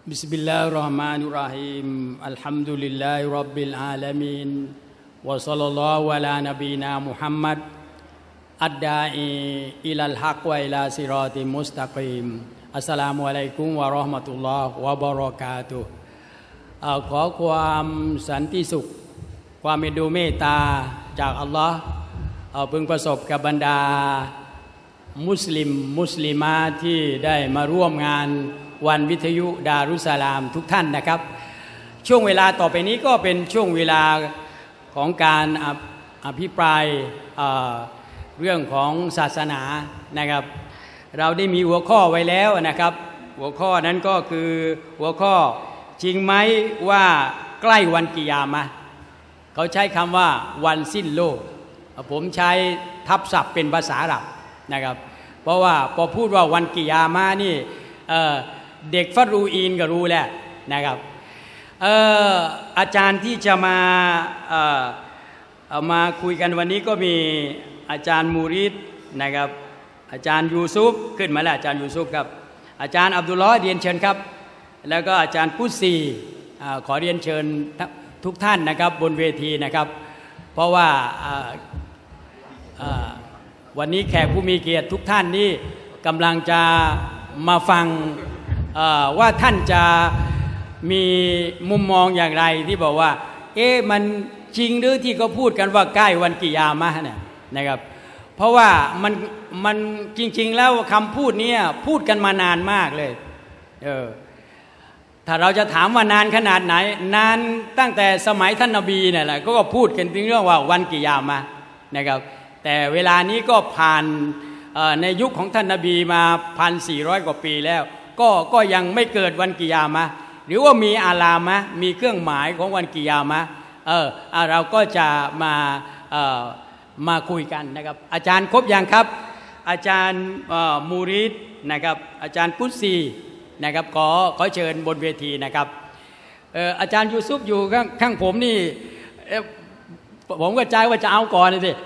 بسم الله الرحمن الرحيم الحمد لله رب العالمين وصلى الله على نبينا محمد الداعي إلى الحق وإلى صراط مستقيم السلام عليكم ورحمة الله وبركاتهขอความสันติสุขความเมตเมตตาจากอัลลอฮ์พึงประสบกับบรรดามุสลิมาที่ได้มาร่วมงานวันวิทยุดารุสสลามทุกท่านนะครับช่วงเวลาต่อไปนี้ก็เป็นช่วงเวลาของการอภิปรายเรื่องของศาสนานะครับเราได้มีหัวข้อไว้แล้วนะครับหัวข้อนั้นก็คือหัวข้อจริงไหมว่าใกล้วันกิยามะห์เขาใช้คำว่าวันสิ้นโลกผมใช้ทับศัพท์เป็นภาษาอาหรับนะครับเพราะว่าพอพูดว่าวันกิยามะห์นี่เด็กฟัรูอีนก็รู้แล้วนะครับอาจารย์ที่จะมาคุยกันวันนี้ก็มีอาจารย์มูริดนะครับอาจารย์ยูซุฟขึ้นมาแล้วอาจารย์ยูซุฟครับอาจารย์อับดุลลอฮ์เรียนเชิญครับแล้วก็อาจารย์ปุซีขอเรียนเชิญทุกท่านนะครับบนเวทีนะครับเพราะว่าวันนี้แขกผู้มีเกียรติทุกท่านนี่กำลังจะมาฟังว่าท่านจะมีมุมมองอย่างไรที่บอกว่ามันจริงหรือที่เขาพูดกันว่าใกล้วันกิยามะห์เนี่ยนะครับเพราะว่ามันจริงๆแล้วคำพูดนี้พูดกันมานานมากเลยถ้าเราจะถามว่านานขนาดไหนนานตั้งแต่สมัยท่านนบีเนี่ยแหละก็พูดกันถึงเรื่องว่าวันกิยามะห์นะครับแต่เวลานี้ก็ผ่านในยุคของท่านนบีมา 1,400 กว่าปีแล้วก็ยังไม่เกิดวันกิยามะห์หรือว่ามีอาลามะห์มีเครื่องหมายของวันกิยามะห์เราก็จะมาคุยกันนะครับอาจารย์ครบยังครับอาจารย์มูริดนะครับอาจารย์กุซีนะครับขอเชิญบนเวทีนะครับอาจารย์ยูซุฟอยู่ข้างผมนี่ผมก็ใจว่าจะเอาก่อนสิ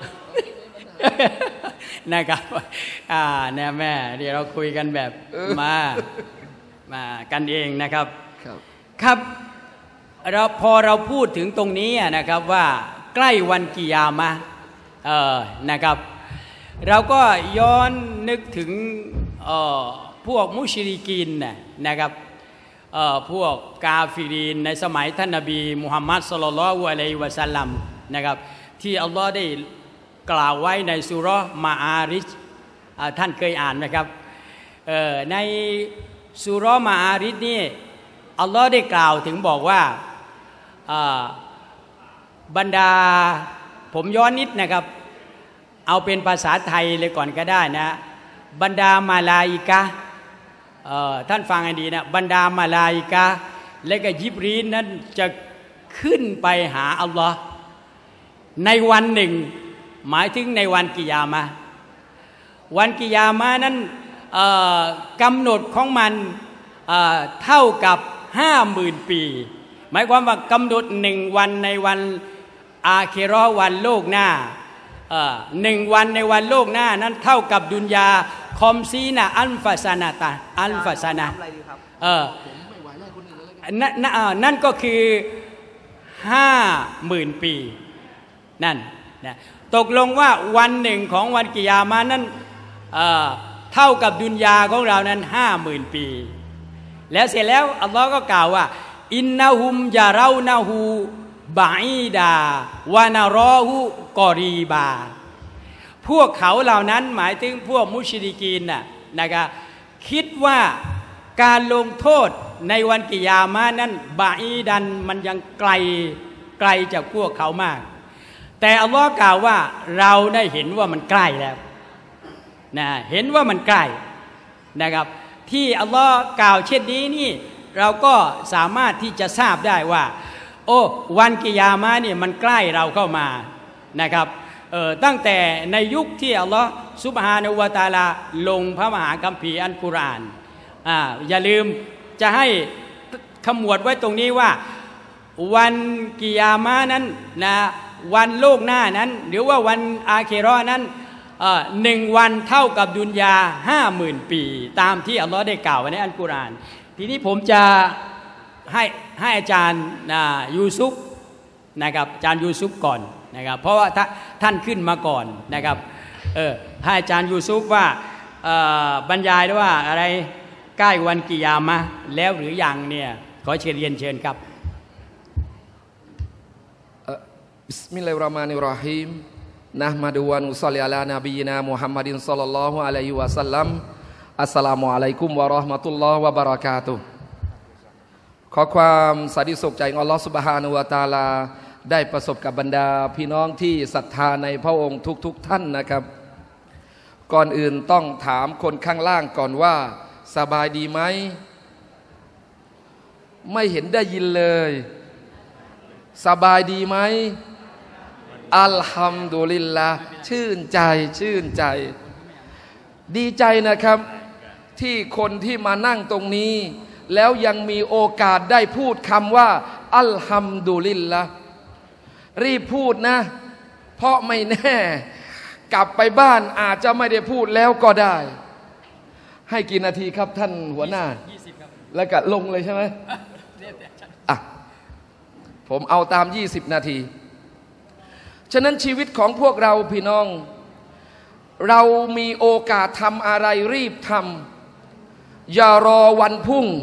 นะครับเนี่ยแม่เดี๋ยวเราคุยกันแบบมากันเองนะครับครับพอเราพูดถึงตรงนี้นะครับว่าใกล้วันกิยามะห์นะครับเราก็ย้อนนึกถึงพวกมุชริกีนนะครับพวกกาฟิรีนในสมัยท่านนบีมุฮัมมัดศ็อลลัลลอฮุอะลัยฮิวะซัลลัมนะครับที่อัลลอฮ์ได้กล่าวไว้ในซูเราะห์มาอาริจท่านเคยอ่านไหมครับในซูเราะห์มาอาริจนี่อัลลอฮ์ได้กล่าวถึงบอกว่าบรรดาผมย้อนนิดนะครับเอาเป็นภาษาไทยเลยก่อนก็ได้นะบรรดามาลาอิกะห์ท่านฟังให้ดีนะบรรดามาลาอิกะห์และก็ยิบรีลนั้นจะขึ้นไปหาอัลลอฮ์ในวันหนึ่งหมายถึงในวันกิยามะห์วันกิยามะห์นั้นกำหนดของมันเท่ากับ 50,000 ปีหมายความว่ากำหนด1วันในวันอาคิเราะห์วันโลกหน้า1วันในวันโลกหน้านั้นเท่ากับดุนยาคอมซีนะอัลฟาซานะตาอัลฟาซานะนั่นก็คือ 50,000 ปีนั่นนะตกลงว่าวันหนึ่งของวันกิยามะห์นั้นเท่ากับดุนยาของเรานั้น 50,000 ปีแล้วเสร็จแล้วอัลลอฮ์ก็กล่าวว่าอินนะฮุมยะเรานะฮูบะอีดาวะนะรอฮูกอรีบาพวกเขาเหล่านั้นหมายถึงพวกมุชริกีนนะครับคิดว่าการลงโทษในวันกิยามะห์นั้นบะอีดันมันยังไกลจากพวกเขามากแต่อัลลอฮ์กล่าวว่าเราได้เห็นว่ามันใกล้แล้วนะเห็นว่ามันใกล้นะครับที่อัลลอฮ์กล่าวเช่นนี้นี่เราก็สามารถที่จะทราบได้ว่าวันกิยามะห์นี่มันใกล้เราเข้ามานะครับตั้งแต่ในยุคที่อัลลอฮ์ซุบฮานะฮูวะตะอาลาลงพระมหาคัมภีร์อัลกุรอานอย่าลืมจะให้ขมวดไว้ตรงนี้ว่าวันกิยามะห์นั้นนะวันโลกหน้านั้นหรือว่าวันอาคิเราะห์นั้น1วันเท่ากับดุนยา 50,000 ปีตามที่อัลลอฮ์ได้กล่าวไว้ในอัลกุรอานทีนี้ผมจะให้อาจารย์ยูซุฟนะครับอาจารย์ยูซุฟก่อนนะครับเพราะว่าท่านขึ้นมาก่อนนะครับให้อาจารย์ยูซุฟว่าบรรยายด้วยว่าอะไรใกล้วันกิยามะห์แล้วหรือยังเนี่ยขอเชิญเรียนเชิญครับบิสมิลลาฮิรเราะห์มานิรเราะฮีมนะห์มะดุวะนุศ็อลลิอะลานบีนามุฮัมมัดินศ็อลลัลลอฮุอะลัยฮิวะซัลลัมอัสสลามุอะลัยกุมวะเราะห์มะตุลลอฮ์วะบะเราะกาตุฮ์ขอความสันติสุขจากอัลลอฮ์ซุบฮานะฮูวะตะอาลาได้ประสบกับบรรดาพี่น้องที่ศรัทธาในพระองค์ทุกท่านนะครับก่อนอื่นต้องถามคนข้างล่างก่อนว่าสบายดีไหมไม่เห็นได้ยินเลยสบายดีไหมอัลฮัมดุลิลลาห์ชื่นใจดีใจนะครับที่คนที่มานั่งตรงนี้แล้วยังมีโอกาสได้พูดคำว่าอัลฮัมดุลิลลาห์รีบพูดนะเพราะไม่แน่กลับไปบ้านอาจจะไม่ได้พูดแล้วก็ได้ให้กี่นาทีครับท่านหัวหน้า20 ครับแล้วก็ลงเลยใช่ไหมอ่ะผมเอาตาม20 นาทีฉะนั้นชีวิตของพวกเราพี่น้องเรามีโอกาสทำอะไรรีบทำอย่ารอวันพรุ่ง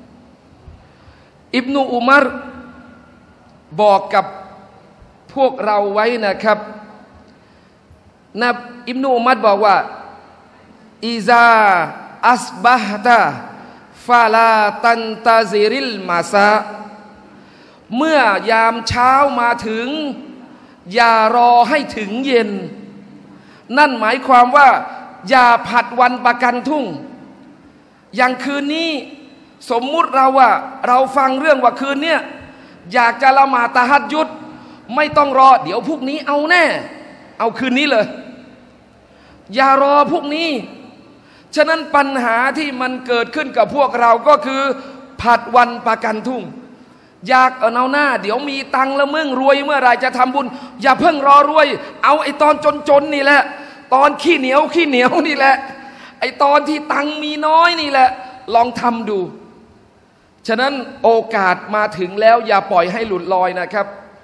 อิบนุอุมัรบอกกับพวกเราไว้นะครับนะอิบนุอุมัรบอกว่าอิซาอัสบะฮตะฟาลาตันตาซิริลมาซาเมื่อยามเช้ามาถึงอย่ารอให้ถึงเย็นนั่นหมายความว่าอย่าผัดวันประกันทุ่งอย่างคืนนี้สมมุติเราฟังเรื่องว่าคืนเนี้ยอยากจะละหมาดตะฮัจญุดไม่ต้องรอเดี๋ยวพรุ่งนี้เอาแน่เอาคืนนี้เลยอย่ารอพรุ่งนี้ฉะนั้นปัญหาที่มันเกิดขึ้นกับพวกเราก็คือผัดวันประกันทุ่งอยากเอาหน้าเดี๋ยวมีตังค์แล้วมึงรวยเมื่อไรจะทำบุญอย่าเพิ่งรอรวยเอาไอ้ตอนจนนี่แหละตอนขี้เหนียวนี่แหละไอ้ตอนที่ตังค์มีน้อยนี่แหละลองทำดูฉะนั้นโอกาสมาถึงแล้วอย่าปล่อยให้หลุดลอยนะครับ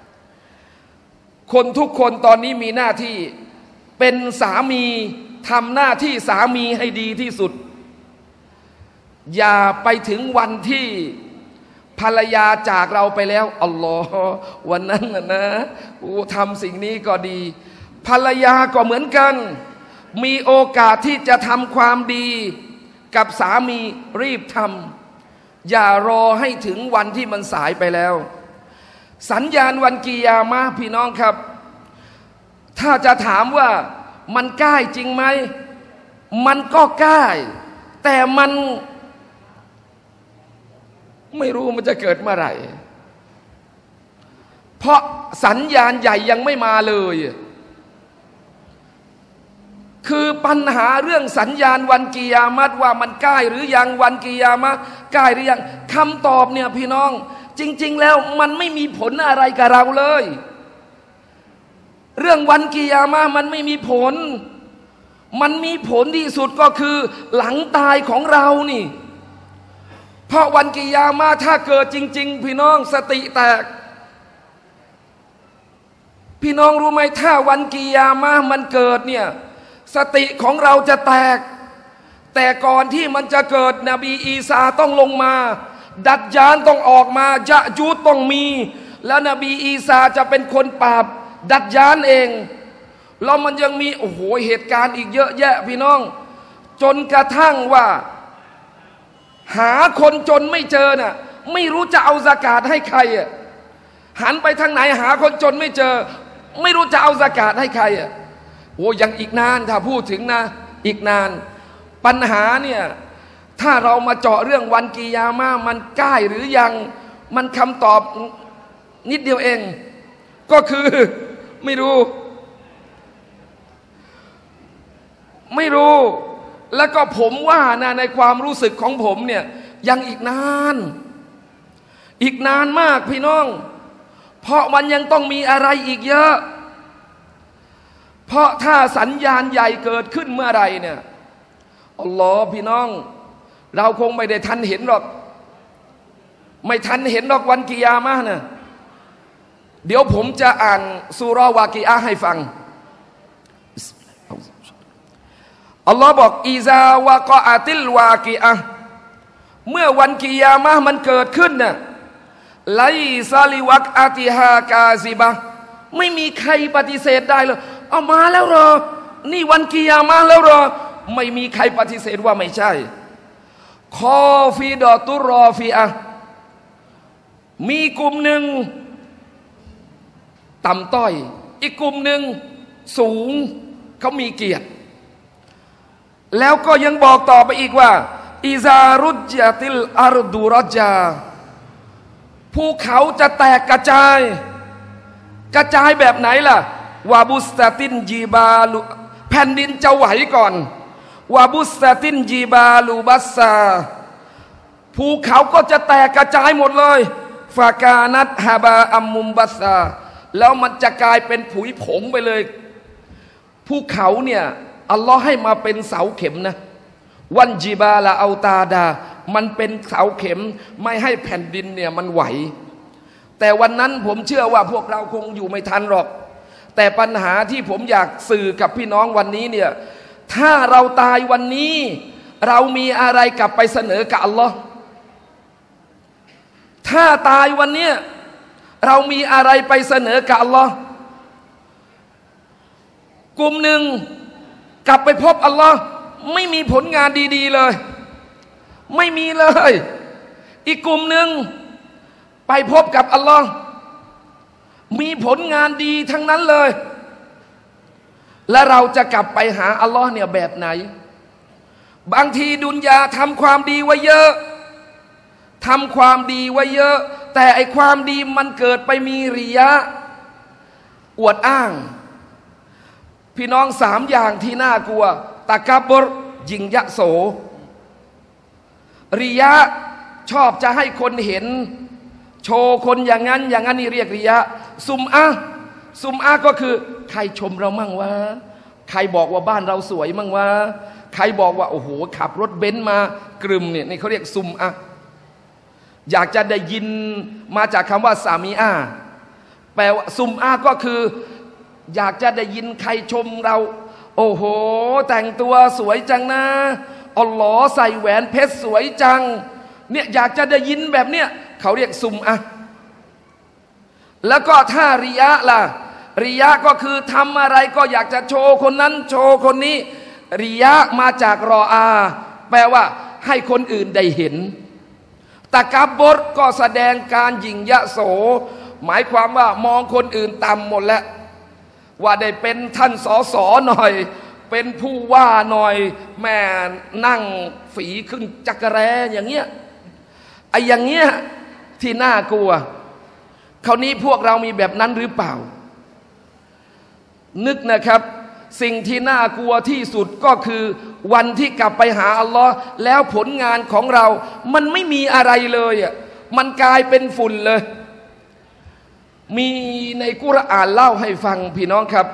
คนทุกคนตอนนี้มีหน้าที่เป็นสามีทำหน้าที่สามีให้ดีที่สุดอย่าไปถึงวันที่ภรรยาจากเราไปแล้วอัลลอฮ์วันนั้นนะทำสิ่งนี้ก็ดีภรรยาก็เหมือนกันมีโอกาสที่จะทำความดีกับสามีรีบทำอย่ารอให้ถึงวันที่มันสายไปแล้วสัญญาณวันกิยามะห์พี่น้องครับถ้าจะถามว่ามันใกล้จริงไหมมันก็ใกล้แต่มันไม่รู้มันจะเกิดเมื่อไหร่เพราะสัญญาณใหญ่ยังไม่มาเลยคือปัญหาเรื่องสัญญาณวันกิยามะห์ว่ามันใกล้หรือยังวันกิยามะห์ใกล้หรือยังคำตอบเนี่ยพี่น้องจริงๆแล้วมันไม่มีผลอะไรกับเราเลยเรื่องวันกิยามะห์มันไม่มีผลมันมีผลที่สุดก็คือหลังตายของเรานี่เพราะวันกิยามะห์ถ้าเกิดจริงๆพี่น้องสติแตกพี่น้องรู้ไหมถ้าวันกิยามะห์มันเกิดเนี่ยสติของเราจะแตกแต่ก่อนที่มันจะเกิดนบีอีสาต้องลงมาดัจญาลต้องออกมายะจูดต้องมีแล้วนบีอีสาจะเป็นคนปราบดัจญาลเองแล้วมันยังมีโอ้โหเหตุการณ์อีกเยอะแยะพี่น้องจนกระทั่งว่าหาคนจนไม่เจอน่ะไม่รู้จะเอาซะกาตให้ใครอ่ะหันไปทางไหนหาคนจนไม่เจอไม่รู้จะเอาซะกาตให้ใครอ่ะโอ้ยังอีกนานถ้าพูดถึงนะอีกนานปัญหาเนี่ยถ้าเรามาเจาะเรื่องวันกิยามะห์มันใกล้หรือยังมันคำตอบนิดเดียวเองก็คือไม่รู้แล้วก็ผมว่านะในความรู้สึกของผมเนี่ยยังอีกนานมากพี่น้องเพราะมันยังต้องมีอะไรอีกเยอะเพราะถ้าสัญญาณใหญ่เกิดขึ้นเมื่อไรเนี่ยอัลลอฮ์พี่น้องเราคงไม่ได้ทันเห็นหรอกไม่ทันเห็นดอกวันกิยามะห์นะเดี๋ยวผมจะอ่านซูเราะห์วากิอะห์ให้ฟังอัลลอฮ์บอกอิซาวะกออะติลวากิอะห์เมื่อวันกิยามะห์มันเกิดขึ้นน่ะไลซาลิวักอาติฮากาซิบะไม่มีใครปฏิเสธได้เลยเอามาแล้วเหรอนี่วันกิยามะห์แล้วเหรอไม่มีใครปฏิเสธว่าไม่ใช่คอฟีดอตุรอฟีอะมีกลุ่มหนึ่งต่ำต้อยอีกกลุ่มหนึ่งสูงเขามีเกียรติแล้วก็ยังบอกต่อไปอีกว่าอิซารุจยะติลอาร์ดูรจาภูเขาจะแตกกระจายกระจายแบบไหนล่ะวาบุสตาตินจีบาลูแผ่นดินจะไหวก่อนวาบุสตาตินจีบาลูบัสซาภูเขาก็จะแตกกระจายหมดเลยฟากานัตฮาบาอัมมุมบัสซาแล้วมันจะกลายเป็นผุยผงไปเลยภูเขาเนี่ยอัลลอฮ์ให้มาเป็นเสาเข็มนะวันจีบาลาเอาตาดามันเป็นเสาเข็มไม่ให้แผ่นดินเนี่ยมันไหวแต่วันนั้นผมเชื่อว่าพวกเราคงอยู่ไม่ทันหรอกแต่ปัญหาที่ผมอยากสื่อกับพี่น้องวันนี้เนี่ยถ้าเราตายวันนี้เรามีอะไรกลับไปเสนอกับอัลลอฮ์ถ้าตายวันนี้เรามีอะไรไปเสนอกับอัลลอฮ์กลุ่มหนึ่งกลับไปพบอัลลอฮ์ไม่มีผลงานดีๆเลยไม่มีเลยอีกกลุ่มหนึ่งไปพบกับอัลลอฮ์มีผลงานดีทั้งนั้นเลยและเราจะกลับไปหาอัลลอฮ์เนี่ยแบบไหนบางทีดุนยาทำความดีไว้เยอะทำความดีไว้เยอะแต่ไอความดีมันเกิดไปมีริยะอวดอ้างพี่น้อง3อย่างที่น่ากลัวตะกับบรยิงยะโสริยะชอบจะให้คนเห็นโชว์คนอย่างนั้นนี่เรียกริยะซุมอะก็คือใครชมเรามั่งวะใครบอกว่าบ้านเราสวยมั่งวะใครบอกว่าโอ้โหขับรถเบนซ์มากรึมเนี่ยนี่เขาเรียกซุมอะอยากจะได้ยินมาจากคำว่าสามีอาแปลว่าซุมอะก็คืออยากจะได้ยินใครชมเราโอ้โหแต่งตัวสวยจังนะอัลลอฮ์ใส่แหวนเพชรสวยจังเนี่ยอยากจะได้ยินแบบเนี้ยเขาเรียกซุมอะแล้วก็ถ้าริยะล่ะริยะก็คือทำอะไรก็อยากจะโชว์คนนั้นโชว์คนนี้ริยะมาจากรออาแปลว่าให้คนอื่นได้เห็นตะกับบรก็แสดงการหยิ่งยโสหมายความว่ามองคนอื่นต่ำหมดแล้วว่าได้เป็นท่านสอสอหน่อยเป็นผู้ว่าหน่อยแม่นั่งฝีขึ้นจักรแร้อย่างเงี้ยไอ้อย่างเงี้ยที่น่ากลัวคราวนี้พวกเรามีแบบนั้นหรือเปล่านึกนะครับสิ่งที่น่ากลัวที่สุดก็คือวันที่กลับไปหาอัลลอฮ์แล้วผลงานของเรามันไม่มีอะไรเลยอ่ะมันกลายเป็นฝุ่นเลยมีในกุรอานเล่าให้ฟังพี่น้องครับ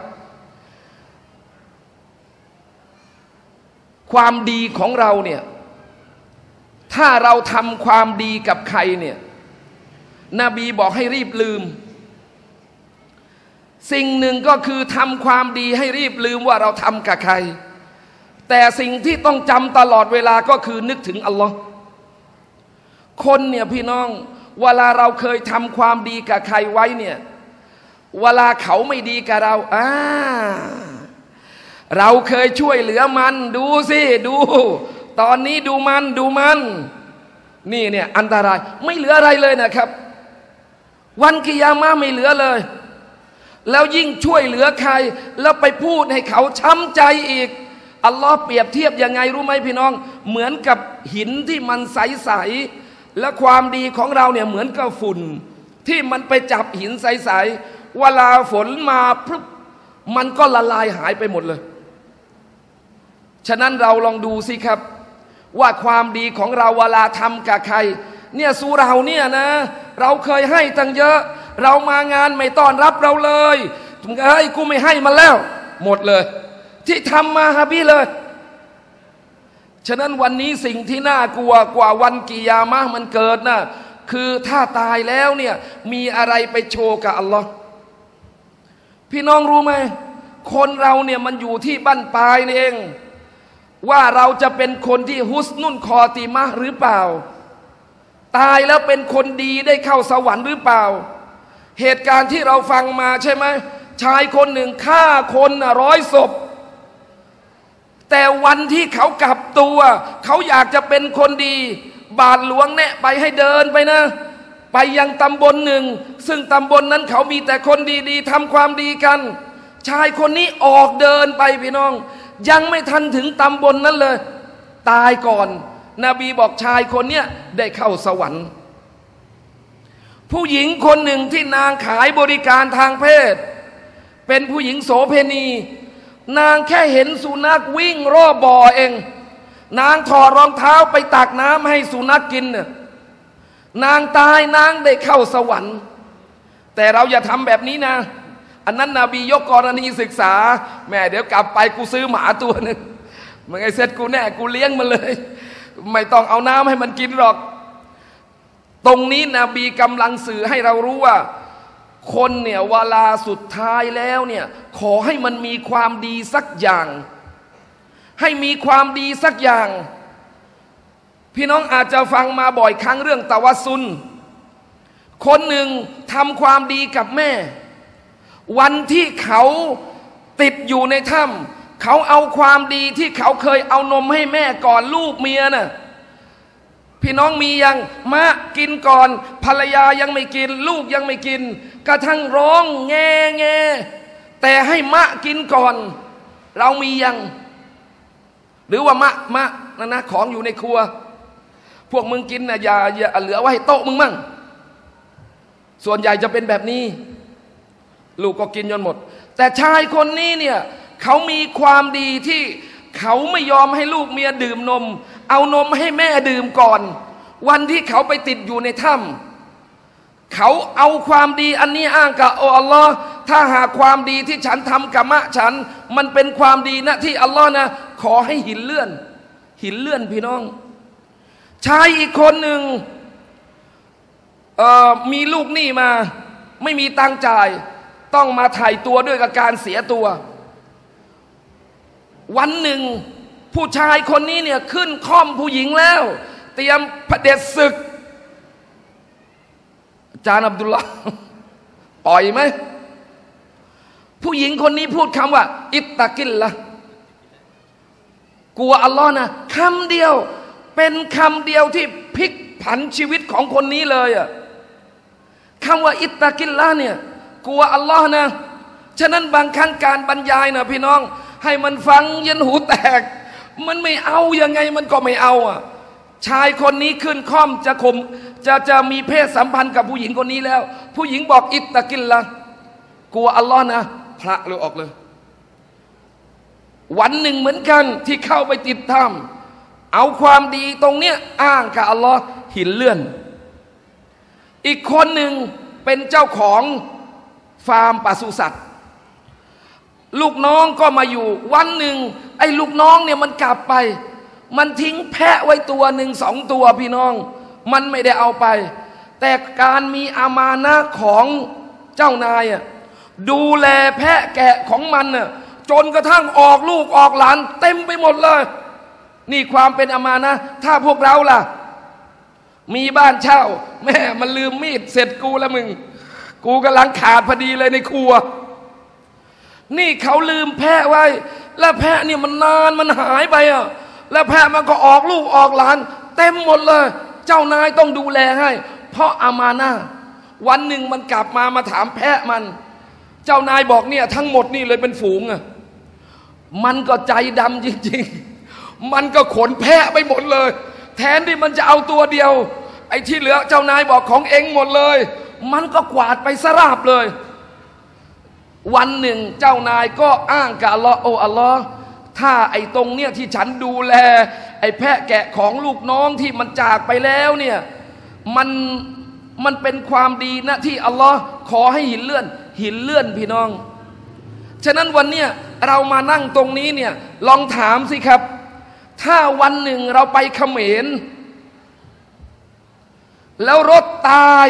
ความดีของเราเนี่ยถ้าเราทำความดีกับใครเนี่ยนบีบอกให้รีบลืมสิ่งหนึ่งก็คือทำความดีให้รีบลืมว่าเราทำกับใครแต่สิ่งที่ต้องจำตลอดเวลาก็คือนึกถึงอัลลอฮ์คนเนี่ยพี่น้องเวลาเราเคยทำความดีกับใครไว้เนี่ยเวลาเขาไม่ดีกับเราเราเคยช่วยเหลือมันดูสิดูตอนนี้ดูมันนี่เนี่ยอันตรายไม่เหลืออะไรเลยนะครับวันกิยามะห์ไม่เหลือเลยแล้วยิ่งช่วยเหลือใครแล้วไปพูดให้เขาช้ำใจอีกอัลลอฮ์เปรียบเทียบยังไงรู้ไหมพี่น้องเหมือนกับหินที่มันใสๆและความดีของเราเนี่ยเหมือนกับฝุ่นที่มันไปจับหินใสๆเวลาฝนมาปุ๊บมันก็ละลายหายไปหมดเลยฉะนั้นเราลองดูสิครับว่าความดีของเราเวลาทำกับใครเนี่ยสู่เราเนี่ยนะเราเคยให้ตั้งเยอะเรามางานไม่ต้อนรับเราเลยเฮ้ยกูไม่ให้มันแล้วหมดเลยที่ทำมาฮะพี่เลยฉะนั้นวันนี้สิ่งที่น่ากลัวกว่าวันกิยามะห์มันเกิดนะคือถ้าตายแล้วเนี่ยมีอะไรไปโชว์กับอัลลอฮ์พี่น้องรู้ไหมคนเราเนี่ยมันอยู่ที่บั้นปลายนี่เองว่าเราจะเป็นคนที่ฮุสนุนคอติมะห์หรือเปล่าตายแล้วเป็นคนดีได้เข้าสวรรค์หรือเปล่าเหตุการณ์ที่เราฟังมาใช่ไหมชายคนหนึ่งฆ่าคน100 ศพแต่วันที่เขากลับตัวเขาอยากจะเป็นคนดีบาทหลวงแนะไปให้เดินไปนะไปยังตำบลหนึ่งซึ่งตำบลนั้นเขามีแต่คนดีๆทำความดีกันชายคนนี้ออกเดินไปพี่น้องยังไม่ทันถึงตำบลนั้นเลยตายก่อนนบีบอกชายคนเนี้ยได้เข้าสวรรค์ผู้หญิงคนหนึ่งที่นางขายบริการทางเพศเป็นผู้หญิงโสเภณีนางแค่เห็นสุนัขวิ่งรอบบ่อเองนางถอดรองเท้าไปตักน้ำให้สุนัขกินเนี่ยนางตายนางได้เข้าสวรรค์แต่เราอย่าทำแบบนี้นะอันนั้นนบียกกรณีศึกษาแม่เดี๋ยวกลับไปกูซื้อหมาตัวนึงมันไงเสร็จกูแน่กูเลี้ยงมันเลยไม่ต้องเอาน้ำให้มันกินหรอกตรงนี้นบีกำลังสื่อให้เรารู้ว่าคนเนี่ยเวลาสุดท้ายแล้วเนี่ยขอให้มันมีความดีสักอย่างให้มีความดีสักอย่างพี่น้องอาจจะฟังมาบ่อยครั้งเรื่องตะวัสซุลคนหนึ่งทำความดีกับแม่วันที่เขาติดอยู่ในถ้ำเขาเอาความดีที่เขาเคยเอานมให้แม่ก่อนลูกเมียน่ะพี่น้องมียังมะกินก่อนภรรยายังไม่กินลูกยังไม่กินกระทั่งร้องแง่แง่แต่ให้มะกินก่อนเรามียังหรือว่ามะนะของอยู่ในครัวพวกมึงกินนะอย่าเหลือไว้ให้โต๊ะมึงมั่งส่วนใหญ่จะเป็นแบบนี้ลูกก็กินจนหมดแต่ชายคนนี้เนี่ยเขามีความดีที่เขาไม่ยอมให้ลูกเมียดื่มนมเอานมให้แม่ดื่มก่อนวันที่เขาไปติดอยู่ในถ้ำเขาเอาความดีอันนี้อ้างกับอัลลอฮ์ถ้าหากความดีที่ฉันทำกับมะฉันมันเป็นความดีนะที่อัลลอฮ์นะขอให้หินเลื่อนพี่น้องชายอีกคนหนึ่งมีลูกหนี้มาไม่มีตังค์จ่ายต้องมาไถ่ตัวด้วยกับการเสียตัววันหนึ่งผู้ชายคนนี้เนี่ยขึ้นค่อมผู้หญิงแล้วเตรียมเผด็จศึกอาจารย์อับดุลลาห์ปล่อยไหมผู้หญิงคนนี้พูดคำว่าอิตตะกิลละกลัวอัลลอฮ์นะคำเดียวเป็นคำเดียวที่พลิกผันชีวิตของคนนี้เลยอะคำว่าอิตตะกิลละเนี่ยกลัวอัลลอฮ์นะฉะนั้นบางครั้งการบรรยายนะพี่น้องให้มันฟังยันหูแตกมันไม่เอายังไงมันก็ไม่เอาอ่ะชายคนนี้ขึ้นค่อมจะมีเพศสัมพันธ์กับผู้หญิงคนนี้แล้วผู้หญิงบอกอิตตะกิลละกลัวอัลลอฮ์นะพระเลยออกเลยวันหนึ่งเหมือนกันที่เข้าไปติดถ้ำเอาความดีตรงเนี้ยอ้างกับอัลลอฮ์หินเลื่อนอีกคนหนึ่งเป็นเจ้าของฟาร์มปศุสัตว์ลูกน้องก็มาอยู่วันหนึ่งไอ้ลูกน้องเนี่ยมันกลับไปมันทิ้งแพะไว้ตัวหนึ่ง2 ตัวพี่น้องมันไม่ได้เอาไปแต่การมีอามานะห์ของเจ้านายดูแลแพะแกะของมันน่ะจนกระทั่งออกลูกออกหลานเต็มไปหมดเลยนี่ความเป็นอามานะห์ถ้าพวกเราล่ะมีบ้านเช่าแม่มันลืมมีดเสร็จกูแล้วมึงกูกำลังขาดพอดีเลยในครัวนี่เขาลืมแพะไว้แล้วแพะนี่มันนานมันหายไปอ่ะแล้วแพะมันก็ออกลูกออกหลานเต็มหมดเลยเจ้านายต้องดูแลให้เพราะอามานะห์วันหนึ่งมันกลับมาถามแพะมันเจ้านายบอกเนี่ยทั้งหมดนี่เลยเป็นฝูงอ่ะมันก็ใจดำจริงๆมันก็ขนแพะไปหมดเลยแทนที่มันจะเอาตัวเดียวไอ้ที่เหลือเจ้านายบอกของเองหมดเลยมันก็กวาดไปสราบเลยวันหนึ่งเจ้านายก็อ้างกับอัลลอฮ์โอ้อัลลอฮ์ถ้าไอ้ตรงเนี้ยที่ฉันดูแลไอ้แพะแกะของลูกน้องที่มันจากไปแล้วเนี่ยมันเป็นความดีนะที่อัลลอฮ์ขอให้หินเลื่อนพี่น้องฉะนั้นวันเนี้ยเรามานั่งตรงนี้เนี่ยลองถามสิครับถ้าวันหนึ่งเราไปเขมรแล้วรถตาย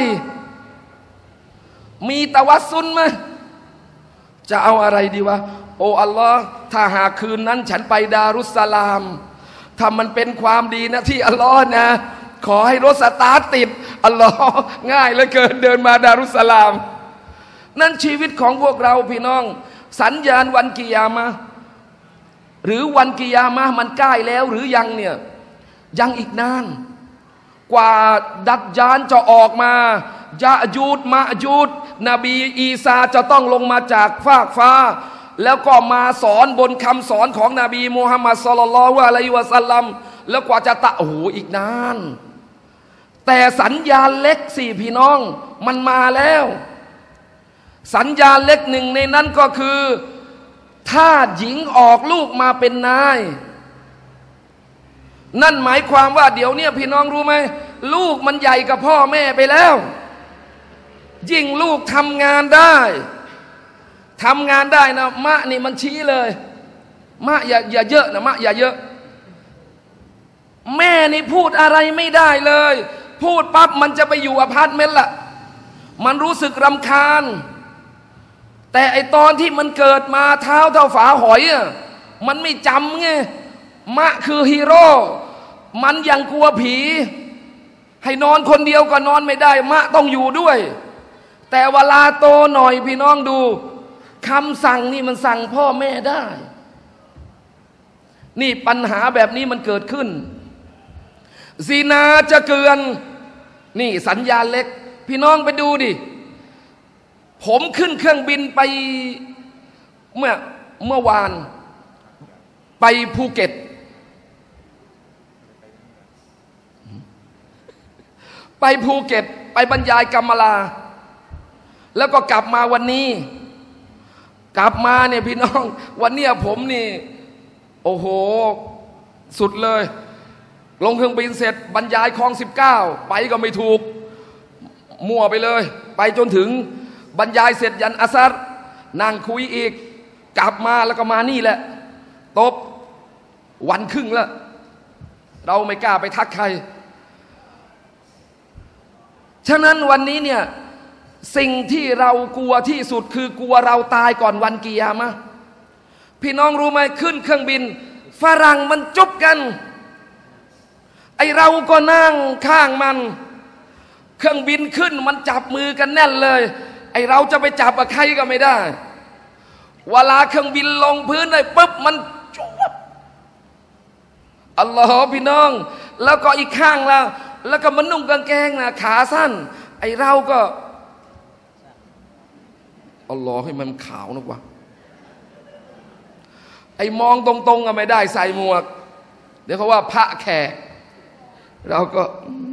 มีตะวัสซุลไหมจะเอาอะไรดีวะโอ้อัลลอฮ์ถ้าหากคืนนั้นฉันไปดารุสสลามถ้ามันเป็นความดีนะที่อัลลอฮ์นะขอให้รถสตาร์ทติดอัลลอฮ์ง่ายเหลือเกินเดินมาดารุสสลามนั่นชีวิตของพวกเราพี่น้องสัญญาณวันกิยามะห์หรือวันกิยามะห์มันใกล้แล้วหรือยังเนี่ยยังอีกนานกว่าดัจญาลจะออกมายะญูดมะญูดนบีอีสาจะต้องลงมาจากฟากฟ้าแล้วก็มาสอนบนคำสอนของนบีมุฮัมมัดศ็อลลัลลอฮุอะลัยฮิวะซัลลัมแล้วกว่าจะโอ้โหอีกนานแต่สัญญาณเล็กสี่พี่น้องมันมาแล้วสัญญาณเล็กหนึ่งในนั้นก็คือถ้าหญิงออกลูกมาเป็นนายนั่นหมายความว่าเดี๋ยวนี้พี่น้องรู้ไหมลูกมันใหญ่กับพ่อแม่ไปแล้วยิ่งลูกทำงานได้นะมะนี่มันชี้เลยมะอย่าเยอะนะมะอย่าเยอะแม่นี่พูดอะไรไม่ได้เลยพูดปั๊บมันจะไปอยู่อพาร์ตเมนต์ละมันรู้สึกรำคาญแต่ไอตอนที่มันเกิดมาเท้าเท่าฝาหอยอ่ะมันไม่จำไงมะคือฮีโร่มันยังกลัวผีให้นอนคนเดียวก็นอนไม่ได้มะต้องอยู่ด้วยแต่เวลาโตหน่อยพี่น้องดูคำสั่งนี่มันสั่งพ่อแม่ได้นี่ปัญหาแบบนี้มันเกิดขึ้นซินาจะเกินนี่สัญญาณเล็กพี่น้องไปดูดิผมขึ้นเครื่องบินไปเมื่อวานไปภูเก็ตไปบรรยายกรรมลาแล้วก็กลับมาวันนี้กลับมาเนี่ยพี่น้องวันเนี้ยผมนี่โอ้โหสุดเลยลงเครื่องบินเสร็จบรรยายคลอง19ไปก็ไม่ถูกมั่วไปเลยไปจนถึงบรรยายเสร็จยันอัสรนั่งคุยอีกกลับมาแล้วก็มานี่แหละตบวันครึ่งแล้วเราไม่กล้าไปทักใครฉะนั้นวันนี้เนี่ยสิ่งที่เรากลัวที่สุดคือกลัวเราตายก่อนวันกิยามะห์พี่น้องรู้ไหมขึ้นเครื่องบินฝรั่งมันจุบกันไอเราก็นั่งข้างมันเครื่องบินขึ้นมันจับมือกันแน่นเลยไอเราจะไปจับกับใครก็ไม่ได้เวลาเครื่องบินลงพื้นได้ปุ๊บมันจุบอัลลอฮฺพี่น้องแล้วก็อีกข้างแล้วก็มันนุ่งกางเกงนะขาสั้นไอเราก็อัลลอฮฺให้มันขาวนะวะไอมองตรงๆก็ไม่ได้ใส่หมวกเดี๋ยวเขาว่าพระแขกเราก็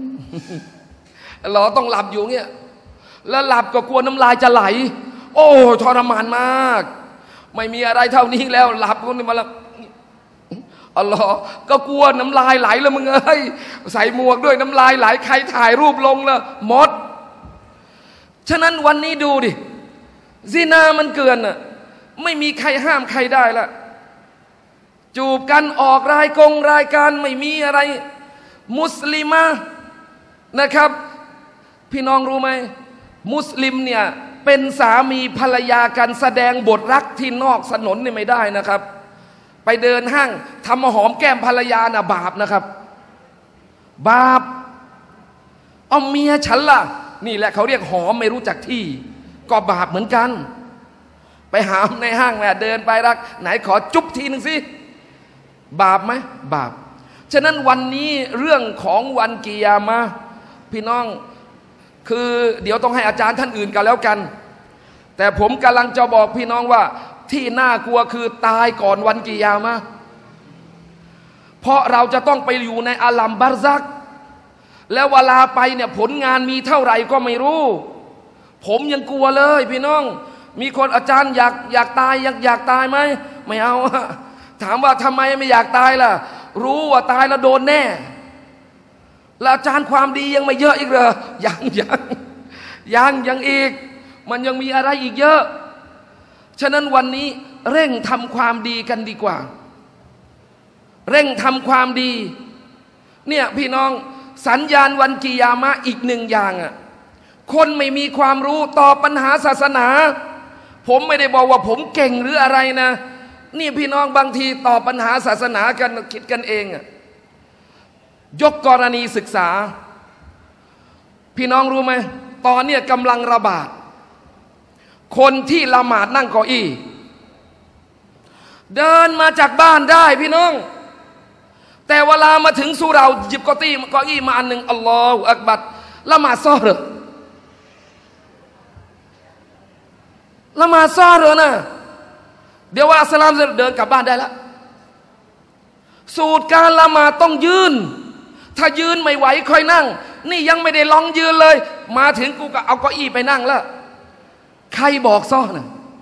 เราต้องหลับอยู่เงี้ยแล้วหลับก็กลัวน้ำลายจะไหลโอ้ทรมานมากไม่มีอะไรเท่านี้แล้วหลับก็นี่มาแล้วอัลลอฮ์ก็กลัวน้ำลายไหลแล้วมึงเอ้ยใส่หมวกด้วยน้ำลายไหลใครถ่ายรูปลงแล้วหมดฉะนั้นวันนี้ดูดิซินามันเกินอ่ะไม่มีใครห้ามใครได้ละจูบกันออกรายการไม่มีอะไรมุสลิมะนะครับพี่น้องรู้ไหมมุสลิมเนี่ยเป็นสามีภรรยากันแสดงบทรักที่นอกถนนนี่ไม่ได้นะครับไปเดินห้างทำหอมแก้มภรรยาน่ะบาปนะครับบาปเอาเมียฉันล่ะนี่แหละเขาเรียกหอมไม่รู้จักที่ก็บาปเหมือนกันไปหาในห้างแหละเดินไปรักไหนขอจุ๊บทีหนึ่งสิบาปไหมบาปฉะนั้นวันนี้เรื่องของวันกิยามะห์พี่น้องคือเดี๋ยวต้องให้อาจารย์ท่านอื่นกันแล้วกันแต่ผมกำลังจะบอกพี่น้องว่าที่น่ากลัวคือตายก่อนวันกิยามะห์เพราะเราจะต้องไปอยู่ในอาลัมบารซักแล้วเวลาไปเนี่ยผลงานมีเท่าไหร่ก็ไม่รู้ผมยังกลัวเลยพี่น้องมีคนอาจารย์อยากตายอยากตายไหมไม่เอาถามว่าทำไมไม่อยากตายล่ะรู้ว่าตายแล้วโดนแน่แล้วอาจารย์ความดียังไม่เยอะอีกเหรอยังอีกมันยังมีอะไรอีกเยอะฉะนั้นวันนี้เร่งทำความดีกันดีกว่าเร่งทำความดีเนี่ยพี่น้องสัญญาณวันกิยามะห์อีกหนึ่งอย่างอ่ะคนไม่มีความรู้ตอบปัญหาศาสนาผมไม่ได้บอกว่าผมเก่งหรืออะไรนะนี่พี่น้องบางทีตอบปัญหาศาสนากันคิดกันเองอ่ะยกกรณีศึกษาพี่น้องรู้ไหมตอนนี้กำลังระบาดคนที่ละหมาดนั่งเก้าอี้เดินมาจากบ้านได้พี่น้องแต่เวลามาถึงสุเราหยิบเก้าอี้มาอันหนึ่งอัลลอฮฺอักบัรละหมาดซ้อเหรอละหมาดซ้อเหรอนะเดี๋ยวว่าอัสสลามเดินกลับบ้านได้แล้วสูตรการละหมาดต้องยืนถ้ายืนไม่ไหวค่อยนั่งนี่ยังไม่ได้ลองยืนเลยมาถึงกูก็เอาเก้าอี้ไปนั่งแล้วใครบอกซ้อนะ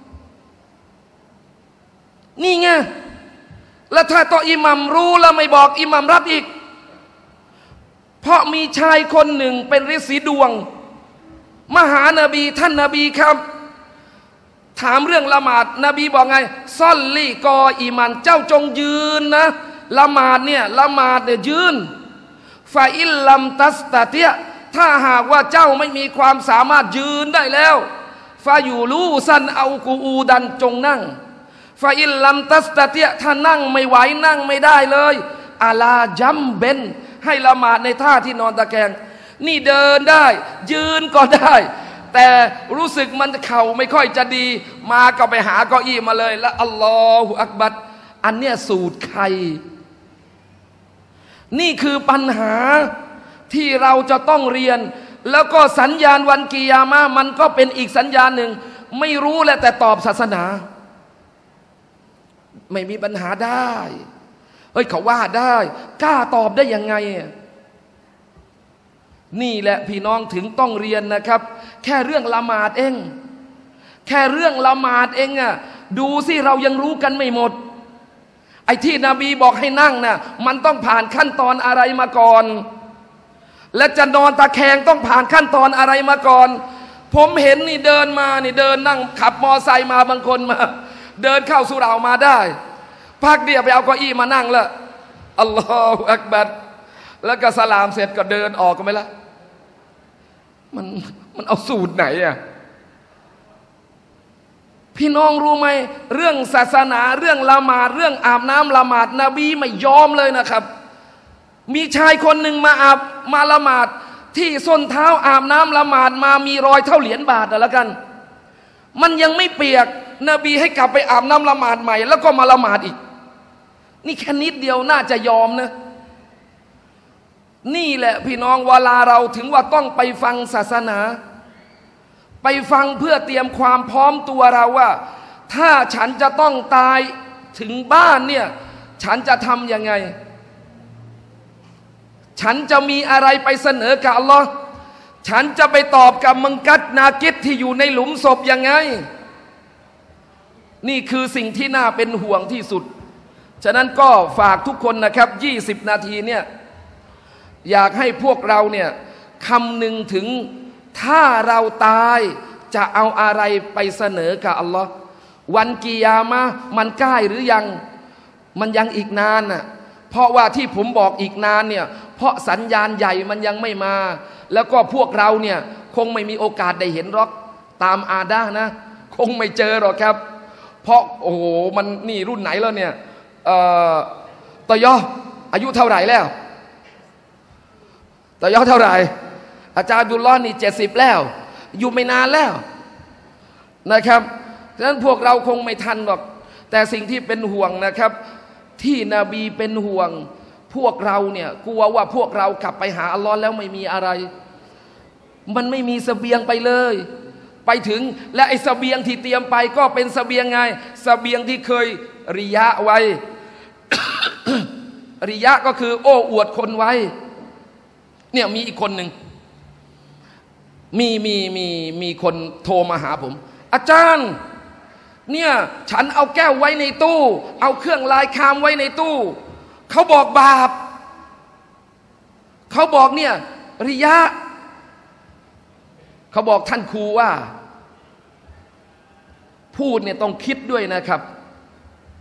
นี่ไงแล้วถ้าต่ออิหมัมรู้แล้วไม่บอกอิหมัมรับอีกเพราะมีชายคนหนึ่งเป็นฤาษีดวงมาหานบีท่านนบีครับถามเรื่องละหมาดนบีบอกไงซ่อนลี่กออีมันเจ้าจงยืนนะละหมาดเนี่ยยืนฟาอิลลัมตัสตะเตียถ้าหากว่าเจ้าไม่มีความสามารถยืนได้แล้วฟาอยู่ลูซันเอากูอูดันจงนั่งฟาอิลลัมตัสตะเตียถ้านั่งไม่ไหวนั่งไม่ได้เลยอาลาจัมเบนให้ละหมาดในท่าที่นอนตะแคงนี่เดินได้ยืนก็ได้แต่รู้สึกมันเข่าไม่ค่อยจะดีมาก็ไปหาเก้าอี้มาเลยแล้วอัลลอฮฺอักบัรอันเนี้ยสูตรใครนี่คือปัญหาที่เราจะต้องเรียนแล้วก็สัญญาณวันกิยามะห์มันก็เป็นอีกสัญญาณหนึ่งไม่รู้แหละแต่ตอบศาสนาไม่มีปัญหาได้เขาว่าได้กล้าตอบได้ยังไงนี่แหละพี่น้องถึงต้องเรียนนะครับแค่เรื่องละหมาดเองแค่เรื่องละหมาดเองอ่ะดูสิเรายังรู้กันไม่หมดไอ้ที่นบีบอกให้นั่งน่ะมันต้องผ่านขั้นตอนอะไรมาก่อนและจะนอนตะแคงต้องผ่านขั้นตอนอะไรมาก่อนผมเห็นนี่เดินมานี่เดินนั่งขับมอไซค์มาบางคนมาเดินเข้าสุเหร่ามาได้พักเดียวไปเอาเก้าอี้มานั่งละอัลลอฮฺอักบัรแล้วก็สลามเสร็จก็เดินออกกันไปละมันเอาสูตรไหนอ่ะพี่น้องรู้ไหมเรื่องศาสนาเรื่องละหมาดเรื่องอาบน้ำละหมาดนบีไม่ยอมเลยนะครับมีชายคนหนึ่งมาละหมาดที่ส้นเท้าอาบน้ำละหมาดมามีรอยเท่าเหรียญบาทแล้วกันมันยังไม่เปียกนบีให้กลับไปอาบน้ำละหมาดใหม่แล้วก็มาละหมาดอีกนี่แค่นิดเดียวน่าจะยอมนะนี่แหละพี่น้องเวลาเราถึงว่าต้องไปฟังศาสนาไปฟังเพื่อเตรียมความพร้อมตัวเราว่าถ้าฉันจะต้องตายถึงบ้านเนี่ยฉันจะทำยังไงฉันจะมีอะไรไปเสนอกับอัลลอฮ์ฉันจะไปตอบกับมังกัดนากิดที่อยู่ในหลุมศพยังไงนี่คือสิ่งที่น่าเป็นห่วงที่สุดฉะนั้นก็ฝากทุกคนนะครับ20 นาทีเนี่ยอยากให้พวกเราเนี่ยคำนึงถึงถ้าเราตายจะเอาอะไรไปเสนอกับอัลลอฮ์วันกิยามะห์มันใกล้หรือยังมันยังอีกนานน่ะเพราะว่าที่ผมบอกอีกนานเนี่ยเพราะสัญญาณใหญ่มันยังไม่มาแล้วก็พวกเราเนี่ยคงไม่มีโอกาสได้เห็นหรอกตามอาดะห์นะคงไม่เจอหรอกครับเพราะโอ้โหมันนี่รุ่นไหนแล้วเนี่ยตอยออายุเท่าไหร่แล้วตอยอเท่าไหร่อาจารย์อับดุลลอฮ์นี่70แล้วอยู่ไม่นานแล้วนะครับฉะนั้นพวกเราคงไม่ทันหรอกแต่สิ่งที่เป็นห่วงนะครับที่นบีเป็นห่วงพวกเราเนี่ยกลัวว่าพวกเรากลับไปหาอัลลอฮ์แล้วไม่มีอะไรมันไม่มีเสบียงไปเลยไปถึงและไอ้เสบียงที่เตรียมไปก็เป็นเสบียงไงเสบียงที่เคยริยะไว้ ริยะก็คือโอ้อวดคนไว้เนี่ยมีอีกคนหนึ่งมีคนโทรมาหาผมอาจารย์เนี่ยฉันเอาแก้วไว้ในตู้เอาเครื่องลายคามไว้ในตู้เขาบอกบาปเขาบอกเนี่ยริยะเขาบอกท่านครูว่าพูดเนี่ยต้องคิดด้วยนะครับ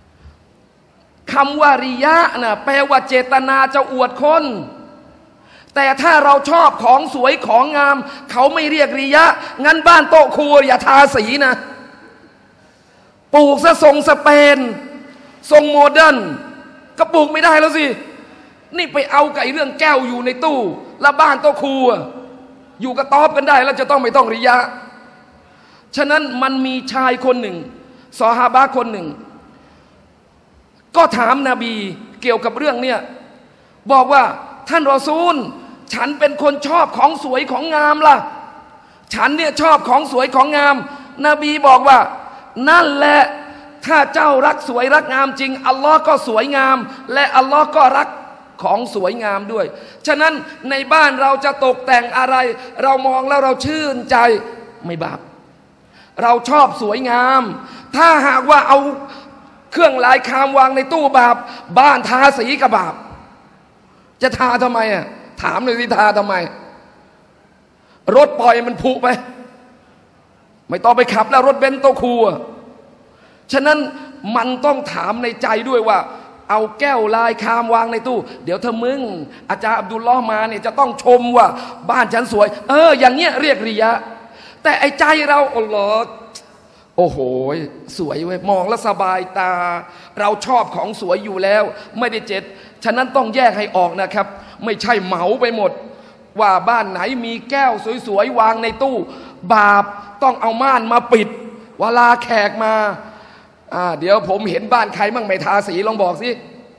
คำว่าริยะนะแปลว่าเจตนาจะอวดคนแต่ถ้าเราชอบของสวยของงามเขาไม่เรียกริยะงั้นบ้านโต๊ะครัวอย่าทาสีนะปลูกซะทรงสเปนทรงโมเดิร์นก็ปลูกไม่ได้แล้วสินี่ไปเอาไก่เรื่องแก้วอยู่ในตู้แล้วบ้านโต๊ะครัวอยู่กระต๊อบกันได้แล้วจะต้องไม่ต้องริยะฉะนั้นมันมีชายคนหนึ่งซอฮาบะห์คนหนึ่งก็ถามนบีเกี่ยวกับเรื่องเนี่ยบอกว่าท่านรอซูลฉันเป็นคนชอบของสวยของงามล่ะฉันเนี่ยชอบของสวยของงามนบีบอกว่านั่นแหละถ้าเจ้ารักสวยรักงามจริงอัลลอฮ์ก็สวยงามและอัลลอฮ์ก็รักของสวยงามด้วยฉะนั้นในบ้านเราจะตกแต่งอะไรเรามองแล้วเราชื่นใจไม่บาปเราชอบสวยงามถ้าหากว่าเอาเครื่องลายคามวางในตู้บาปบ้านทาสีกับบาปจะทาทำไมอ่ะถามเลยสิทาทำไมรถปล่อยมันผุไปไม่ต้องไปขับแล้วรถเบนซ์โตคูฉะนั้นมันต้องถามในใจด้วยว่าเอาแก้วลายคามวางในตู้เดี๋ยวถ้ามึงอาจารย์อับดุลลอฮ์มาเนี่ยจะต้องชมว่าบ้านฉันสวยอย่างเงี้ยเรียกริยะแต่ไอ้ใจเราอัลลอฮ์โอ้โหสวยเว้ยมองแล้วสบายตาเราชอบของสวยอยู่แล้วไม่ได้เจ็ดฉะนั้นต้องแยกให้ออกนะครับไม่ใช่เหมาไปหมดว่าบ้านไหนมีแก้วสวยๆวางในตู้บาปต้องเอาม่านมาปิดเวลาแขกมาเดี๋ยวผมเห็นบ้านใครมั่งไม่ทาสีลองบอกสิ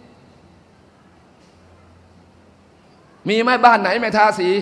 มีไหมบ้านไหนไม่ทาสี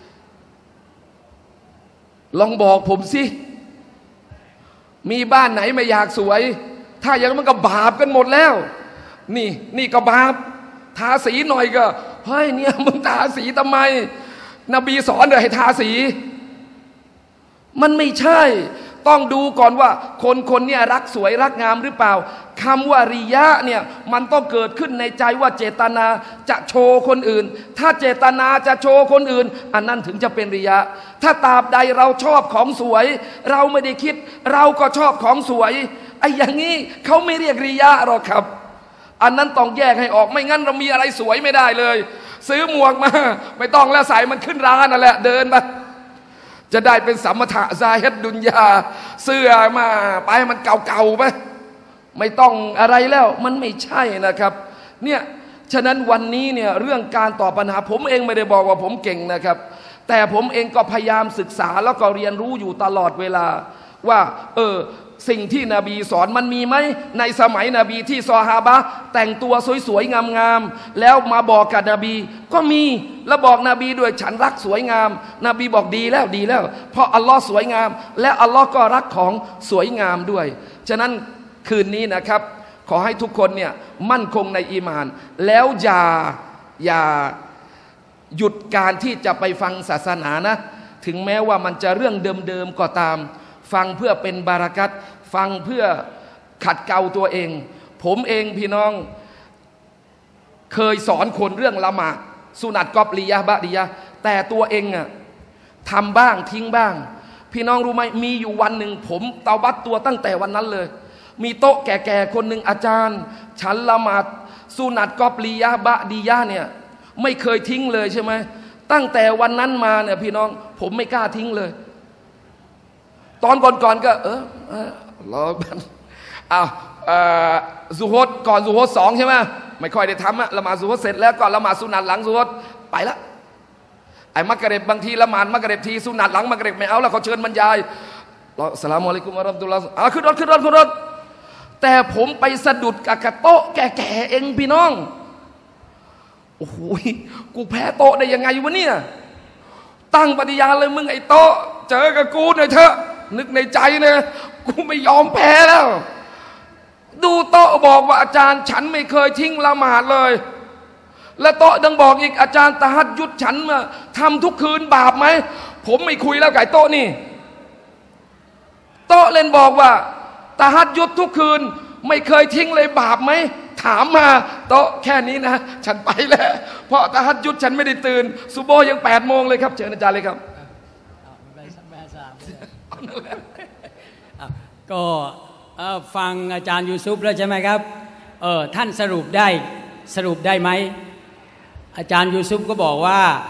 ลองบอกผมสิมีบ้านไหนไม่อยากสวยถ้าอย่างนั้นมันก็บาปกันหมดแล้วนี่ก็บาปทาสีหน่อยก็เฮ้ยเนี่ยมึงทาสีทำไมนบีสอนเลยให้ทาสีมันไม่ใช่ต้องดูก่อนว่าคนเนี่ยรักสวยรักงามหรือเปล่าคำว่าริยะเนี่ยมันต้องเกิดขึ้นในใจว่าเจตนาจะโชว์คนอื่นถ้าเจตนาจะโชว์คนอื่นอันนั้นถึงจะเป็นริยะถ้าตราบใดเราชอบของสวยเราไม่ได้คิดเราก็ชอบของสวยไอ้อย่างนี้เขาไม่เรียกริยะหรอกครับอันนั้นต้องแยกให้ออกไม่งั้นเรามีอะไรสวยไม่ได้เลยซื้อหมวกมาไม่ต้องแล้วใส่มันขึ้นร้านนั่นแหละเดินมาจะได้เป็นสัมมถะซาฮิดดุนยาเสื้อมาไปมันเก่าๆไปไม่ต้องอะไรแล้วมันไม่ใช่นะครับเนี่ยฉะนั้นวันนี้เนี่ยเรื่องการตอบปัญหาผมเองไม่ได้บอกว่าผมเก่งนะครับแต่ผมเองก็พยายามศึกษาแล้วก็เรียนรู้อยู่ตลอดเวลาว่าสิ่งที่นบีสอนมันมีไหมในสมัยนบีที่ซอฮาบะห์แต่งตัวสวยๆงามๆแล้วมาบอกกับนบีก็มีแล้วบอกนบีด้วยฉันรักสวยงามนบีบอกดีแล้วเพราะอัลลอฮ์สวยงามและอัลลอฮ์ก็รักของสวยงามด้วยฉะนั้นคืนนี้นะครับขอให้ทุกคนเนี่ยมั่นคงในอีหม่านแล้วอย่าหยุดการที่จะไปฟังศาสนานะถึงแม้ว่ามันจะเรื่องเดิมๆก็ตามฟังเพื่อเป็นบารักัตฟังเพื่อขัดเกลาตัวเองผมเองพี่น้องเคยสอนคนเรื่องละหมาดสุนัตกอบลียะบะดียะแต่ตัวเองอะทำบ้างทิ้งบ้างพี่น้องรู้ไหมมีอยู่วันหนึ่งผมเตาบัตตัวตั้งแต่วันนั้นเลยมีโต๊ะแก่ๆคนหนึ่งอาจารย์ฉันละหมาดสุนัตกอบลียะบะดียะเนี่ยไม่เคยทิ้งเลยใช่ไหมตั้งแต่วันนั้นมาเนี่ยพี่น้องผมไม่กล้าทิ้งเลยตอนก่อนๆก็รอบันซุฮดก่อนซุฮด2ใช่ไหมไม่ค่อยได้ทำละหมาดซุฮดเสร็จแล้วก่อนละหมาดสุนัตหลังซุฮดไปละไอ้มักริบบางทีละหมาดมักริบทีสุนัตหลังมักริบไม่เอาแล้วเขาเชิญบรรยายอัสสลามุอะลัยกุมวะเราะห์มะตุลลอฮ์ขึ้นรถแต่ผมไปสะดุดกับโต๊ะแก่ๆเองพี่น้องโอ้โหกูแพ้โต๊ะได้ยังไงวะเนี่ยตั้งปฏิญาณเลยมึงไอ้โต๊ะเจอกับกูหน่อยเถอะนึกในใจเนี่ยกูไม่ยอมแพ้แล้วดูโต๊ะบอกว่าอาจารย์ฉันไม่เคยทิ้งละหมาดเลยและโต๊ะดังบอกอีกอาจารย์ตะฮัดยุดฉันมาทำทุกคืนบาปไหมผมไม่คุยแล้วกับโต๊ะนี่โต๊ะเล่นบอกว่าตะฮัดยุดทุกคืนไม่เคยทิ้งเลยบาปไหมถามมาโต๊ะแค่นี้นะฉันไปแล้วเพราะตะฮัดยุดฉันไม่ได้ตื่นซุโบยัง8 โมงเลยครับเชิญอาจารย์เลยครับก็ฟังอาจารย์ยูซุฟแล้วใช่ไหมครับท่านสรุปได้ไหมอาจารย์ยูซุฟก็บอกว่า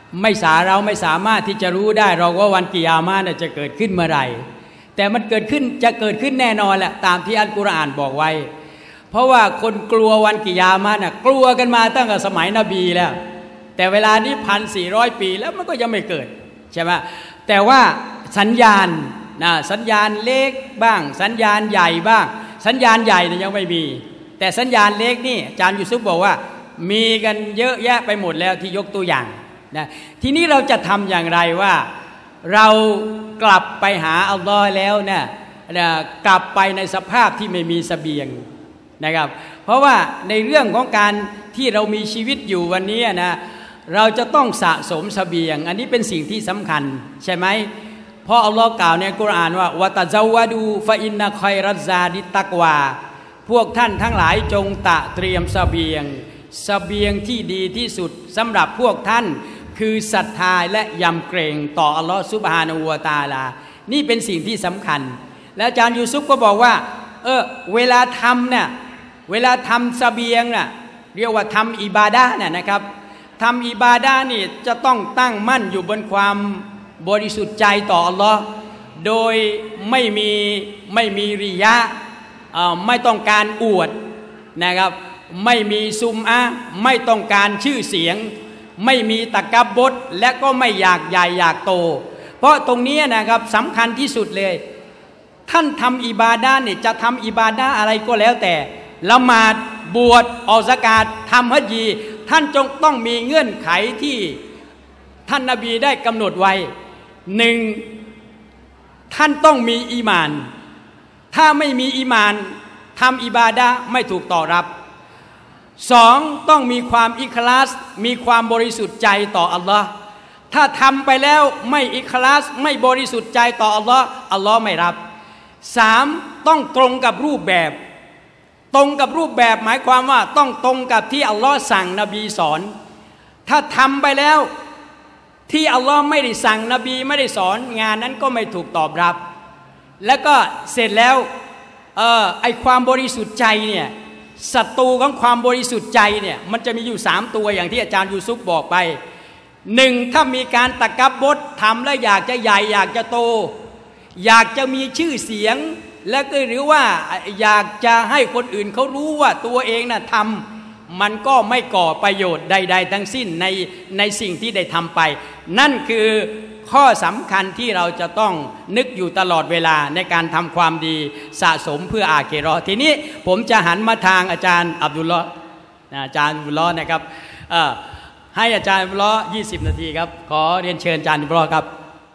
เราไม่สามารถที่จะรู้ได้เราว่าวันกิยามะห์จะเกิดขึ้นเมื่อไหร่แต่มันเกิดขึ้นแน่นอนแหละตามที่อัลกุรอานบอกไว้เพราะว่าคนกลัววันกิยามะห์กลัวกันมาตั้งแต่สมัยนบีแล้วแต่เวลานี้1,400 ปีแล้วมันก็ยังไม่เกิดใช่ไหมแต่ว่าสัญญาณสัญญาณเล็กบ้างสัญญาณใหญ่บ้างสัญญาณใหญ่ยังไม่มีแต่สัญญาณเล็กนี่อาจารย์ยูซุฟบอกว่ามีกันเยอะแยะไปหมดแล้วที่ยกตัวอย่างนะทีนี้เราจะทำอย่างไรว่าเรากลับไปหาอัลลอฮ์แล้วเนี่ยกลับไปในสภาพที่ไม่มีเสบียงนะครับเพราะว่าในเรื่องของการที่เรามีชีวิตอยู่วันนี้นะเราจะต้องสะสมเสบียงอันนี้เป็นสิ่งที่สำคัญใช่ไหมเพราะอัลลอฮ์กล่าวในกุรอานว่าวะตะซาวะดูฟะอินนะคอยรัซาดิตักวาพวกท่านทั้งหลายจงเตรียมเสบียงที่ดีที่สุดสำหรับพวกท่านคือศรัทธาและยำเกรงต่ออัลลอฮ์ซุบฮานะฮูวะตะอาลานี่เป็นสิ่งที่สำคัญและอาจารย์ยูซุฟก็บอกว่าเวลาทำเนี่ยเวลาทำเสบียงน่ะเรียกว่าทำอิบาดะห์เนี่ยนะครับทำอิบาดะห์นี่จะต้องตั้งมั่นอยู่บนความบริสุทธิ์ใจต่ออัลลอฮ์โดยไม่มีริยะไม่ต้องการอวดนะครับไม่มีซุมอะไม่ต้องการชื่อเสียงไม่มีตะกับบดและก็ไม่อยากใหญ่อยากโตเพราะตรงนี้นะครับสำคัญที่สุดเลยท่านทำอิบาดะห์เนี่ยจะทำอิบาดะห์อะไรก็แล้วแต่ละหมาดบวชออกซะกาตทำฮัจญีท่านจงต้องมีเงื่อนไขที่ท่านนบีได้กำหนดไว้หนึ่งท่านต้องมีอีหม่านถ้าไม่มีอีหม่านทำอิบาดะห์ไม่ถูกตอบรับสองต้องมีความอิคลาสมีความบริสุทธิ์ใจต่ออัลลอฮ์ถ้าทำไปแล้วไม่อิคลาสไม่บริสุทธิ์ใจต่ออัลลอฮ์ไม่รับสามต้องตรงกับรูปแบบหมายความว่าต้องตรงกับที่อัลลอฮ์สั่งนบีสอนถ้าทำไปแล้วที่อัลลอฮ์ไม่ได้สั่งนบีไม่ได้สอนงานนั้นก็ไม่ถูกตอบรับแล้วก็เสร็จแล้วไอความบริสุทธิ์ใจเนี่ยศัตรูของความบริสุทธิ์ใจเนี่ยมันจะมีอยู่3ตัวอย่างที่อาจารย์ยูซุฟบอกไปหนึ่งถ้ามีการตะกับบดทำแล้วอยากจะใหญ่อยากจะโตอยากจะมีชื่อเสียงและก็หรือว่าอยากจะให้คนอื่นเขารู้ว่าตัวเองน่ะทำมันก็ไม่ก่อประโยชน์ใดๆทั้งสิ้นในสิ่งที่ได้ทำไปนั่นคือข้อสำคัญที่เราจะต้องนึกอยู่ตลอดเวลาในการทำความดีสะสมเพื่ออาคิเราะห์ทีนี้ผมจะหันมาทางอาจารย์อับดุลลอฮ์นะครับให้อาจารย์อับดุลลอฮ์20 นาทีครับขอเรียนเชิญอาจารย์อับดุลลอฮ์ครับ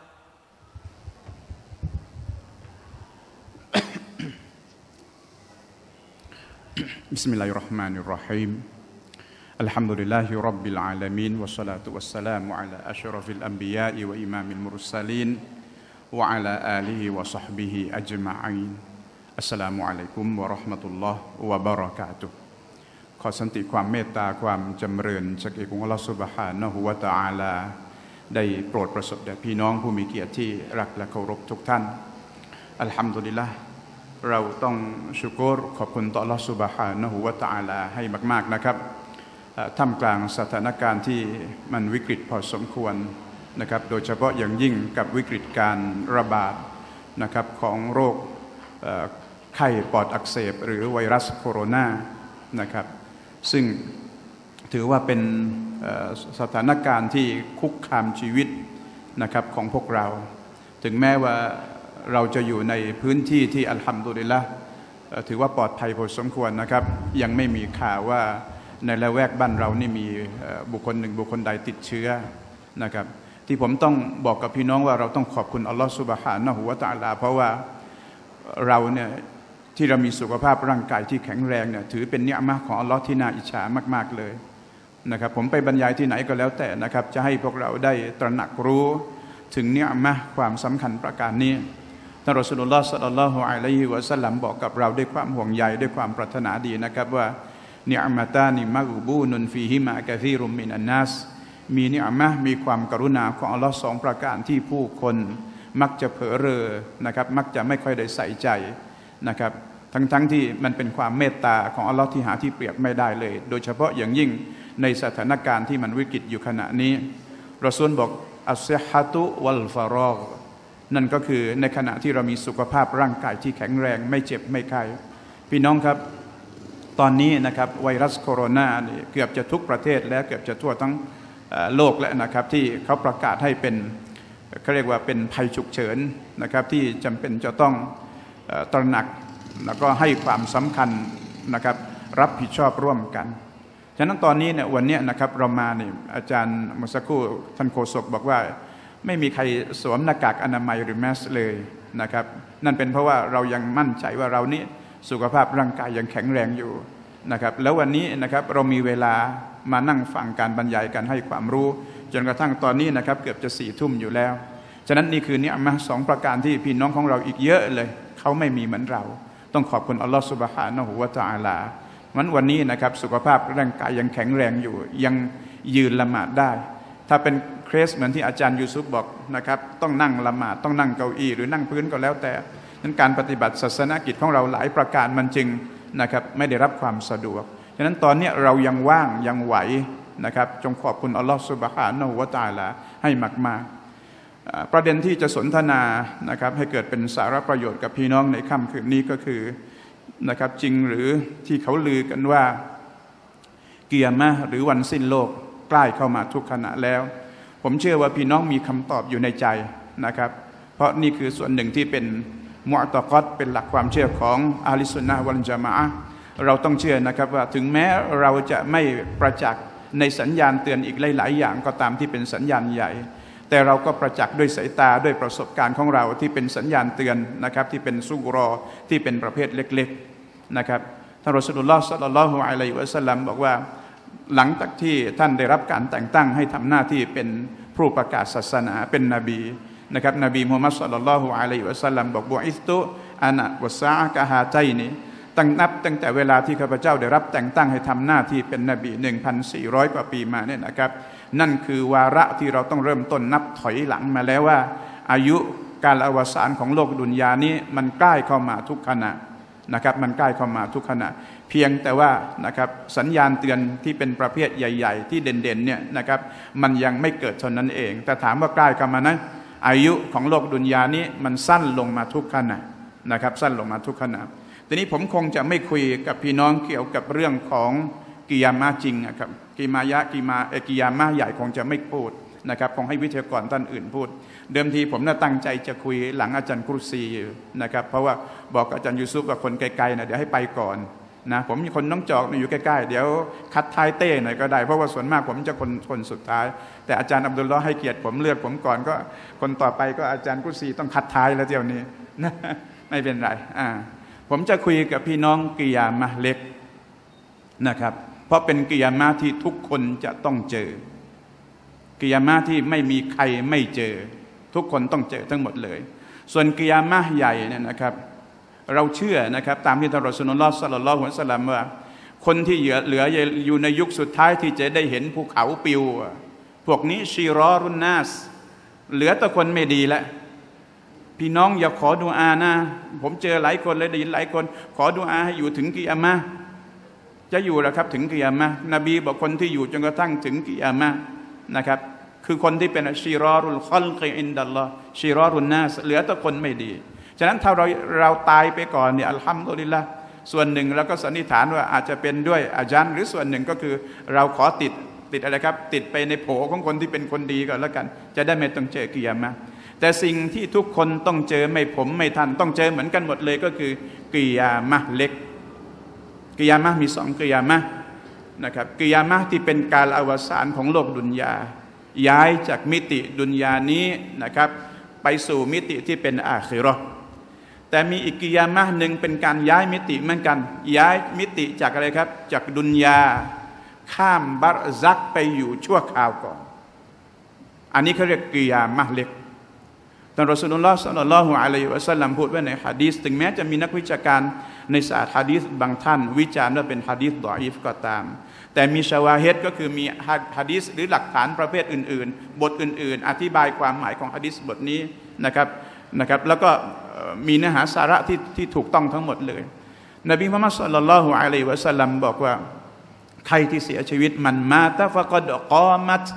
Bismillahirrahmanirrahim. Alhamdulillahi Rabbil Alamin. Wassalatu wassalamu ala ashrafil anbiya'i wa imamil mursalin. Wa ala alihi wa sahbihi ajma'in. Assalamualaikum warahmatullahi wabarakatuh. ขอสันติความเมตตาความจำเริญจากเอกองค์อัลเลาะห์ซุบฮานะฮูวะตะอาลาได้โปรดประสบแด่พี่น้องผู้มีเกียรติที่รักและเคารพทุกท่านอัลฮัมดุลิลละห์เราต้องชุกรขอบคุณต่ออัลเลาะห์ซุบฮานะฮูวะตะอาลาให้มากๆนะครับท่ามกลางสถานการณ์ที่มันวิกฤตพอสมควรนะครับโดยเฉพาะอย่างยิ่งกับวิกฤตการระบาดนะครับของโรคไข้ปอดอักเสบหรือไวรัสโคโรนานะครับซึ่งถือว่าเป็นสถานการณ์ที่คุกคามชีวิตนะครับของพวกเราถึงแม้ว่าเราจะอยู่ในพื้นที่ที่อัลฮัมดุลิลละห์ถือว่าปลอดภัยพอสมควรนะครับยังไม่มีข่าวว่าในละแวกบ้านเรานี่มีบุคคลหนึ่งบุคคลใดติดเชื้อนะครับที่ผมต้องบอกกับพี่น้องว่าเราต้องขอบคุณอัลลอฮฺซุบฮานะฮูวะตะอาลาเพราะว่าเราเนี่ยที่เรามีสุขภาพร่างกายที่แข็งแรงเนี่ยถือเป็นนิอ์มะห์ของอัลลอฮ์ที่น่าอิจฉามากๆเลยนะครับผมไปบรรยายที่ไหนก็แล้วแต่นะครับจะให้พวกเราได้ตระหนักรู้ถึงนิอ์มะห์ความสำคัญประการนี้ท่านรอซูลุลลอฮ์ ศ็อลลัลลอฮุอะลัยฮิวะซัลลัมบอกกับเราด้วยความห่วงใยด้วยความปรารถนาดีนะครับว่านิอ์มะตานิมักบูนุนฟีฮิมากะซีรุมมินันนัสมีนิอ์มะห์มีความกรุณาของอัลลอฮ์2ประการที่ผู้คนมักจะเผลอเรอนะครับมักจะไม่ค่อยได้ใส่ใจนะครับทั้งที่มันเป็นความเมตตาของอัลลอฮ์ที่หาที่เปรียบไม่ได้เลยโดยเฉพาะอย่างยิ่งในสถานการณ์ที่มันวิกฤตอยู่ขณะนี้รอซูลบอกอัสซิฮะตุวัลฟารอฆนั่นก็คือในขณะที่เรามีสุขภาพร่างกายที่แข็งแรงไม่เจ็บไม่ไข้พี่น้องครับตอนนี้นะครับไวรัสโคโรนานี่เกือบจะทุกประเทศแล้วเกือบจะทั่วทั้งโลกแล้วนะครับที่เขาประกาศให้เป็นเขาเรียกว่าเป็นภัยฉุกเฉินนะครับที่จำเป็นจะต้องตระหนักแล้วก็ให้ความสำคัญนะครับรับผิดชอบร่วมกันฉะนั้นตอนนี้เนี่ยวันนี้นะครับเรามาเนี่ยอาจารย์มุสกูท่านโฆษกบอกว่าไม่มีใครสวมหน้ากากอนามัยหรือแมสเลยนะครับนั่นเป็นเพราะว่าเรายังมั่นใจว่าเรานี้สุขภาพร่างกายยังแข็งแรงอยู่นะครับแล้ววันนี้นะครับเรามีเวลามานั่งฟังการบรรยายกันให้ความรู้จนกระทั่งตอนนี้นะครับเกือบจะ4 ทุ่มอยู่แล้วฉะนั้นนี่คือเนี่ยมา2 ประการที่พี่น้องของเราอีกเยอะเลยเขาไม่มีเหมือนเราต้องขอบคุณอัลลอฮฺซุบฮานะฮูวะตะอาลาวันนี้นะครับสุขภาพร่างกายยังแข็งแรงอยู่ยังยืนละหมาดได้ถ้าเป็นเคสเหมือนที่อาจารย์ยูซุฟบอกนะครับต้องนั่งละหมาดต้องนั่งเก้าอี้หรือนั่งพื้นก็แล้วแต่นั้นการปฏิบัติศาสนกิจของเราหลายประการมันจึงนะครับไม่ได้รับความสะดวกฉะนั้นตอนนี้เรายังว่างยังไหวนะครับจงขอบคุณอัลลอฮฺซุบฮานะฮูวะตะอาลาให้มากๆประเด็นที่จะสนทนานะครับให้เกิดเป็นสาระประโยชน์กับพี่น้องในค่ำคืนนี้ก็คือนะครับจริงหรือที่เขาลือกันว่ากิยามะห์หรือวันสิ้นโลกใกล้เข้ามาทุกขณะแล้วผมเชื่อว่าพี่น้องมีคำตอบอยู่ในใจนะครับเพราะนี่คือส่วนหนึ่งที่เป็นมุอ์ตะกอดเป็นหลักความเชื่อของอะห์ลิสซุนนะฮ์วัลญะมาอะห์เราต้องเชื่อนะครับว่าถึงแม้เราจะไม่ประจักษ์ในสัญญาณเตือนอีกหลายๆอย่างก็ตามที่เป็นสัญญาณใหญ่แต่เราก็ประจักษ์ด้วยสายตาด้วยประสบการณ์ของเราที่เป็นสัญญาณเตือนนะครับที่เป็นซุกรอที่เป็นประเภทเล็กๆนะครับท่านรอซูลุลลอฮ์ ศ็อลลัลลอฮุอะลัยฮิวะซัลลัมบอกว่าหลังจากที่ท่านได้รับการแต่งตั้งให้ทำหน้าที่เป็นผู้ประกาศศาสนาเป็นนบีนะครับนบีมุฮัมมัด ศ็อลลัลลอฮุอะลัยฮิวะซัลลัมบอกบุอิสตุอานะวัสซาอะกะฮาตัยนีตั้งแต่เวลาที่ข้าพเจ้าได้รับแต่งตั้งให้ทำหน้าที่เป็นนบี 1,400 กว่าปีมาเนี่ยนะครับนั่นคือวาระที่เราต้องเริ่มต้นนับถอยหลังมาแล้วว่าอายุการอวสานของโลกดุนยานี้มันใกล้เข้ามาทุกขณะนะครับมันใกล้เข้ามาทุกขณะเพียงแต่ว่านะครับสัญญาณเตือนที่เป็นประเภทใหญ่ๆที่เด่นๆเนี่ยนะครับมันยังไม่เกิดเท่านั้นเองแต่ถามว่าใกล้เข้ามานะอายุของโลกดุนยานี้มันสั้นลงมาทุกขณะนะครับสั้นลงมาทุกขณะทีนี้ผมคงจะไม่คุยกับพี่น้องเกี่ยวกับเรื่องของกิยามะห์จริงนะครับกิยามะห์ใหญ่คงจะไม่พูดนะครับคงให้วิทยากรท่านอื่นพูดเดิมทีผมน่าตั้งใจจะคุยหลังอาจารย์กุรซีนะครับเพราะว่าบอกอาจารย์ยูซุฟว่าคนไกลๆนะเดี๋ยวให้ไปก่อนนะผมมีคนน้องจอกอยู่ใกล้ๆเดี๋ยวคัดท้ายเต้หน่อยก็ได้เพราะว่าส่วนมากผมจะคนสุดท้ายแต่อาจารย์อับดุลลอฮ์ให้เกียรติผมเลือกผมก่อนก็คนต่อไปก็อาจารย์กุรซีต้องคัดท้ายแล้วเดี๋ยวนี้นะไม่เป็นไรผมจะคุยกับพี่น้องกิยามะห์เล็กนะครับเพราะเป็นกิยามะห์ที่ทุกคนจะต้องเจอกิยามะห์ที่ไม่มีใครไม่เจอทุกคนต้องเจอทั้งหมดเลยส่วนกิยามะห์ใหญ่เนี่ยนะครับเราเชื่อนะครับตามที่ท่านรอซูลุลลอฮ์ ศ็อลลัลลอฮุอะลัยฮิวะซัลลัมว่าคนที่เหลืออยู่ในยุคสุดท้ายที่จะได้เห็นภูเขาปิวพวกนี้ชีรอรุนนาสเหลือแต่คนไม่ดีแล้วพี่น้องอย่าขอดุอานะผมเจอหลายคนเลยได้ยินหลายคนขอดุอาให้อยู่ถึงกิยามะห์จะอยู่หรือครับถึงกิยามะห์นบีบอกคนที่อยู่จนกระทั่งถึงกิยามะห์นะครับคือคนที่เป็นชีรอรุลคอลกิอินดัลลอฮ์ชีรอรุนนาสเหลือแต่คนไม่ดีฉะนั้นถ้าเราตายไปก่อนเนี่ยอัลฮัมดุลิลละห์ส่วนหนึ่งเราก็สันนิษฐานว่าอาจจะเป็นด้วยอาจารย์หรือส่วนหนึ่งก็คือเราขอติดอะไรครับติดไปในโผของคนที่เป็นคนดีก่อนแล้วกันจะได้ไม่ต้องเจอกิยามะห์แต่สิ่งที่ทุกคนต้องเจอไม่ผมไม่ท่านต้องเจอเหมือนกันหมดเลยก็คือกิยามะห์เล็กกิยามะห์มี2กิยามะห์นะครับกิยามะห์ที่เป็นการอวสานของโลกดุนยาย้ายจากมิติดุนยานี้นะครับไปสู่มิติที่เป็นอาคิเราะห์แต่มีอีกกิยามะห์หนึ่งเป็นการย้ายมิติเหมือนกันย้ายมิติจากอะไรครับจากดุนยาข้ามบารซักไปอยู่ชั่วคราวก่อนอันนี้เขาเรียกกิยามะห์เล็กท่านรอซูลุลลอฮ์ ศ็อลลัลลอฮุอะลัยฮิวะซัลลัมพูดไว้ในหะดีษถึงแม้จะมีนักวิชาการในศาสตร์หะดีษบางท่านวิจารณ์ว่าเป็นหะดีษฎออีฟก็ตามแต่มีชาวาฮิดก็คือมีหะดีษหรือหลักฐานประเภทอื่นๆบทอื่นๆอธิบายความหมายของหะดีษบทนี้นะครับแล้วก็มีเนื้อหาสาระที่ถูกต้องทั้งหมดเลยนบีมุฮัมมัด ศ็อลลัลลอฮุอะลัยฮิวะซัลลัมบอกว่าใครที่เสียชีวิตมันมาตะฟะกอดกอมัต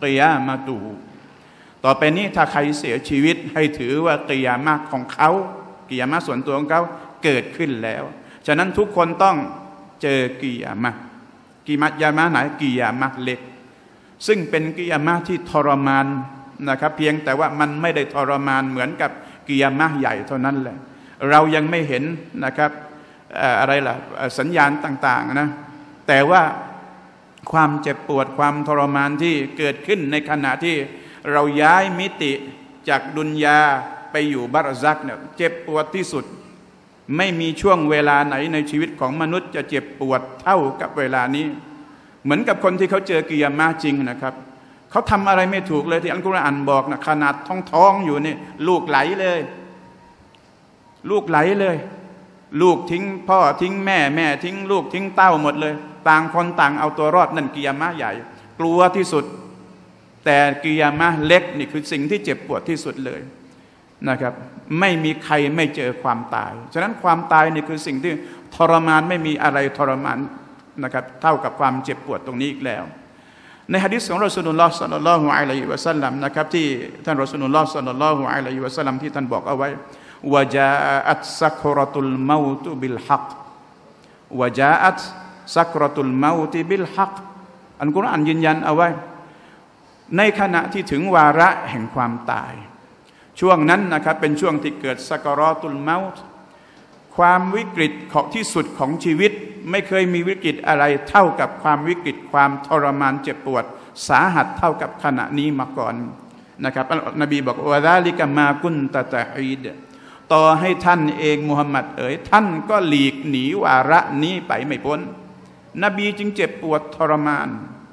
กิยามะตุต่อไปนี้ถ้าใครเสียชีวิตให้ถือว่ากิยามะของเขากิยามะส่วนตัวของเขาเกิดขึ้นแล้วฉะนั้นทุกคนต้องเจอกิยามะกิยามะไหนกิยามะเล็กซึ่งเป็นกิยามะที่ทรมานนะครับเพียงแต่ว่ามันไม่ได้ทรมานเหมือนกับกิยามะใหญ่เท่านั้นแหละเรายังไม่เห็นนะครับอะไรล่ะสัญญาณต่างๆนะแต่ว่าความเจ็บปวดความทรมานที่เกิดขึ้นในขณะที่เราย้ายมิติจากดุนยาไปอยู่บารซักเนี่ยเจ็บปวดที่สุดไม่มีช่วงเวลาไหนในชีวิตของมนุษย์จะเจ็บปวดเท่ากับเวลานี้เหมือนกับคนที่เขาเจอกิยามะห์จริงนะครับเขาทำอะไรไม่ถูกเลยที่อัลกุรอานบอกนะขนาดท้องอยู่นี่ลูกไหลเลยลูกไหลเลยลูกทิ้งพ่อทิ้งแม่แม่ทิ้งลูกทิ้งเต้าหมดเลยต่างคนต่างเอาตัวรอดนั่นกิยามะห์ใหญ่กลัวที่สุดแต่กิยามะห์เล็กนี่คือสิ่งที่เจ็บปวดที่สุดเลยนะครับไม่มีใครไม่เจอความตายฉะนั้นความตายนี่คือสิ่งที่ทรมานไม่มีอะไรทรมานนะครับเท่ากับความเจ็บปวดตรงนี้อีกแล้วในหะดีษของรอซูลุลลอฮ์ศ็อลลัลลอฮุอะลัยฮิวะซัลลัมนะครับที่ท่านรอซูลุลลอฮ์ศ็อลลัลลอฮุอะลัยฮิวะซัลลัมที่ท่านบอกเอาไว้วะจาอัตซักเราะตุลเมาตุบิลฮักวะจาอัตซักเราะตุลเมาติบิลฮักอัลกุรอานยืนยันเอาไว้ในขณะที่ถึงวาระแห่งความตายช่วงนั้นนะครับเป็นช่วงที่เกิดซักเราะตุลเมาต์ความวิกฤตของที่สุดของชีวิตไม่เคยมีวิกฤตอะไรเท่ากับความวิกฤตความทรมานเจ็บปวดสาหัสเท่ากับขณะนี้มาก่อนนะครับนบีบอกว่าซาลิกะมากุนตะตะฮีดต่อให้ท่านเองมุฮัมมัดท่านก็หลีกหนีวาระนี้ไปไม่พ้นนบีจึงเจ็บปวดทรมาน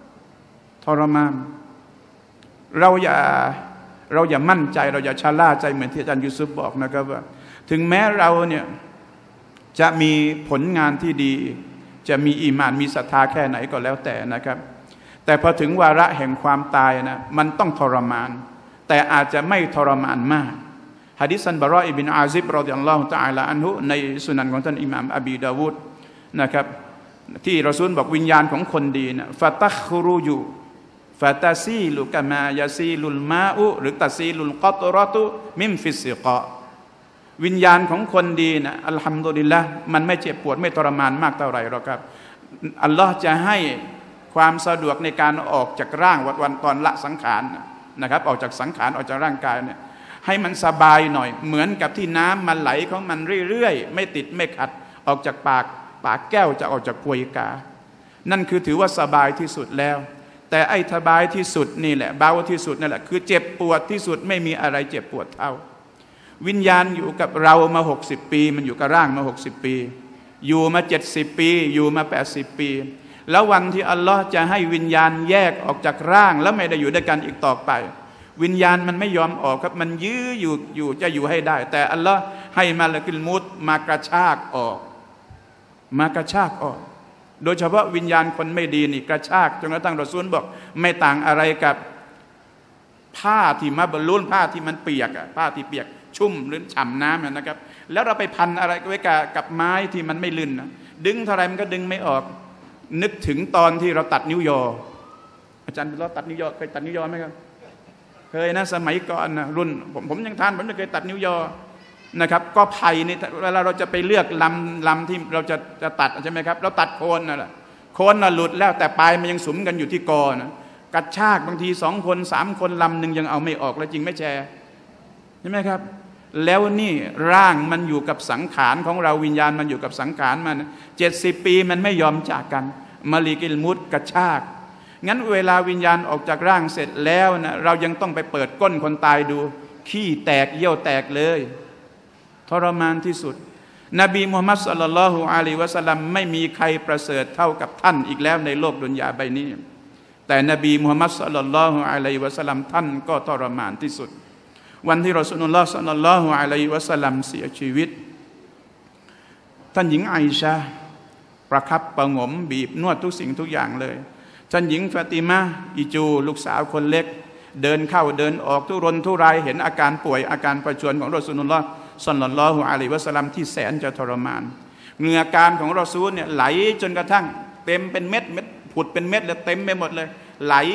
เราอย่ามั่นใจเราอย่าชะล่าใจเหมือนที่อาจารย์ยูซุฟบอกนะครับว่าถึงแม้เราเนี่ยจะมีผลงานที่ดีจะมีอีหม่านมีศรัทธาแค่ไหนก็แล้วแต่นะครับแต่พอถึงวาระแห่งความตายนะมันต้องทรมานแต่อาจจะไม่ทรมานมากหะดีษอันบะเราะอิบินอาซิบรอฎิยัลลอฮุตะอาลาอันฮุในสุนันของท่านอิหม่ามอบีดาวูดนะครับที่รอซูลบอกวิญญาณของคนดีนะฟะตัครุยุฟะตาซีลุกะมายาซีลุลมาอุหรือตาซีลุลกอตเราะตุมิมฟิสซิกอวิญญาณของคนดีนะอัลฮัมดุลิลละห์มันไม่เจ็บปวดไม่ทรมานมากเท่าไหร่หรอกครับอัลลอฮ์จะให้ความสะดวกในการออกจากร่างวันตอนละสังขารนะครับออกจากสังขารออกจากร่างกายเนี่ยให้มันสบายหน่อยเหมือนกับที่น้ำมันไหลของมันเรื่อยๆไม่ติดไม่ขัดออกจากปากแก้วจะออกจากพวยกานั่นคือถือว่าสบายที่สุดแล้วแต่ไอ้สบายที่สุดนี่แหละเบาที่สุดนั่นแหละคือเจ็บปวดที่สุดไม่มีอะไรเจ็บปวดเท่าวิญญาณอยู่กับเรามา60ปีมันอยู่กับร่างมา60ปีอยู่มา70ปีอยู่มา80ปีแล้ววันที่อัลลอฮ์จะให้วิญญาณแยกออกจากร่างแล้วไม่ได้อยู่ด้วยกันอีกต่อไปวิญญาณมันไม่ยอมออกครับมันยื้ออยู่จะอยู่ให้ได้แต่อัลลอฮ์ให้มาละกิลมุตมากระชากออกโดยเฉพาะวิญญาณคนไม่ดีนี่กระชากจนกระทั่งรอซูลบอกไม่ต่างอะไรกับผ้าที่มาบรรลุนผ้าที่มันเปียกผ้าที่เปียกชุ่มหรือฉ่ำน้ำนะครับแล้วเราไปพันอะไรไว้กับไม้ที่มันไม่ลื่นนะดึงเท่าไรมันก็ดึงไม่ออกนึกถึงตอนที่เราตัดนิ้วยออาจารย์เราตัดนิ้วยอเคยตัดนิ้วยอไหมครับเคยนะสมัยก่อนนะรุ่นผมยังทานผมจะเคยตัดนิ้วยอนะครับก็ไผ่นี่เวลาเราจะไปเลือกลำที่เราจะตัดใช่ไหมครับเราตัดโคนนั่นแหละโคนน่ะหลุดแล้วแต่ปลายมันยังสุมกันอยู่ที่กอนะกระชากบางที2 คน 3 คนลำหนึ่งยังเอาไม่ออกแล้วจริงไม่แชร์ใช่ไหมครับแล้วนี่ร่างมันอยู่กับสังขารของเราวิญญาณมันอยู่กับสังขารมัน70 ปีมันไม่ยอมจากกันมาลีกิลมุตกระชากงั้นเวลาวิญญาณออกจากร่างเสร็จแล้วนะเรายังต้องไปเปิดก้นคนตายดูขี้แตกเยี่ยวแตกเลยทรมานที่สุดนบีมุฮัมมัดศ็อลลัลลอฮุอะลัยฮิวะซัลลัมไม่มีใครประเสริฐเท่ากับท่านอีกแล้วในโลกดุนยาใบนี้แต่นบีมุฮัมมัดศ็อลลัลลอฮุอะลัยฮิวะซัลลัมท่านก็ทรมานที่สุดวันที่รอซูลุลลอฮ์ศ็อลลัลลอฮุอะลัยฮิวะซัลลัมเสียชีวิตท่านหญิงไอชาประคับประหงมบีบนวดทุกสิ่งทุกอย่างเลยท่านหญิงฟาติมาอิจูลูกสาวคนเล็กเดินเข้าเดินออกทุรนทุรายเห็นอาการป่วยอาการประชวรของรอซูลุลลอฮ์ศ็อลลัลลอฮุอะลัยฮิวะซัลลัมที่แสนจะทรมานเหงื่อการของรอซูลเนี่ยไหลจนกระทั่งเต็มเป็นเม็ดผุดเป็นเม็ดเลยเต็มไปหมดเลยไหล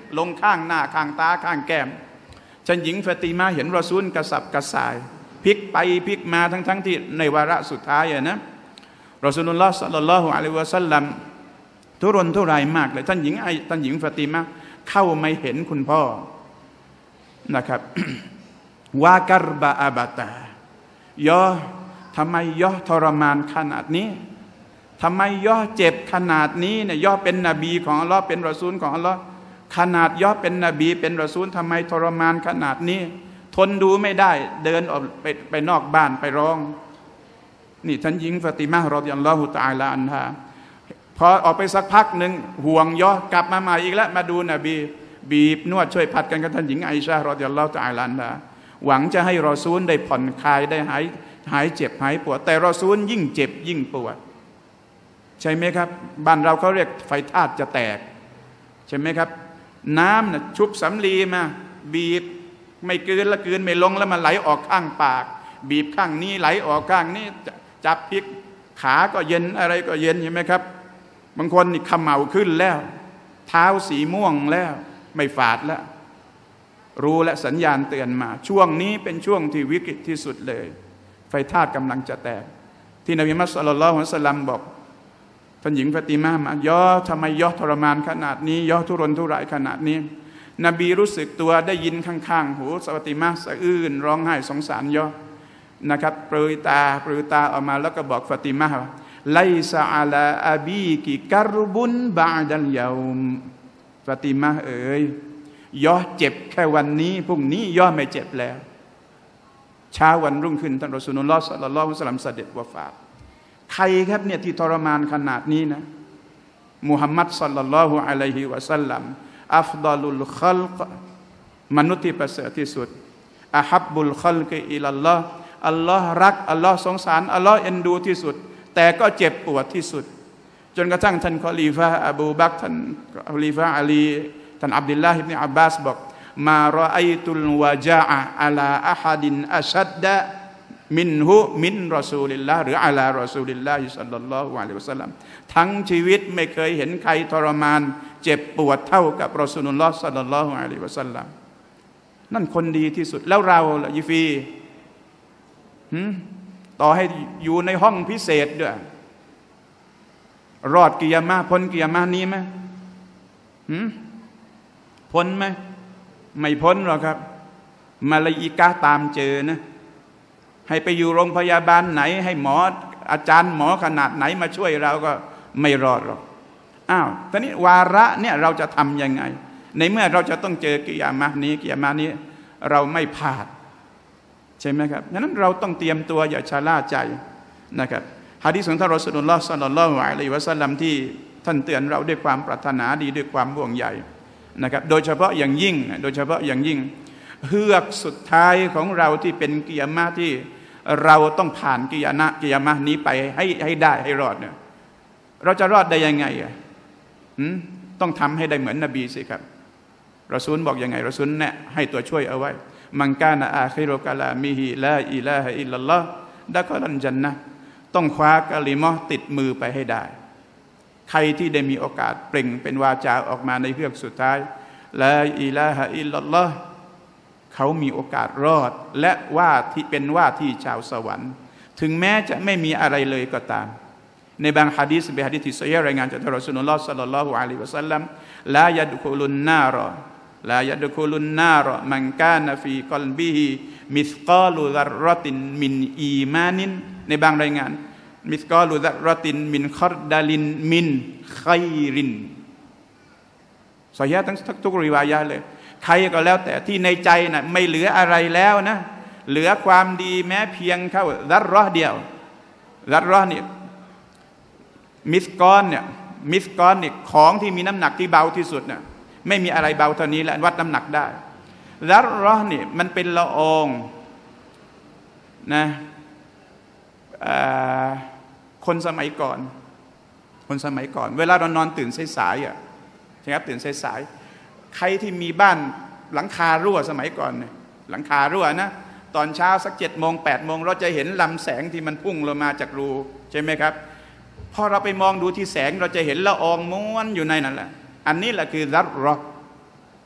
ลงข้างหน้าข้างตาข้างแก้มท่านหญิงฟาติมาเห็นรอซูลกระสับกระส่ายพลิกไปพลิกมาทั้งที่ในวาระสุดท้ายนะรอซูลุลลอฮ์ศ็อลลัลลอฮุอะลัยฮิวะซัลลัมทุรนทุรายมากเลยท่านหญิงฟาติมาเข้าไม่เห็นคุณพ่อนะครับ วากัรบะอาบาตายอทำไมยอทรมานขนาดนี้ทำไมยอเจ็บขนาดนี้เนี่ยยอเป็นนบีของอัลลอฮ์เป็นรอซูลของอัลลอฮ์ขนาดยอเป็นนบีเป็นรอซูลทำไมทรมานขนาดนี้ทนดูไม่ได้เดินออกไปนอกบ้านไปร้องนี่ท่านหญิงฟาติมาห์รอฎิยัลลอฮุตะอาลาอันฮาพอออกไปสักพักหนึ่งห่วงยอกลับมาใหม่อีกแล้วมาดูนบีบีบนวดช่วยผัดกันกับท่านหญิงไอชาห์รอฎิยัลลอฮุตะอาลาอันฮาหวังจะให้รอซูลได้ผ่อนคลายได้หายเจ็บหายปวดแต่รอซูลยิ่งเจ็บยิ่งปวดใช่ไหมครับบ้านเราเขาเรียกไฟธาตุจะแตกใช่ไหมครับน้ำน่ะชุบสำลีมาบีบไม่กลืนละกลืนไม่ลงแล้วมันไหลออกข้างปากบีบข้างนี้ไหลออกข้างนี้จับพลิกขาก็เย็นอะไรก็เย็นใช่ไหมครับบางคนนี่ขมเหลาขึ้นแล้วเท้าสีม่วงแล้วไม่ฝาดแล้วรู้และสัญญาณเตือนมาช่วงนี้เป็นช่วงที่วิกฤตที่สุดเลยไฟธาตุกำลังจะแตกที่นบีมุฮัมมัดศ็อลลัลลอฮุอะลัยฮิวะซัลลัมบอกท่านหญิงฟาติมาห์มาทำไมทรมานขนาดนี้ทุรนทุรายขนาดนี้นบีรู้สึกตัวได้ยินข้างๆหูฟาติมาห์สะอื้นร้องไห้สงสารนะครับปลือตาออกมาแล้วก็บอกฟาติมาห์ว่าไลซะอะลาอะบีกิกัรบุนบะอดัลยอมฟาติมาห์เอ๋ยเจ็บแค่วันนี้พรุ่งนี้ไม่เจ็บแล้วเช้าวันรุ่งขึ้นท่านรอซูลุลลอฮ์ศ็อลลัลลอฮุอะลัยฮิวะซัลลัมเสด็จวะฟาตใครครับเนี่ยที่ทรมานขนาดนี้นะมุฮัมมัดศ็อลลัลลอฮุอะลัยฮิวะซัลลัมอัฟฎอลุลคัลกมนุษย์ที่ประเสริฐที่สุดอะฮับบุลคัลกอิลัลลอฮ์อัลลอฮ์รักอัลลอฮ์สงสารอัลลอฮ์เอ็นดูที่สุดแต่ก็เจ็บปวดที่สุดจนกระทั่งท่านคอลีฟะห์อบูบักรท่านคอลีฟะห์อาลีท่านอับดุลลาฮ์อิบนุอับบาสบอกมารออัยตุลวะจาอะอะลาอะฮัดินอัชัดดะมินรอซูลิลลาห์หรืออะลารอซูลิลลาฮิศ็อลลัลลอฮุอะลัยฮิวะซัลลัมทั้งชีวิตไม่เคยเห็นใครทรมานเจ็บปวดเท่ากับรอซูลุลลอฮ์ศ็อลลัลลอฮุอะลัยฮิวะซัลลัมนั่นคนดีที่สุดแล้วเราล่ะยิฟีต่อให้อยู่ในห้องพิเศษด้วยรอดกิยามะห์พ้นกิยามะห์นี้ไหมพ้นไหมไม่พ้นหรอกครับมาลาอิกะห์ตามเจอนะให้ไปอยู่โรงพยาบาลไหนให้หมออาจารย์หมอขนาดไหนมาช่วยเราก็ไม่รอดหรอกตอนนี้วาระเนี่ยเราจะทำยังไงในเมื่อเราจะต้องเจอกิยามะห์นี้เราไม่พลาดใช่ไหมครับดังนั้นเราต้องเตรียมตัวอย่าชะล่าใจนะครับหะดีษของท่านรอซูลุลลอฮ์ศ็อลลัลลอฮุอะลัยฮิวะซัลลัมที่ท่านเตือนเราด้วยความปรารถนาดีด้วยความห่วงใยนะครับโดยเฉพาะอย่างยิ่งเฮือกสุดท้ายของเราที่เป็นกิยามะห์ที่เราต้องผ่านกิยามะห์นี้ไปให้ได้ให้รอดเนี่ยเราจะรอดได้ยังไงต้องทำให้ได้เหมือนนบีสิครับรอซูลบอกยังไงรอซูลเนี่ยให้ตัวช่วยเอาไว้มันกานะอาคิรุกะลามิฮิลาอิลาฮะอิลลัลลอฮ์ดะคอลันญันนะห์ต้องคว้ากะลิมะห์ติดมือไปให้ได้ใครที่ได้มีโอกาสเปล่งเป็นวาจาออกมาในเฮือกสุดท้ายลาอิลาฮะอิลลัลลอฮ์เขามีโอกาสรอดและว่าที่เป็นว่าที่ชาวสวรรค์ถึงแม้จะไม่มีอะไรเลยก็ตามในบางหะดีษเป็นหะดีษที่ซอฮีฮ์รายงานจากท่านรอซูลุลลอฮ์ศ็อลลัลลอฮุอะลัยฮิวะซัลลัมลายัดคุลุนนารมันกานะฟีกอลบิฮิมิสกาลุซัรเราะตินมินอีมานินในบางรายงานมิสกาลุซัรเราะตินมินคัรดาลินมินคัยรินซอฮีฮ์ทั้งทุกริวายะห์เลยใครก็แล้วแต่ที่ในใจน่ะไม่เหลืออะไรแล้วนะเหลือความดีแม้เพียงเท่าซัรเราะห์เดียวซัรเราะห์นี่มิสกอนนี่ของที่มีน้ำหนักที่เบาที่สุดน่ะไม่มีอะไรเบาเท่านี้และวัดน้ำหนักได้ซัรเราะห์นี่มันเป็นละอองนะคนสมัยก่อนเวลาเรานอนตื่นสายๆใช่ครับตื่นสายๆใครที่มีบ้านหลังคารั่วสมัยก่อนเนี่ยหลังคารั่วนะตอนเช้าสัก7 โมง 8 โมงเราจะเห็นลำแสงที่มันพุ่งลงมาจากรูใช่ไหมครับพอเราไปมองดูที่แสงเราจะเห็นละอองม้วนอยู่ในนั่นแหละอันนี้แหละคือซัรเราะห์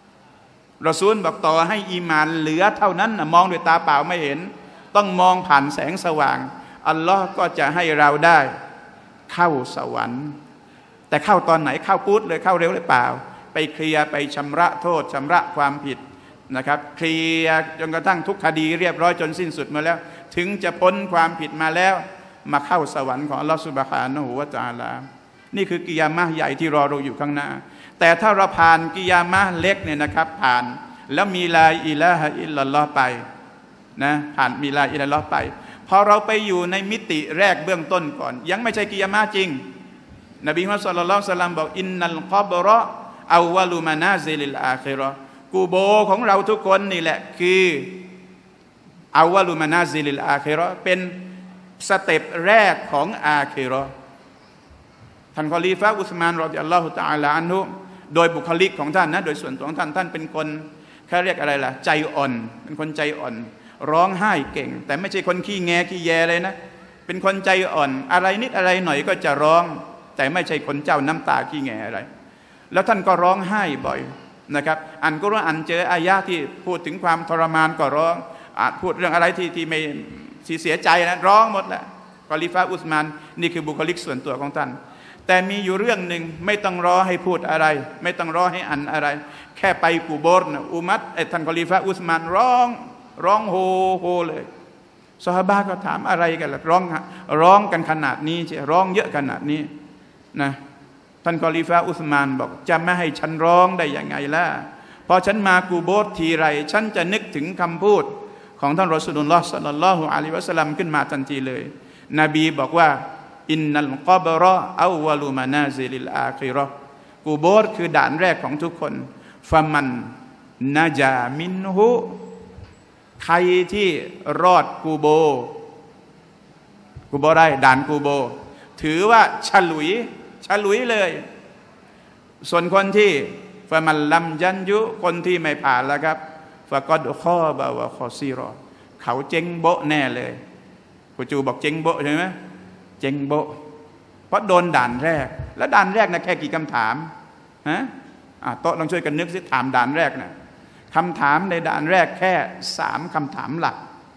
รอซูลบอกต่อให้อีหม่านเหลือเท่านั้นมองด้วยตาเปล่าไม่เห็นต้องมองผ่านแสงสว่างอัลลอฮ์ก็จะให้เราได้เข้าสวรรค์แต่เข้าตอนไหนเข้าปุ๊บเลยเข้าเร็วหรือเปล่าไปเคลียร์ไปชำระโทษชำระความผิดนะครับเคลียร์จนกระทั่งทุกคดีเรียบร้อยจนสิ้นสุดมาแล้วถึงจะพ้นความผิดมาแล้วมาเข้าสวรรค์ของอัลลอฮฺซุบฮานะฮูวะตะอาลานี่คือกิยามะห์ใหญ่ที่รอเราอยู่ข้างหน้าแต่ถ้าเราผ่านกิยามะห์เล็กเนี่ยนะครับผ่านแล้วมีลาอิลาฮะอิลลัลลอฮ์ไปนะผ่านมีลาอิลลัลลอฮ์ไปพอเราไปอยู่ในมิติแรกเบื้องต้นก่อนยังไม่ใช่กิยามะห์จริงนบีมุฮัมมัดศ็อลลัลลอฮุอะลัยฮิวะซัลลัมบอกอินนัลกอบเราะห์อาวะลุมานาซิลิลอาคิเราะห์กูโบของเราทุกคนนี่แหละคืออาวะลุมานาซิลิลอาคิเราะห์เป็นสเต็ปแรกของอาคิเราะห์ท่านคอลีฟะห์อุสมานรอฎิยัลลอฮุตะอาลาอันฮุโดยบุคลิกของท่านนะโดยส่วนตัวของท่านเป็นคนเขาเรียกอะไรล่ะใจอ่อนเป็นคนใจอ่อนร้องไห้เก่งแต่ไม่ใช่คนขี้แงขี้แยเลยนะเป็นคนใจอ่อนอะไรนิดอะไรหน่อยก็จะร้องแต่ไม่ใช่คนเจ้าน้ำตาขี้แงอะไรแล้วท่านก็ร้องไห้บ่อยนะครับอันกุรอานเจออายะห์ที่พูดถึงความทรมานก็ร้องพูดเรื่องอะไรที่ไม่เสียใจนะร้องหมดแหละคอลีฟะห์อุสมานนี่คือบุคลิกส่วนตัวของท่านแต่มีอยู่เรื่องหนึ่งไม่ต้องรอให้พูดอะไรไม่ต้องรอให้อ่านอะไรแค่ไปกูโบร์นะอุมัดท่านคอลีฟะห์อุสมานร้องโฮเลยซอฮาบะห์ก็ถามอะไรกันล่ะร้องกันขนาดนี้ใช่ร้องเยอะขนาดนี้นะท่านคอลีฟะห์อุสมานบอกจะไม่ให้ฉันร้องได้ยังไงล่ะพอฉันมากูโบร์ทีไรฉันจะนึกถึงคำพูดของท่านรอซูลุลลอฮ์ศ็อลลัลลอฮุอะลัยฮิวะซัลลัมขึ้นมาทันทีเลยนบีบอกว่าอินนัลกอบเราะห์อาวะลุมานาซิลิลอาคิเราะห์กูโบร์คือด่านแรกของทุกคนฟะมันนะจามินฮุใครที่รอดกูโบได้ด่านกูโบถือว่าฉลุยเลยส่วนคนที่ฟะมันลัมยันยุคนที่ไม่ผ่านแล้วครับฟะกอดคอบะวะคอซีรอเขาเจ๊งโบะแน่เลยกูจูบอกเจ๊งโบะใช่ไหมเจ๊งโบะเพราะโดนด่านแรกแล้วด่านแรกนะแค่กี่คำถามฮะโต๊ะลองช่วยกันนึกสิถามด่านแรกนะคำถามในด่านแรกแค่3 คำถามหลัก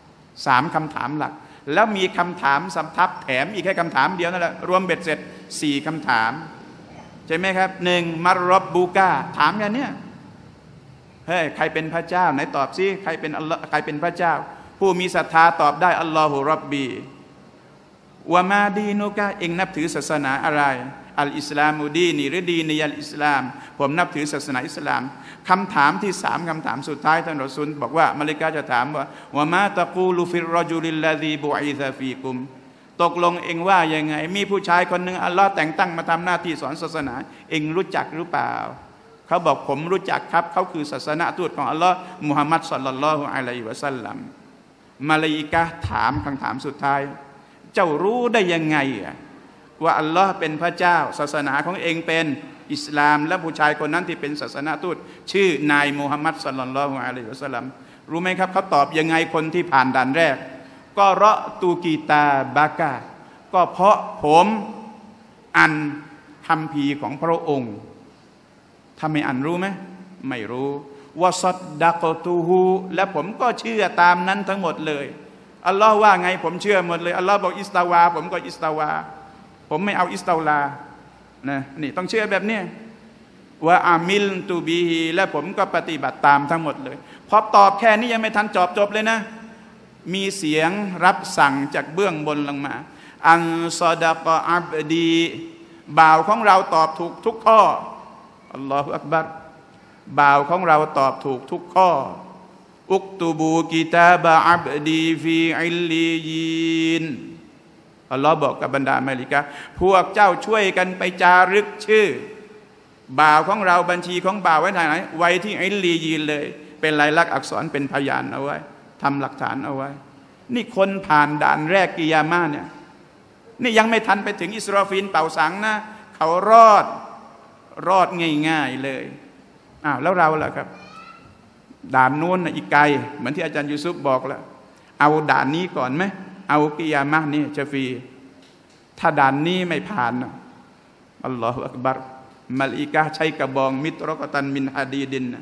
3 คำถามหลักแล้วมีคำถามสำทับแถมอีกแค่คำถามเดียวนั่นแหละรวมเบ็ดเสร็จ4 คำถามใช่ไหมครับ1มัรรบบูกาถามกันเนี่ยเฮ้ยใครเป็นพระเจ้าไหนตอบสิใครเป็นอัลลอฮ์ใครเป็นพระเจ้าผู้มีศรัทธาตอบได้อัลลอฮุร็อบบีวะมาดีนุกะเองนับถือศาสนาอะไรอัลอิสลามุดีนีหรือดีนีอัลอิสลามผมนับถือศาสนาอิสลามคำถามที่3 คำถามสุดท้ายท่านรอซูลบอกว่ามะลาอิกะฮ์จะถามว่าวะมาตะกูลุฟิรรอจุลิลลซีบุอิซะฟีกุมตกลงเองว่ายังไงมีผู้ชายคนหนึ่งอัลลอฮ์แต่งตั้งมาทำหน้าที่สอนศาสนาเองรู้จักหรือเปล่าเขาบอกผมรู้จักครับเขาคือศาสนาทูตของอัลลอฮ์มุฮัมมัดศ็อลลัลลอฮุอะลัยฮิวะซัลลัมมะลาอิกะฮ์ถามคำถามสุดท้ายเจ้ารู้ได้ยังไงว่าอัลลอฮ์เป็นพระเจ้าศาสนาของเองเป็นอิสลามและผู้ชายคนนั้นที่เป็นศาสนาทูตชื่อนายมุฮัมมัดศ็อลลัลลอฮุอะลัยฮิวะซัลลัมรู้ไหมครับเขาตอบยังไงคนที่ผ่านด่านแรกก็เราะตูกีตาบากาก็เพราะผมอ่านคัมภีร์ของพระองค์ถ้าไม่อ่านรู้ไหมไม่รู้วะซัดดะกตูฮูและผมก็เชื่อตามนั้นทั้งหมดเลยอัลลอฮ์ว่าไงผมเชื่อหมดเลยอัลลอฮ์บอกอิสตาวาผมก็อิสตาวาผมไม่เอาอิสตาวลานะนี่ต้องเชื่อแบบนี้ว่าอามิลตูบีฮีและผมก็ปฏิบัติตามทั้งหมดเลยพอตอบแค่นี้ยังไม่ทันจบเลยนะมีเสียงรับสั่งจากเบื้องบนลงมาอันซอดะกออับดีบ่าวของเราตอบถูกทุกข้ออัลลอฮฺอักบัรบ่าวของเราตอบถูกทุกข้ออุกตูบูกิตาบะอับดีฟีอิลลียีนอัลลอฮ์บอกกับบรรดาอเมริกาพวกเจ้าช่วยกันไปจารึกชื่อบ่าวของเราบัญชีของบ่าวไว้ที่ไหนไว้ที่อิลลียีนเลยเป็นลายลักษณ์อักษรเป็นพยานเอาไว้ทำหลักฐานเอาไว้นี่คนผ่านด่านแรกกิยามะห์เนี่ยนี่ยังไม่ทันไปถึงอิสรอฟีลเป่าสังนะเขารอดง่ายๆเลยแล้วเราล่ะครับด่านนู้นอีกไกลเหมือนที่อาจารย์ยูซุฟบอกแล้วเอาด่านนี้ก่อนไหมเอากิยามะห์นี่ชะฟีถ้าด่านนี้ไม่ผ่านอัลลอฮฺอักบัรมะลาอิกะฮ์ใช้กระบองมิตรกตันมินฮะดีดิน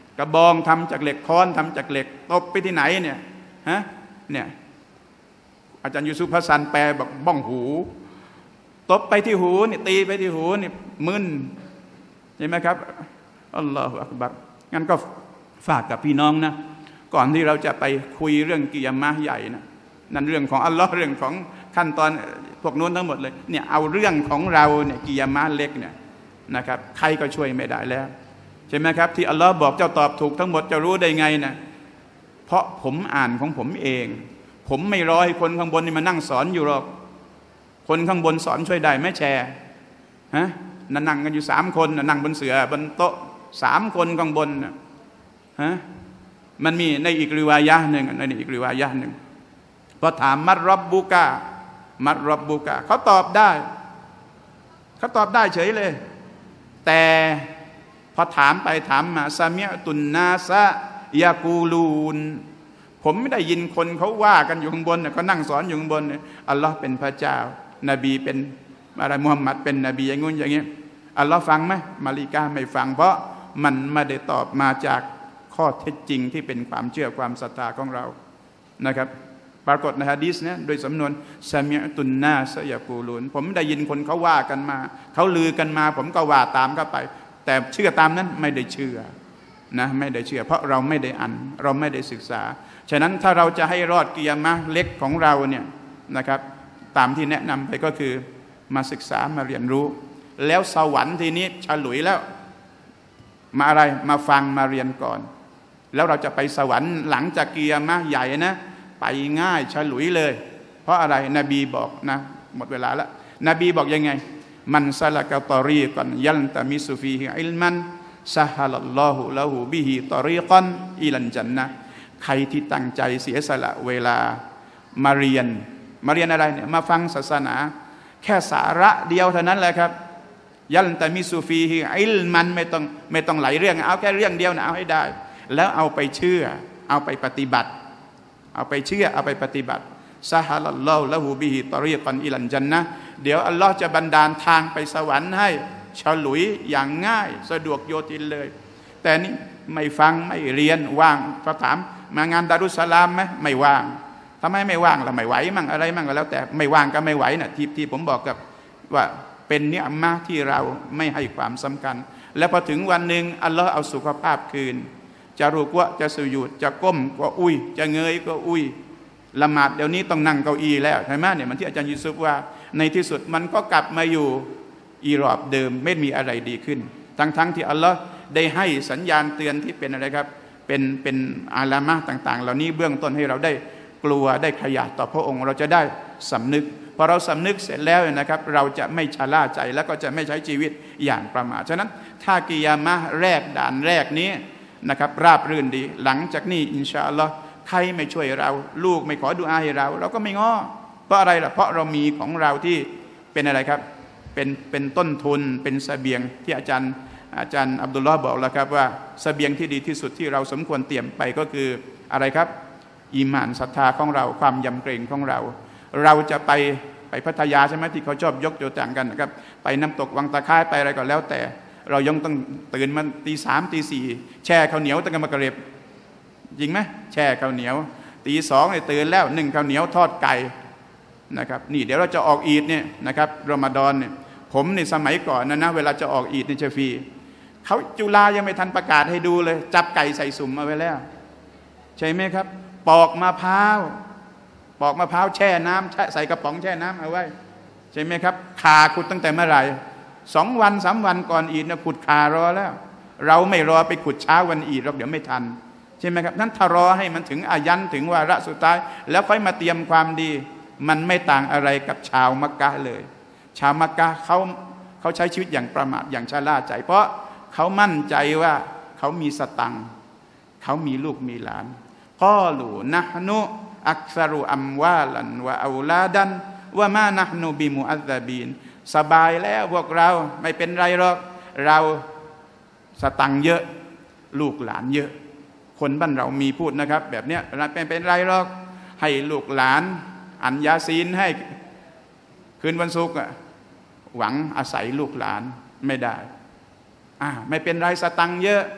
กระบองทำจากเหล็กค้อนทำจากเหล็กตบไปที่ไหนเนี่ยฮะเนี่ยอาจารย์ยูซุฟฮัสซันแปลบอกบ้องหูตบไปที่หูนี่ตีไปที่หูนี่มึนใช่ไหมครับอัลลอฮฺอักบัรงั้นก็ฝากกับพี่น้องนะก่อนที่เราจะไปคุยเรื่องกิยามะห์ใหญ่นะนั่นเรื่องของอัลลอฮ์เรื่องของขั้นตอนพวกนู้นทั้งหมดเลยเนี่ยเอาเรื่องของเราเนี่ยกิยามะห์เล็กเนี่ยนะครับใครก็ช่วยไม่ได้แล้วใช่ไหมครับที่อัลลอฮ์บอกเจ้าตอบถูกทั้งหมดจะรู้ได้ไงนะเพราะผมอ่านของผมเองผมไม่รอให้คนข้างบนนี่มานั่งสอนอยู่หรอกคนข้างบนสอนช่วยได้ไหมแชร์ฮะนั่งกันอยู่3 คนนั่งบนเสื่อบนโต๊ะ3 คนข้างบนนะฮะมันมีในอีกริวายะห์หนึ่งในอีกริวายะห์หนึ่งพอถามมัดรอบบุกะเขาตอบได้เฉยเลยแต่พอถามไปถามมาซามิอตุนนาซะยากูลูนผมไม่ได้ยินคนเขาว่ากันอยู่ข้างบนเขานั่งสอนอยู่ข้างบนอัลลอฮ์เป็นพระเจ้านบีเป็นอะไรมุฮัมมัดเป็นนบีอย่างงู้นอย่างนี้อัลลอฮ์ฟังไหมมาลิกาไม่ฟังเพราะมันไม่ได้ตอบมาจากข้อเท็จจริงที่เป็นความเชื่อความศรัทธาของเรานะครับปรากฏในหะดีษเนี่ยโดยสำนวนซามิอตุนนาซะยากูลูนผมได้ยินคนเขาว่ากันมาเขาลือกันมาผมก็ว่าตามเข้าไปแต่เชื่อตามนั้นไม่ได้เชื่อนะไม่ได้เชื่อเพราะเราไม่ได้อ่านเราไม่ได้ศึกษาฉะนั้นถ้าเราจะให้รอดกิยามะห์เล็กของเราเนี่ยนะครับตามที่แนะนำไปก็คือมาศึกษามาเรียนรู้แล้วสวรรค์ทีนี้ฉลุยแล้วมาอะไรมาฟังมาเรียนก่อนแล้วเราจะไปสวรรค์หลังจากกิยามะห์ใหญ่นะไปง่ายฉลุยเลยเพราะอะไรนบีบอกนะหมดเวลาแล้วนบีบอกยังไงมันซะละกะตอรีกันยัลตะมิสุฟีฮิอิลมันซะฮะลัลลอฮุละฮูบิฮิตอรีกันอิลันญันนะห์ใครที่ตั้งใจเสียสละเวลามาเรียนอะไรเนี่ยมาฟังศาสนาแค่สาระเดียวเท่านั้นแหละครับยัลตะมิสุฟีฮิอิลมันไม่ต้องหลายเรื่องเอาแค่เรื่องเดียวนะเอาให้ได้แล้วเอาไปเชื่อเอาไปปฏิบัติเอาไปเชื่อเอาไปปฏิบัติซะฮะลัลลอฮุละฮูบิฮิตอรีกันอิลันญันนะห์เดี๋ยวอัลลอฮ์จะบันดาลทางไปสวรรค์ให้ฉลุยอย่างง่ายสะดวกโยทินเลยแต่นี่ไม่ฟังไม่เรียนว่างพอถามมางานดารุสสลามไหมไม่ว่างทำไมไม่ว่างล่ะไม่ไหวมั่งอะไรมั่งก็แล้วแต่ไม่ว่างก็ไม่ไหวนะที่ผมบอกกับว่าเป็นเนื้อมาที่เราไม่ให้ความสำคัญแล้วพอถึงวันหนึ่งอัลลอฮ์เอาสุขภาพคืนจะรุกวะจะสุญูดจะก้มก็อุ้ยจะเงยก็อุ้ยละหมาดเดี๋ยวนี้ต้องนั่งเก้าอี้แล้วใช่ไหมเนี่ยมันที่อาจารย์ยูซุฟว่าในที่สุดมันก็กลับมาอยู่อีรอบเดิมไม่มีอะไรดีขึ้นทั้งที่อัลลอฮ์ได้ให้สัญญาณเตือนที่เป็นอะไรครับเป็นอาลามะห์ต่างๆเหล่านี้เบื้องต้นให้เราได้กลัวได้ขยะต่อพระองค์เราจะได้สำนึกพอเราสำนึกเสร็จแล้วนะครับเราจะไม่ชะล่าใจแล้วก็จะไม่ใช้ชีวิตอย่างประมาทฉะนั้นถ้ากิยามะห์แรกด่านแรกนี้นะครับราบรื่นดีหลังจากนี้อินชาอัลลอฮ์ใครไม่ช่วยเราลูกไม่ขอดุอาให้เราก็ไม่ง้อเพราะอะไรล่ะเพราะเรามีของเราที่เป็นอะไรครับเป็นต้นทุนเป็นเสบียงที่อาจารย์อับดุลลอฮ์บอกแล้วครับว่าเสบียงที่ดีที่สุดที่เราสมควรเตรียมไปก็คืออะไรครับอีหม่านศรัทธาของเราความยำเกรงของเราจะไปพัทยาใช่ไหมที่เขาชอบยกตัวอย่างกันนะครับไปน้ำตกวังตะไคร้ไปอะไรก็แล้วแต่เรายังต้องตื่นมาตี 3 ตี 4แช่ข้าวเหนียวตั้งแต่มะกะเร็บจริงไหมแช่ข้าวเหนียวตี 2เนี่ยตื่นแล้วนึ่งข้าวเหนียวทอดไก่นะครับนี่เดี๋ยวเราจะออกอีดเนี่ยนะครับรอมฎอนเนี่ยผมในสมัยก่อนนะเวลาจะออกอีดในเชฟีเขาจุฬายังไม่ทันประกาศให้ดูเลยจับไก่ใส่สุ่มมาไว้แล้วใช่ไหมครับปอกมะพร้าวแช่น้ำใส่กระป๋องแช่น้ำเอาไว้ใช่ไหมครับขาขุดตั้งแต่เมื่อไหร่2 วัน 3 วันก่อนอีดนะขุดขารอแล้วเราไม่รอไปขุดเช้าวันอีดเราเดี๋ยวไม่ทันใช่ไหมครับนั้นถ้ารอให้มันถึงอายันถึงวาระสุดท้ายแล้วค่อยมาเตรียมความดีมันไม่ต่างอะไรกับชาวมักกะเลยชาวมักกะเขาใช้ชีวิตอย่างประมาทอย่างชะล่าใจเพราะเขามั่นใจว่าเขามีสตังค์เขามีลูกมีหลานกอลูนะฮนุอักษรุอัมวาลันวะอูลาดันวะมานะฮนุบิมุอัซซาบีนสบายแล้วพวกเราไม่เป็นไรหรอกเราสตังค์เยอะลูกหลานเยอะคนบ้านเรามีพูดนะครับแบบเนี้ยเป็นไรหรอกให้ลูกหลานอัญญาศีลให้คืนวันศุกร์หวังอาศัยลูกหลานไม่ได้ไม่เป็นไรสตังค์เยอะ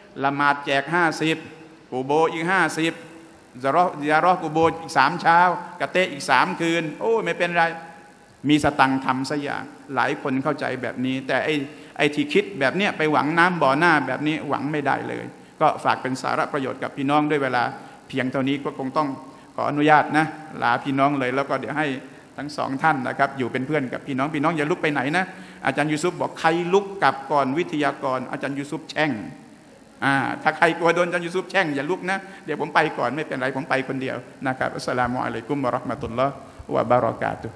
ละหมาดแจก50กูโบอีก50ยารอกูโบอีก3เช้ากะเตะอีก3คืนโอ้ไม่เป็นไรมีสตังค์ทำซะอย่างหลายคนเข้าใจแบบนี้แต่ไอ้ที่คิดแบบเนี้ยไปหวังน้ำบ่อหน้าแบบนี้หวังไม่ได้เลยก็ฝากเป็นสาระประโยชน์กับพี่น้องด้วยเวลาเพียงเท่านี้ก็คงต้องขออนุญาตนะลาพี่น้องเลยแล้วก็เดี๋ยวให้ทั้ง2ท่านนะครับอยู่เป็นเพื่อนกับพี่น้องอย่าลุกไปไหนนะอาจารย์ยูซุฟบอกใครลุกกลับก่อนวิทยากรอาจารย์ยูซุฟแช่งถ้าใครกลัวโดนอาจารย์ยูซุฟแช่งอย่าลุกนะเดี๋ยวผมไปก่อนไม่เป็นไรผมไปคนเดียวนะครับอัสสลามุอะลัยกุมวะเราะห์มะตุลลอฮ์วะบารอกาตุฮ์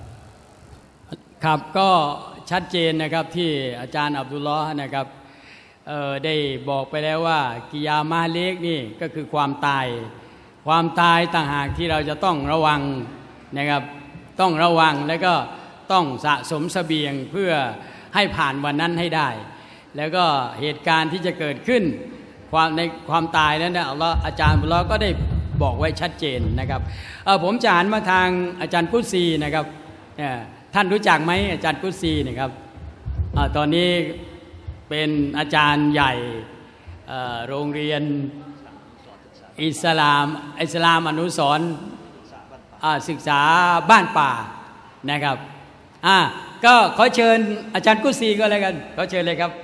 ครับก็ชัดเจนนะครับที่อาจารย์อับดุลลอฮ์นะครับได้บอกไปแล้วว่ากิยามะห์เล็กนี่ก็คือความตายต่างหากที่เราจะต้องระวังนะครับต้องระวังแล้วก็ต้องสะสมเสบียงเพื่อให้ผ่านวันนั้นให้ได้แล้วก็เหตุการณ์ที่จะเกิดขึ้นในความตายนั้นนะอัลลอฮ์อาจารย์อับดุลลอฮ์ก็ได้บอกไว้ชัดเจนนะครับผมจะหันมาทางอาจารย์กุดซีนะครับท่านรู้จักไหมอาจารย์กุดซีนะครับตอนนี้เป็นอาจารย์ใหญ่โรงเรียนอิสลามอนุสรณ์ศึกษาบ้านป่านะครับก็ขอเชิญอาจารย์กุดซีก็แล้วกันขอเชิญเลยครับ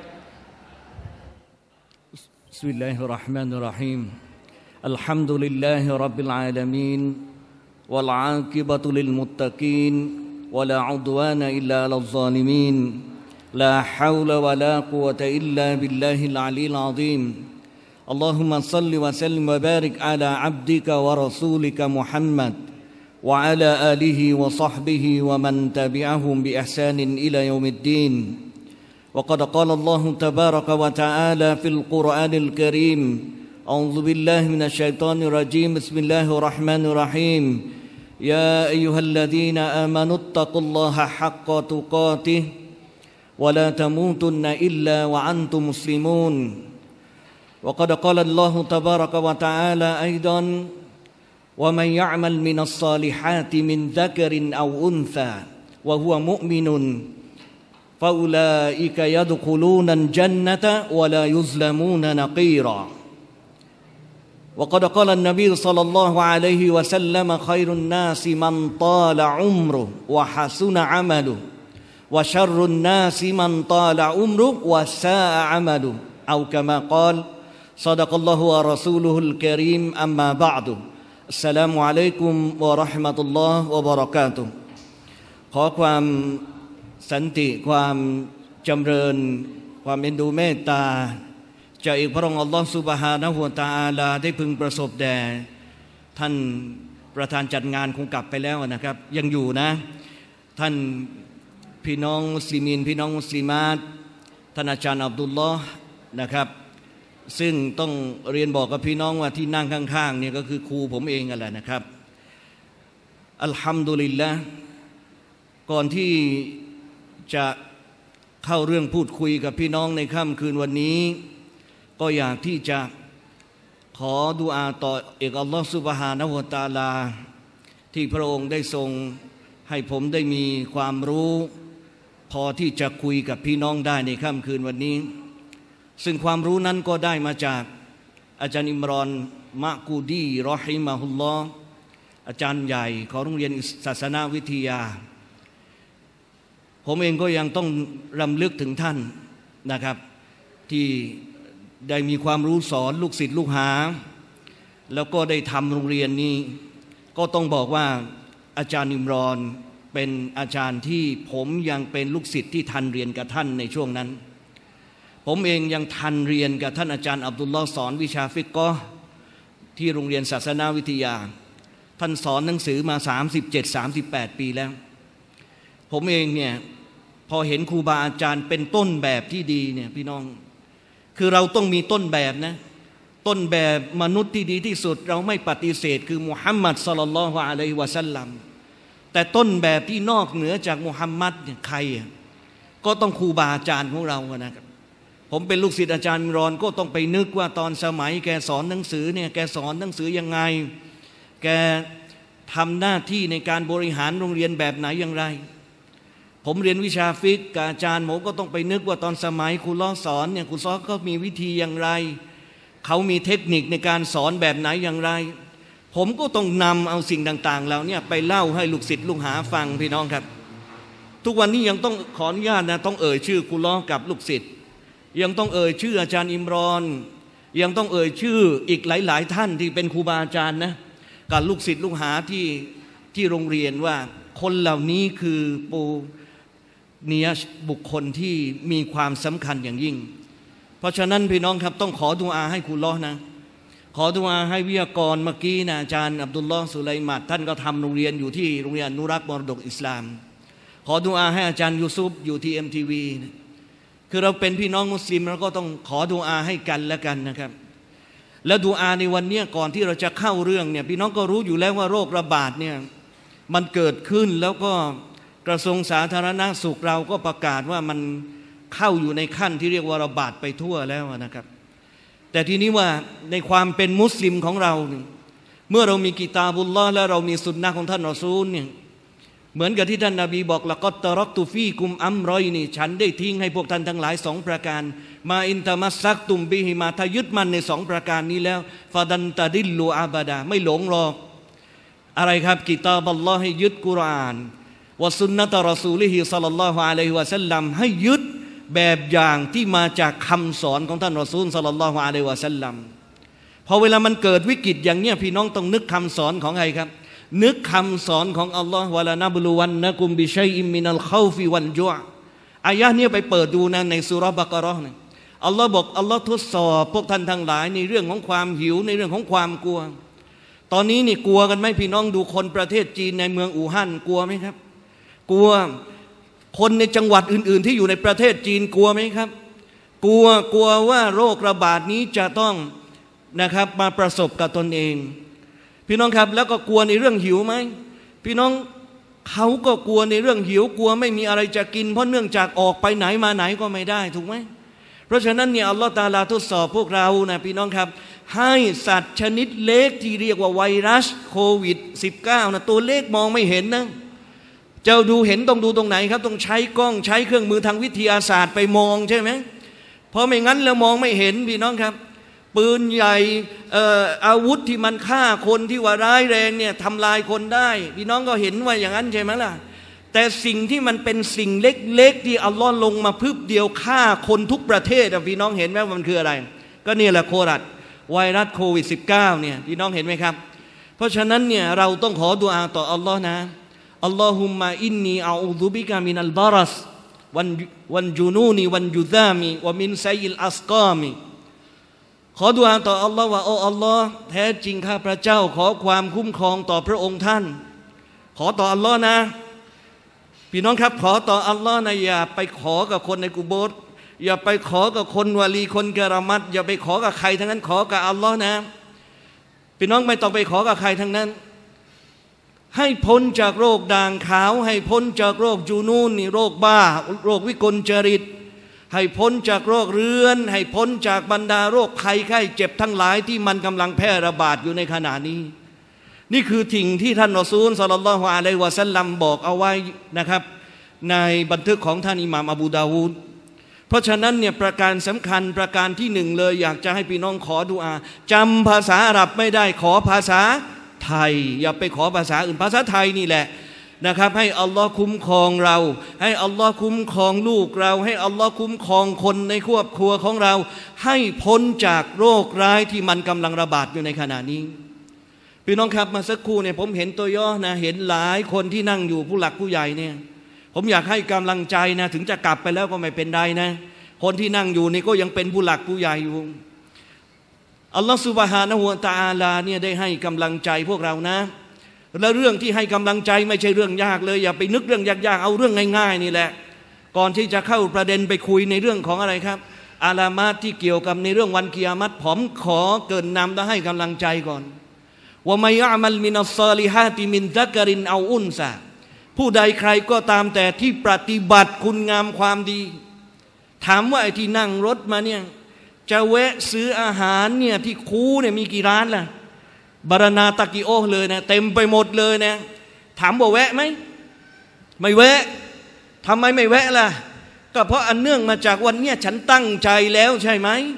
บิสมิลลาฮิรเราะห์มานิรเราะฮีมอัลฮัมดุลิลลาฮิร็อบบิลอาลามีนวัลอากิบะตุลิลมุตตะกีนวะลาอุดวานะอิลลาอัลซาลิมีนลาฮาวละวะลากุวะตะอิลลาบิลลาฮิลอะลีลอะซีมاللهم صل وسلم وبارك على عبدك ورسولك محمد وعلى آله وصحبه ومن تبعهم بإحسان إلى يوم الدين وقد قال الله تبارك وتعالى في القرآن الكريم أعوذ بالله من الشيطان الرجيم بسم الله الرحمن الرحيم يا أيها الذين آمنوا اتقوا الله حق تقاته ولا تموتن إلا وأنتم مسلمون وقد قال الله تبارك وتعالى أيضا ومن يعمل من الصالحات من ذكر أو أنثى وهو مؤمن فأولئك يدخلون الجنة ولا يظلمون نقيرا وقد قال النبي صلى الله عليه وسلم خير الناس من طال عمره وحسن عمله وشر الناس من طال عمره وساء عمله أو كما قال صدق الله ورسوله الكريم أما بعد السلام عليكم ورحمة الله وبركاته ขอความสันติความจำเริญความเอ็นดูเมตตาจากพระองค์อัลลอฮฺซุบฮานะฮูวะตะอาลาได้พึงประสบแด่ท่านประธานจัดงานคงกลับไปแล้วนะครับยังอยู่นะท่านพี่น้องมุสลิมีนพี่น้องมุสลิมาตท่านอาจารย์อับดุลลอฮ์นะครับซึ่งต้องเรียนบอกกับพี่น้องว่าที่นั่งข้างๆเนี่ยก็คือครูผมเองนั่นแหละนะครับอัลฮัมดุลิลละห์ก่อนที่จะเข้าเรื่องพูดคุยกับพี่น้องในค่ำคืนวันนี้ก็อยากที่จะขอดุอาต่ออัลลอฮฺซุบฮานะฮูวะตะอาลาที่พระองค์ได้ทรงให้ผมได้มีความรู้พอที่จะคุยกับพี่น้องได้ในค่ำคืนวันนี้ซึ่งความรู้นั้นก็ได้มาจากอาจารย์อิมรอนมะกูดีรอฮิมะฮุลลอฮ์อาจารย์ใหญ่ของโรงเรียนศาสนาวิทยาผมเองก็ยังต้องรำลึกถึงท่านนะครับที่ได้มีความรู้สอนลูกศิษย์ลูกหาแล้วก็ได้ทำโรงเรียนนี้ก็ต้องบอกว่าอาจารย์อิมรอนเป็นอาจารย์ที่ผมยังเป็นลูกศิษย์ที่ทันเรียนกับท่านในช่วงนั้นผมเองยังทันเรียนกับท่านอาจารย์อับดุลลอฮ์สอนวิชาฟิกห์ที่โรงเรียนศาสนาวิทยาท่านสอนหนังสือมา37-38 ปีแล้วผมเองเนี่ยพอเห็นครูบาอาจารย์เป็นต้นแบบที่ดีเนี่ยพี่น้องคือเราต้องมีต้นแบบนะต้นแบบมนุษย์ที่ดีที่สุดเราไม่ปฏิเสธคือมุฮัมมัดศ็อลลัลลอฮุอะลัยฮิวะซัลลัมแต่ต้นแบบที่นอกเหนือจากมุฮัมมัดเนี่ยใครก็ต้องครูบาอาจารย์ของเรานะครับผมเป็นลูกศิษย์อาจารย์อิมรอนก็ต้องไปนึกว่าตอนสมัยแกสอนหนังสือเนี่ยแกสอนหนังสือยังไงแกทำหน้าที่ในการบริหารโรงเรียนแบบไหนอย่างไรผมเรียนวิชาฟิกกับอาจารย์ผมก็ต้องไปนึกว่าตอนสมัยครูล้อสอนเนี่ยครูซ้อก็มีวิธีอย่างไรเขามีเทคนิคในการสอนแบบไหนอย่างไรผมก็ต้องนำเอาสิ่งต่างๆเหล่านี้ไปเล่าให้ลูกศิษย์ลูกหาฟังพี่น้องครับทุกวันนี้ยังต้องขออนุญาตนะต้องเอ่ยชื่อกุลอกับลูกศิษย์ยังต้องเอ่ยชื่ออาจารย์อิมรอนยังต้องเอ่ยชื่ออีกหลายๆท่านที่เป็นครูบาอาจารย์นะกับลูกศิษย์ลูกหาที่โรงเรียนว่าคนเหล่านี้คือปูเนียบุคคลที่มีความสำคัญอย่างยิ่งเพราะฉะนั้นพี่น้องครับต้องขอดุอาให้กุลอนะขอดุอาให้วิทยากรเมื่อกี้นะอาจารย์อับดุลลอฮ์สุไลมัดท่านก็ทำโรงเรียนอยู่ที่โรงเรียนนุรักมรดกอิสลามขอดุอาให้อาจารย์ยูซุฟอยู่ที่ MTV คือเราเป็นพี่น้องมุสลิมเราก็ต้องขอดุอาให้กันและกันนะครับแล้วดุอาในวันนี้ก่อนที่เราจะเข้าเรื่องเนี่ยพี่น้องก็รู้อยู่แล้วว่าโรคระบาดเนี่ยมันเกิดขึ้นแล้วก็กระทรวงสาธารณสุขเราก็ประกาศว่ามันเข้าอยู่ในขั้นที่เรียกว่าระบาดไปทั่วแล้วนะครับแต่ทีนี้ว่าในความเป็นมุสลิมของเราเมื่อเรามีกิตาบุลลอฮ์และเรามีสุนนะของท่านรอซูลเนี่ยเหมือนกับที่ท่านนบีบอกละกัตตะรักตุฟีกุมอัมรอยนี่ฉันได้ทิ้งให้พวกท่านทั้งหลาย2ประการมาอินตามัสซักตุมบิฮิมาถ้ายึดมันใน2ประการนี้แล้วฟาดันตะดิลลูอาบาดาไม่หลงหรอกอะไรครับกิตาบัลลอฮ์ให้ยึดกุรอานวะซุนนะตะรอซูลิฮิศ็อลลัลลอฮุอะลัยฮิวะซัลลัมให้ยึดแบบอย่างที่มาจากคำสอนของท่านรอซูลศ็อลลัลลอฮุอะลัยฮิวะซัลลัมพอเวลามันเกิดวิกฤตอย่างเนี้ยพี่น้องต้องนึกคำสอนของใครครับนึกคำสอนของอัลลอฮ์วะลานะบลูวันนะกุมบิชัยอิมมินัลคอฟิวัลจุออายะห์นี้ไปเปิดดูนะในซูเราะห์บะเกาะห์นะอัลลอฮ์บอกอัลลอฮ์ทดสอบพวกท่านทั้งหลายในเรื่องของความหิวในเรื่องของความกลัวตอนนี้นี่กลัวกันไหมพี่น้องดูคนประเทศจีนในเมืองอู่ฮั่นกลัวไหมครับกลัวคนในจังหวัดอื่นๆที่อยู่ในประเทศจีนกลัวไหมครับกลัวว่าโรคระบาดนี้จะต้องนะครับมาประสบกับตนเองพี่น้องครับแล้วก็กลัวในเรื่องหิวไหมพี่น้องเขาก็กลัวในเรื่องหิวกลัวไม่มีอะไรจะกินเพราะเนื่องจากออกไปไหนมาไหนก็ไม่ได้ถูกไหมเพราะฉะนั้นเนี่ยอัลลอฮฺตะอาลาทดสอบพวกเรานะพี่น้องครับให้สัตว์ชนิดเล็กที่เรียกว่าไวรัสโควิด -19 นะตัวเล็กมองไม่เห็นนะเจ้าดูเห็นต้องดูตรงไหนครับต้องใช้กล้องใช้เครื่องมือทางวิทยาศาสตร์ไปมองใช่ไหมเพราะไม่งั้นแล้วมองไม่เห็นพี่น้องครับปืนใหญ่อาวุธที่มันฆ่าคนที่ว่าร้ายแรงเนี่ยทำลายคนได้พี่น้องก็เห็นว่าอย่างนั้นใช่ไหมล่ะแต่สิ่งที่มันเป็นสิ่งเล็กๆที่อัลลอฮ์ลงมาพึบเดียวฆ่าคนทุกประเทศพี่น้องเห็นไหมว่ามันคืออะไรก็นี่แหละไวรัสโควิด -19 เนี่ยพี่น้องเห็นไหมครับเพราะฉะนั้นเนี่ยเราต้องขอดุอาต่ออัลลอฮ์นะอัลลอฮุมมะอินนีอาอูซุบิกะมินัลบารัสวันจุนูนีวันจุซามีวะมินไซอิลอัสกามีขอดุอาต่ออัลลอฮ์ว่าโอ้อัลลอฮ์แท้จริงข้าพระเจ้าขอความคุ้มครองต่อพระองค์ท่านขอต่ออัลลอฮ์นะพี่น้องครับขอต่ออัลลอฮ์นะอย่าไปขอกับคนในกุโบร์อย่าไปขอกับคนวาลีคนกะรามัตอย่าไปขอกับใครทั้งนั้นขอกับอัลลอฮ์นะพี่น้องไม่ต้องไปขอกับใครทั้งนั้นให้พ้นจากโรคด่างขาวให้พ้นจากโรคจูนูนนี่โรคบ้าโรควิกลจริตให้พ้นจากโรคเรื้อนให้พ้นจากบรรดาโรคภัยไข้เจ็บทั้งหลายที่มันกำลังแพร่ระบาดอยู่ในขณะนี้นี่คือสิ่งที่ท่านรอซูลศ็อลลัลลอฮุอะลัยฮิวะซัลลัมบอกเอาไว้นะครับในบันทึกของท่านอิหม่ามอบูดาวูดเพราะฉะนั้นเนี่ยประการสำคัญประการที่หนึ่งเลยอยากจะให้พี่น้องขอดุอาจำภาษาอาหรับไม่ได้ขอภาษาไทยอย่าไปขอภาษาอื่นภาษาไทยนี่แหละนะครับให้อัลลอฮ์คุ้มครองเราให้อัลลอฮ์คุ้มครองลูกเราให้อัลลอฮ์คุ้มครองคนในครอบครัวของเราให้พ้นจากโรคร้ายที่มันกำลังระบาดอยู่ในขณะนี้พี่น้องครับมาสักครู่เนี่ยผมเห็นตัวย่อนะเห็นหลายคนที่นั่งอยู่ผู้หลักผู้ใหญ่เนี่ยผมอยากให้กำลังใจนะถึงจะกลับไปแล้วก็ไม่เป็นไรนะคนที่นั่งอยู่นี่ก็ยังเป็นผู้หลักผู้ใหญ่อยู่อัลลอฮฺซุบฮานะฮูวะตะอาลาเนี่ยได้ให้กำลังใจพวกเรานะและเรื่องที่ให้กำลังใจไม่ใช่เรื่องยากเลยอย่าไปนึกเรื่องยากๆเอาเรื่องง่ายๆนี่แหละก่อนที่จะเข้าประเด็นไปคุยในเรื่องของอะไรครับอาลามาตที่เกี่ยวกับในเรื่องวันกิยามัตผมขอเกินนำและให้กำลังใจก่อนว่ามัยยะมัลมินัสซอลิฮาติมินซักรินเอาอุนซาผู้ใดใครก็ตามแต่ที่ปฏิบัติคุณงามความดีถามว่าไอ้ที่นั่งรถมาเนี่ยจะแวะซื้ออาหารเนี่ยที่คูเนี่ยมีกี่ร้านล่ะบารานาตะกิโอเลยนะเต็มไปหมดเลยนะถามว่าแวะไหมไม่แวะทำไมไม่แวะล่ะก็เพราะอันเนื่องมาจากวันเนี้ยฉันตั้งใจแล้วใช่ไหม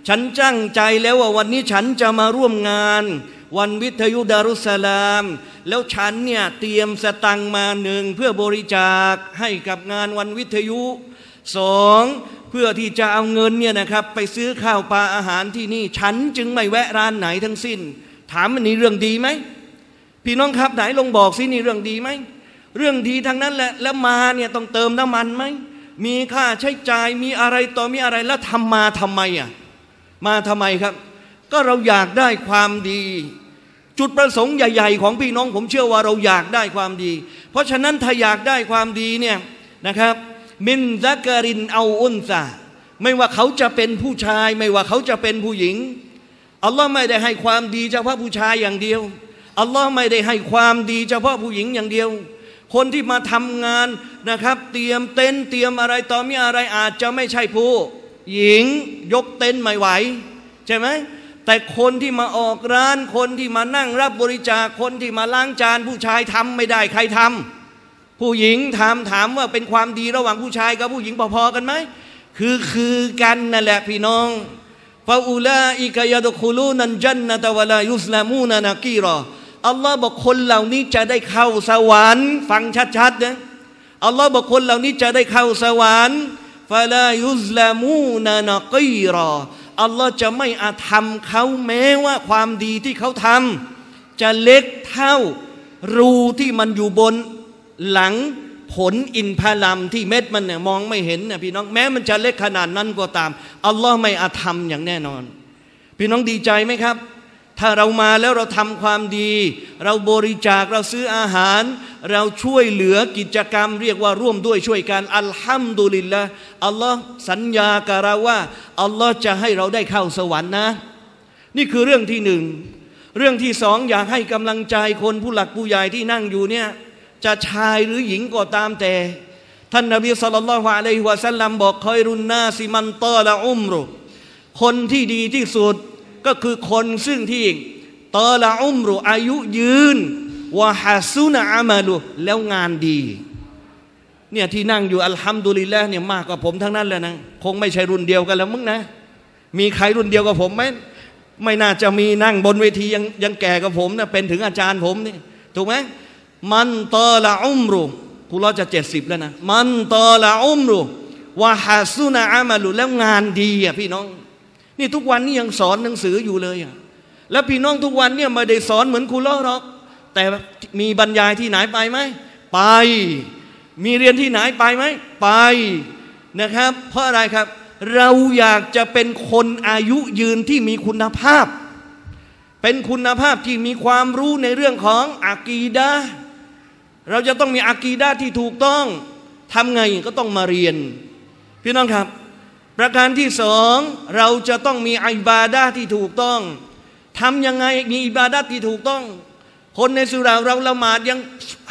ฉันตั้งใจแล้วว่าวันนี้ฉันจะมาร่วมงานวันวิทยุดารุสสลามแล้วฉันเนี่ยเตรียมสตังค์มาหนึ่งเพื่อบริจาคให้กับงานวันวิทยุสองเพื่อที่จะเอาเงินเนี่ยนะครับไปซื้อข้าวปลาอาหารที่นี่ฉันจึงไม่แวะร้านไหนทั้งสิ้นถามมันนี่เรื่องดีไหมพี่น้องครับไหนลองบอกสินี่เรื่องดีไหมเรื่องดีทั้งนั้นแหละแล้วมาเนี่ยต้องเติมน้ำมันไหมมีค่าใช้จ่ายมีอะไรต่อมีอะไรแล้วทำมาทำไมอ่ะมาทำไมครับก็เราอยากได้ความดีจุดประสงค์ใหญ่ๆของพี่น้องผมเชื่อว่าเราอยากได้ความดีเพราะฉะนั้นถ้าอยากได้ความดีเนี่ยนะครับมินซักรินเอาอุนซาไม่ว่าเขาจะเป็นผู้ชายไม่ว่าเขาจะเป็นผู้หญิงอัลลอฮ์ไม่ได้ให้ความดีเฉพาะผู้ชายอย่างเดียวอัลลอฮ์ไม่ได้ให้ความดีเฉพาะผู้หญิงอย่างเดียวคนที่มาทำงานนะครับเตรียมเต็นท์เตรียมอะไรต่อมีอะไรอาจจะไม่ใช่ผู้หญิงยกเต็นท์ไม่ไหวใช่ไหมแต่คนที่มาออกร้านคนที่มานั่งรับบริจาคคนที่มาล้างจานผู้ชายทำไม่ได้ใครทำผู้หญิงทำถามว่าเป็นความดีระหว่างผู้ชายกับผู้หญิงพอๆกันไหมคือกันนั่นแหละพี่น้องฟาอูลาอิกะยะดุคุลูนันจันนะตะวะลายุสลามูนะนะกีรออัลลอฮ์บอกคนเหล่านี้จะได้เข้าสวรรค์ฟังชัดๆนะอัลลอฮ์บอกคนเหล่านี้จะได้เข้าสวรรค์ฟาลายุสลามูนะนะกีรออัลลอฮ์จะไม่อาจทำเขาแม้ว่าความดีที่เขาทำจะเล็กเท่ารูที่มันอยู่บนหลังผลอินทผลัมที่เม็ดมันเนี่ยมองไม่เห็นนะพี่น้องแม้มันจะเล็กขนาดนั้นก็ตามอัลลอฮ์ไม่อาจทำอย่างแน่นอนพี่น้องดีใจไหมครับถ้าเรามาแล้วเราทำความดีเราบริจาคเราซื้ออาหารเราช่วยเหลือกิจกรรมเรียกว่าร่วมด้วยช่วยกันอัลฮัมดุลิลละอัลลอฮ์สัญญากับเราว่าอัลลอฮ์จะให้เราได้เข้าสวรรค์นะนี่คือเรื่องที่หนึ่งเรื่องที่สองอยากให้กำลังใจคนผู้หลักผู้ใหญ่ที่นั่งอยู่เนี่ยจะชายหรือหญิงก็ตามแต่ท่านนบีศ็อลลัลลอฮุอะลัยฮิวะซัลลัมบอกคอยรุนนาซิมันตอละอุมรุคนที่ดีที่สุดก็คือคนซึ่งที่ตอละอุมรุอายุยืนวะฮัสุนะอามัลุแล้วงานดีเนี่ยที่นั่งอยู่อัลฮัมดุลิลละห์เนี่ยมากกว่าผมทั้งนั้นเลยนะคงไม่ใช่รุ่นเดียวกันแล้วมึงนะมีใครรุ่นเดียวกับผมไหมไม่น่าจะมีนั่งบนเวทียังแก่กว่าผมนะเป็นถึงอาจารย์ผมนี่ถูกไหมมันตอละอุมรุคุณเราจะ70แล้วนะมันตอละอุมรุวะฮัสุนะอามัลุแล้วงานดีอ่ะพี่น้องนี่ทุกวันนี้ยังสอนหนังสืออยู่เลยอ่ะแล้วพี่น้องทุกวันเนี่ยไม่ได้สอนเหมือนครูล้อหรอกแต่มีบรรยายที่ไหนไปไหมไปมีเรียนที่ไหนไปไหมไปนะครับเพราะอะไรครับเราอยากจะเป็นคนอายุยืนที่มีคุณภาพเป็นคุณภาพที่มีความรู้ในเรื่องของอากีดะห์เราจะต้องมีอากีดะห์ที่ถูกต้องทำไงก็ต้องมาเรียนพี่น้องครับประการที่สองเราจะต้องมีอิบาดะห์ที่ถูกต้องทำยังไงมีอิบาดะห์ที่ถูกต้องคนในสุราเราละหมาดยัง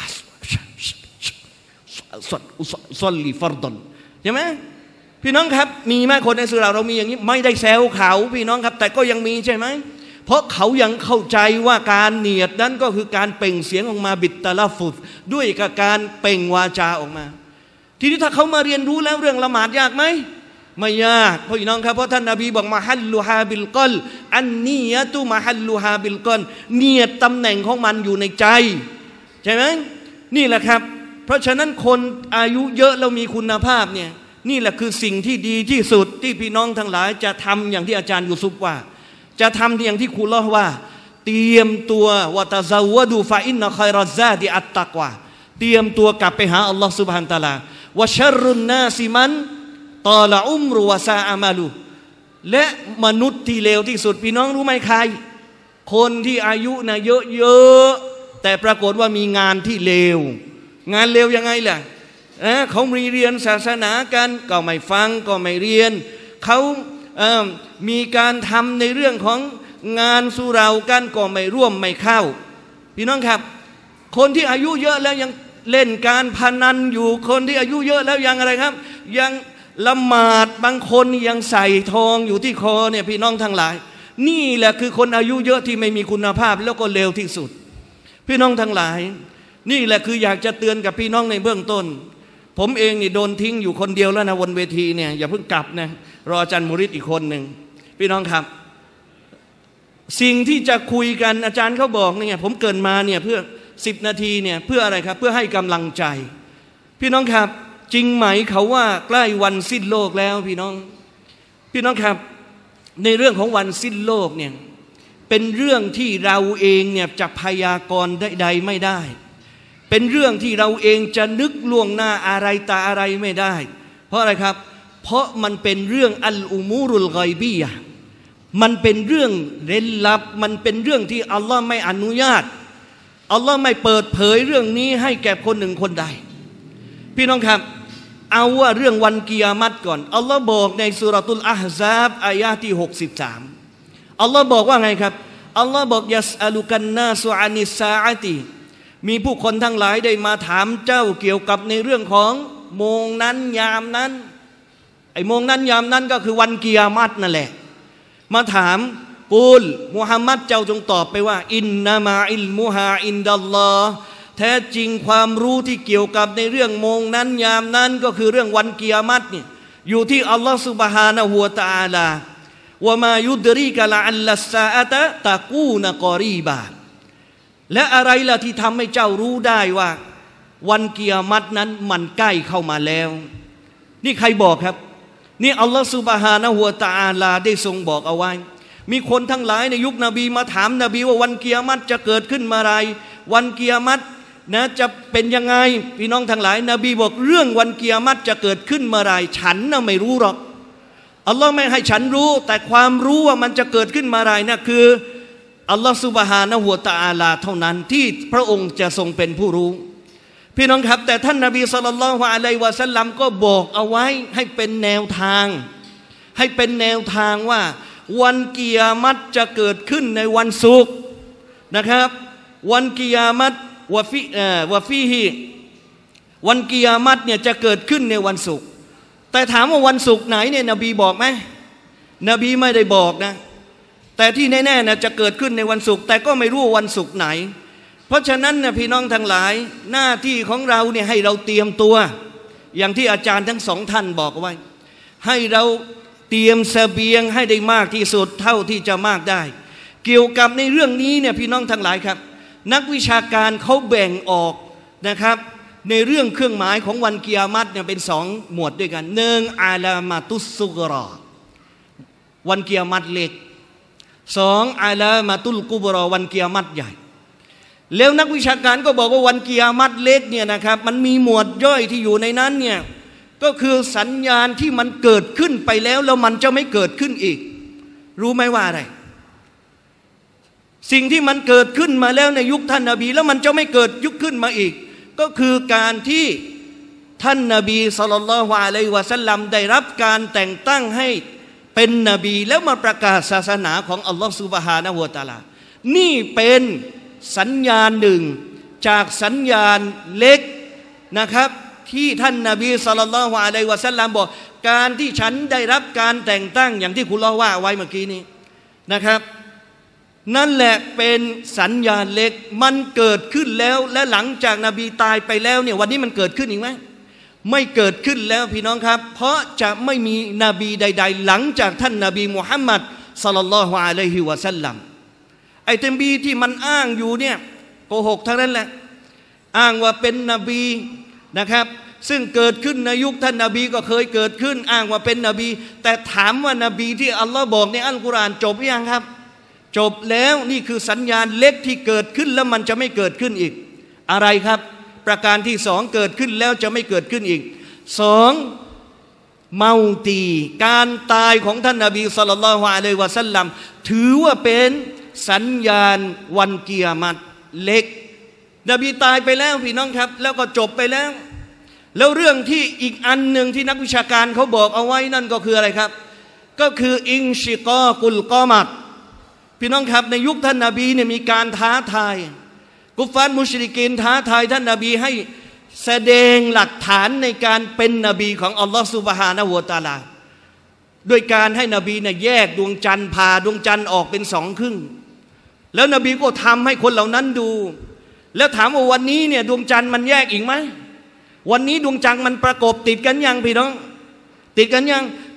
ซอลลีฟัรดอนใช่ไหมพี่น้องครับมีไหมคนในสุราเรามีอย่างนี้ไม่ได้แซวเขาพี่น้องครับแต่ก็ยังมีใช่ไหมเพราะเขายังเข้าใจว่าการเนียดนั้นก็คือการเปล่งเสียงออกมาบิดตะลาฟุดด้วยกับการเปล่งวาจาออกมาทีนี้ถ้าเขามาเรียนรู้แล้วเรื่องละหมาดยากไหมไม่ยากพี่น้องครับเพราะท่านนบีบอกมาฮัลลูฮาบิลกอลอันนียะตุมาฮัลลูฮาบิลกอลเนียดตำแหน่งของมันอยู่ในใจใช่ไหมนี่แหละครับเพราะฉะนั้นคนอายุเยอะแล้วมีคุณภาพเนี่ยนี่แหละคือสิ่งที่ดีที่สุดที่พี่น้องทั้งหลายจะทำอย่างที่อาจารย์ยูซุฟว่าจะทำอย่างที่ครูล้อว่าเตรียมตัววะตะซาวะดูฟะอินนะค็อยรัซซาดิอัตตักวาเตรียมตัวกลับไปหาอัลลอฮฺซุบฮานะฮูวะตะอาลาวะชัรรุนนาซิมันตอละอุมรุวะซาอามาลุและมนุษย์ที่เลวที่สุดพี่น้องรู้ไหมใครคนที่อายุนะเยอะๆแต่ปรากฏว่ามีงานที่เลวงานเลวยังไงล่ะเขาเรียนศาสนากันก็ไม่ฟังก็ไม่เรียนเขามีการทำในเรื่องของงานสุเหร่ากันก็ไม่ร่วมไม่เข้าพี่น้องครับคนที่อายุเยอะแล้วยังเล่นการพนันอยู่คนที่อายุเยอะแล้วยังอะไรครับยังละหมาดบางคนยังใส่ทองอยู่ที่คอเนี่ยพี่น้องทั้งหลายนี่แหละคือคนอายุเยอะที่ไม่มีคุณภาพแล้วก็เลวที่สุดพี่น้องทั้งหลายนี่แหละคืออยากจะเตือนกับพี่น้องในเบื้องต้นผมเองนี่โดนทิ้งอยู่คนเดียวแล้วนะบนเวทีเนี่ยอย่าเพิ่งกลับนะรออาจารย์มุริดอีกคนหนึ่งพี่น้องครับสิ่งที่จะคุยกันอาจารย์เขาบอกเนี่ยผมเกินมาเนี่ยเพื่อ10 นาทีเนี่ยเพื่ออะไรครับเพื่อให้กำลังใจพี่น้องครับจริงไหมเขาว่าใกล้วันสิ้นโลกแล้วพี่น้องครับในเรื่องของวันสิ้นโลกเนี่ยเป็นเรื่องที่เราเองเนี่ยจะพยากรณ์ใดไม่ได้เป็นเรื่องที่เราเองจะนึกล่วงหน้าอะไรตาอะไรไม่ได้เพราะอะไรครับเพราะมันเป็นเรื่องอัลอุมูรุลฆอยบียะห์มันเป็นเรื่องเร้นลับมันเป็นเรื่องที่อัลลอฮ์ไม่อนุญาตอัลลอฮ์ไม่เปิดเผยเรื่องนี้ให้แก่คนหนึ่งคนใดพี่น้องครับเอาว่าเรื่องวันกิยามัตก่อนอัลลอฮ์บอกในซูเราะตุลอะห์ซาบอายะห์ที่63อัลลอฮ์บอกว่าไงครับอัลลอฮ์บอกยัสอะลุกันนาสุอานิสซาอะติมีผู้คนทั้งหลายได้มาถามเจ้าเกี่ยวกับในเรื่องของโมงนั้นยามนั้นไอ้โมงนั้นยามนั้นก็คือวันกิยามัตนั่นแหละมาถามกูลมุฮัมมัดเจ้าจงตอบไปว่าอินนามาอิลมุฮาอินดัลลอฮ์แท้จริงความรู้ที่เกี่ยวกับในเรื่องโมงนั้นยามนั้นก็คือเรื่องวันกิยามัตเนี่ยอยู่ที่อัลลอฮ์ซุบฮานะฮูวะตะอาลาวะมายุดรีกะละอัลลัสซาอะตะตะกูนะกอรีบาและอะไรล่ะที่ทำให้เจ้ารู้ได้ว่าวันกิยามัตนั้นมันใกล้เข้ามาแล้วนี่ใครบอกครับนี่อัลลอฮฺซุบฮานะฮูวะตะอาลาได้ทรงบอกเอาไว้มีคนทั้งหลายในยุคนบีมาถามนบีว่าวันกิยามัตจะเกิดขึ้นเมื่อไรวันกิยามัตนะจะเป็นยังไงพี่น้องทั้งหลายนบีบอกเรื่องวันกิยามัตจะเกิดขึ้นเมื่อไรฉันน่ะไม่รู้หรอกอัลลอฮ์ไม่ให้ฉันรู้แต่ความรู้ว่ามันจะเกิดขึ้นเมื่อไรนะคืออัลลอฮฺซุบฮานะฮูวะตะอาลาเท่านั้นที่พระองค์จะทรงเป็นผู้รู้พี่น้องครับแต่ท่านนบีศ็อลลัลลอฮุอะลัยฮิวะซัลลัมก็บอกเอาไว้ให้เป็นแนวทางว่าวันกิยามัตจะเกิดขึ้นในวันศุกร์นะครับวันกิยามัตวะฟีฮิวันกิยามัตเนี่ยจะเกิดขึ้นในวันศุกร์แต่ถามว่าวันศุกร์ไหนเนี่ยนบีบอกไหมนบีไม่ได้บอกนะแต่ที่แน่ๆนะจะเกิดขึ้นในวันศุกร์แต่ก็ไม่รู้วันศุกร์ไหนเพราะฉะนั้นนะพี่น้องทั้งหลายหน้าที่ของเราเนี่ยให้เราเตรียมตัวอย่างที่อาจารย์ทั้งสองท่านบอกไว้ให้เราเตรียมเสบียงให้ได้มากที่สุดเท่าที่จะมากได้เกี่ยวกับในเรื่องนี้เนี่ยพี่น้องทั้งหลายครับนักวิชาการเขาแบ่งออกนะครับในเรื่องเครื่องหมายของวันกิยามัตเนี่ยเป็น2 หมวดด้วยกัน1อาลามาตุสซุกรอวันกิยามัตเล็ก2อาลามาตุลกุบรอวันกิยามัตใหญ่แล้วนักวิชาการก็บอกว่าวันกิยามัตเล็กเนี่ยนะครับมันมีหมวดย่อยที่อยู่ในนั้นเนี่ยก็คือสัญญาณที่มันเกิดขึ้นไปแล้วมันจะไม่เกิดขึ้นอีกรู้ไหมว่าอะไรสิ่งที่มันเกิดขึ้นมาแล้วในยุคท่านนบีแล้วมันจะไม่เกิดยุคขึ้นมาอีกก็คือการที่ท่านนบีศ็อลลัลลอฮุอะลัยฮิวะซัลลัมได้รับการแต่งตั้งให้เป็นนบีแล้วมาประกาศศาสนาของอัลลอฮฺซุบฮานะฮูวะตะอาลานี่เป็นสัญญาณหนึ่งจากสัญญาณเล็กนะครับที่ท่านนบีศ็อลลัลลอฮุอะลัยฮิวะซัลลัมบอกการที่ฉันได้รับการแต่งตั้งอย่างที่คุณเล่าว่าไว้เมื่อกี้นี้นะครับนั่นแหละเป็นสัญญาณเล็กมันเกิดขึ้นแล้วและหลังจากนบีตายไปแล้วเนี่ยวันนี้มันเกิดขึ้นอีกไหมไม่เกิดขึ้นแล้วพี่น้องครับเพราะจะไม่มีนบีใดๆหลังจากท่านนบีมุฮัมมัดศ็อลลัลลอฮุอะลัยฮิวะซัลลัมไอ้เทมบีที่มันอ้างอยู่เนี่ยโกหกทั้งนั้นแหละอ้างว่าเป็นนบีนะครับซึ่งเกิดขึ้นในยุคท่านนบีก็เคยเกิดขึ้นอ้างว่าเป็นนบีแต่ถามว่านบีที่อัลลอฮ์บอกในอัลกุรอานจบหรือยังครับจบแล้วนี่คือสัญญาณเล็กที่เกิดขึ้นแล้วมันจะไม่เกิดขึ้นอีกอะไรครับประการที่2เกิดขึ้นแล้วจะไม่เกิดขึ้นอีก2เมาตีการตายของท่านนบีศ็อลลัลลอฮุอะลัยฮิวะซัลลัมถือว่าเป็นสัญญาณวันกิยามัตเล็กนบีตายไปแล้วพี่น้องครับแล้วก็จบไปแล้วเรื่องที่อีกอันหนึ่งที่นักวิชาการเขาบอกเอาไว้นั่นก็คืออะไรครับก็คืออิงชิกอกุลกอมัตพี่น้องครับในยุคท่านนบีเนี่ยมีการท้าทายกุฟาร์มุชริกีนท้าทายท่านนบีให้แสดงหลักฐานในการเป็นนบีของอัลลอฮฺซุบฮานะฮูวะตะอาลาโดยการให้นบีเนี่ยแยกดวงจันทร์ผ่าดวงจันทร์ออกเป็น2 ครึ่งแล้วนบีก็ทำให้คนเหล่านั้นดูแล้วถามว่าวันนี้เนี่ยดวงจันทร์มันแยกอีกไหมวันนี้ดวงจันทร์มันประกบติดกันยังพี่น้องติดกันยัง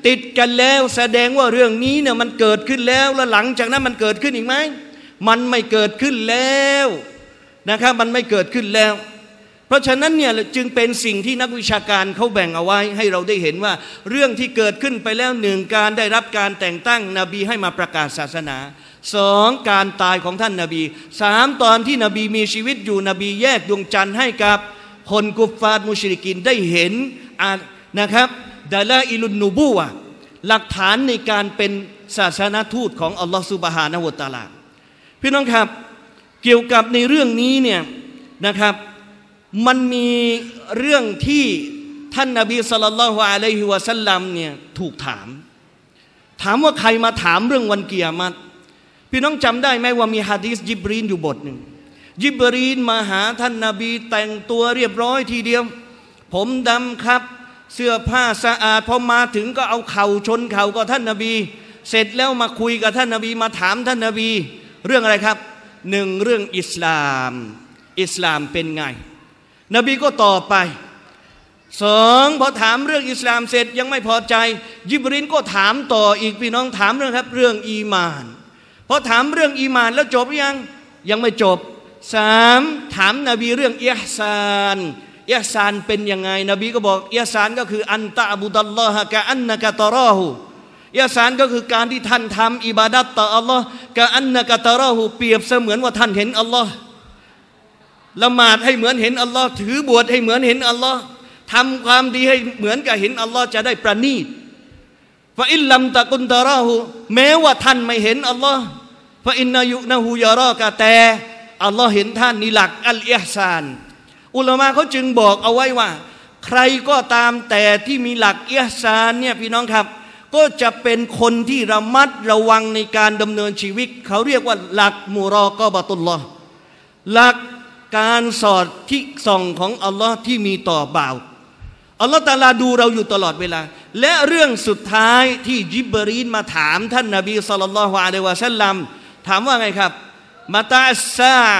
ติดกันแล้วแสดงว่าเรื่องนี้เนี่ยมันเกิดขึ้นแล้วแล้วหลังจากนั้นมันเกิดขึ้นอีกไหมมันไม่เกิดขึ้นแล้วนะครับมันไม่เกิดขึ้นแล้วเพราะฉะนั้นเนี่ยจึงเป็นสิ่งที่นักวิชาการเขาแบ่งเอาไว้ให้เราได้เห็นว่าเรื่องที่เกิดขึ้นไปแล้วหนึ่งการได้รับการแต่งตั้งนบีให้มาประกาศศาสนาสองการตายของท่านนบีสามตอนที่นบีมีชีวิตอยู่นบีแยกดวงจันทร์ให้กับคนกุฟฟาร์มุชริกินได้เห็นนะครับดาลาอิลุนนูบูวะหลักฐานในการเป็นศาสนทูตของอัลลอฮฺซุบฮานะฮูวะตะอาลาพี่น้องครับเกี่ยวกับในเรื่องนี้เนี่ยนะครับมันมีเรื่องที่ท่านนบีศ็อลลัลลอฮุอะลัยฮิวะซัลลัมเนี่ยถูกถามว่าใครมาถามเรื่องวันกิยามะฮ์พี่น้องจำได้ไหมว่ามีหะดีษญิบรีลอยู่บทหนึ่งญิบรีลมาหาท่านนบีแต่งตัวเรียบร้อยทีเดียวผมดำครับเสื้อผ้าสะอาดพอมาถึงก็เอาเข่าชนเข่ากับท่านนบีเสร็จแล้วมาคุยกับท่านนบีมาถามท่านนบีเรื่องอะไรครับหนึ่งเรื่องอิสลามเป็นไงนบีก็ตอบไปสองพอถามเรื่องอิสลามเสร็จยังไม่พอใจญิบรีลก็ถามต่ออีกพี่น้องถามเรื่องครับเรื่องอีมานพอถามเรื่องอีมานแล้วจบยังไม่จบสามถามนบีเรื่องอิห์ซานเป็นยังไงนบีก็บอกอิห์ซานก็คืออันตะอ์บุดัลลอฮะกะอันนะกะตะราหูอิห์ซานก็คือการที่ท่านทำอิบาดัตต่ออัลลอฮ์กะอันนะกะตะราหูเปรียบเสมือนว่าท่านเห็นอัลลอฮ์ละหมาดให้เหมือนเห็นอัลลอฮ์ถือบวชให้เหมือนเห็นอัลลอฮ์ทำความดีให้เหมือนกับเห็นอัลลอฮ์จะได้ประณีตฟะอิลลัมตะกุนตะราหูแม้ว่าท่านไม่เห็นอัลลอฮ์ฟะอินนายุนะฮูยารอกะแต่อัลลอฮ์เห็นท่านนี่หลักอัลอิห์ซานอุลามะเขาจึงบอกเอาไว้ว่าใครก็ตามแต่ที่มีหลักอิห์ซานเนี่ยพี่น้องครับก็จะเป็นคนที่ระมัดระวังในการดำเนินชีวิตเขาเรียกว่าหลักมุรอกอบะตุลลอฮ์หลักการสอดที่ส่องของอัลลอฮ์ที่มีต่อบ่าวอัลลอฮ์ตะอาลาดูเราอยู่ตลอดเวลาและเรื่องสุดท้ายที่ญิบรีลมาถามท่านนบีศ็อลลัลลอฮุอะลัยฮิวะซัลลัมถามว่าไงครับมะตาอัส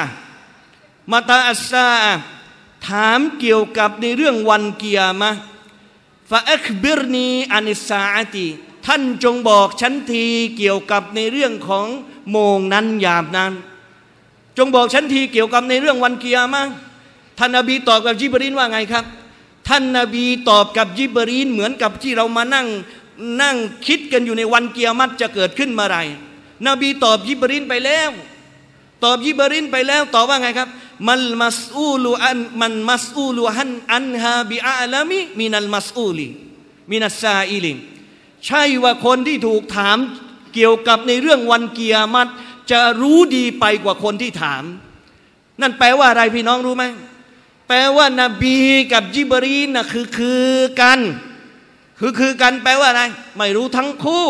ซาถามเกี่ยวกับในเรื่องวันกิยามะฮ์ฟะอัคบิรนีอานิสซาอะติท่านจงบอกฉันทีเกี่ยวกับในเรื่องของโมงนั้นยามนั้นจงบอกฉันทีเกี่ยวกับในเรื่องวันกิยามะฮ์ท่านนบีตอบกับญิบรีลว่าไงครับท่านนบีตอบกับญิบรีลเหมือนกับที่เรามานั่งคิดกันอยู่ในวันกิยามะฮ์จะเกิดขึ้นเมื่อไหร่นบีตอบญิบรีลไปแล้วตอบว่าไงครับมันมัสอูลูอันฮาบิอาลามิมินัลมัสอูลีมินัสซาอิลิใช่ว่าคนที่ถูกถามเกี่ยวกับในเรื่องวันกิยามะฮ์จะรู้ดีไปกว่าคนที่ถามนั่นแปลว่าอะไรพี่น้องรู้ไหมแปลว่านบีกับญิบรีลน่ะคือกันแปลว่าอะไรไม่รู้ทั้งคู่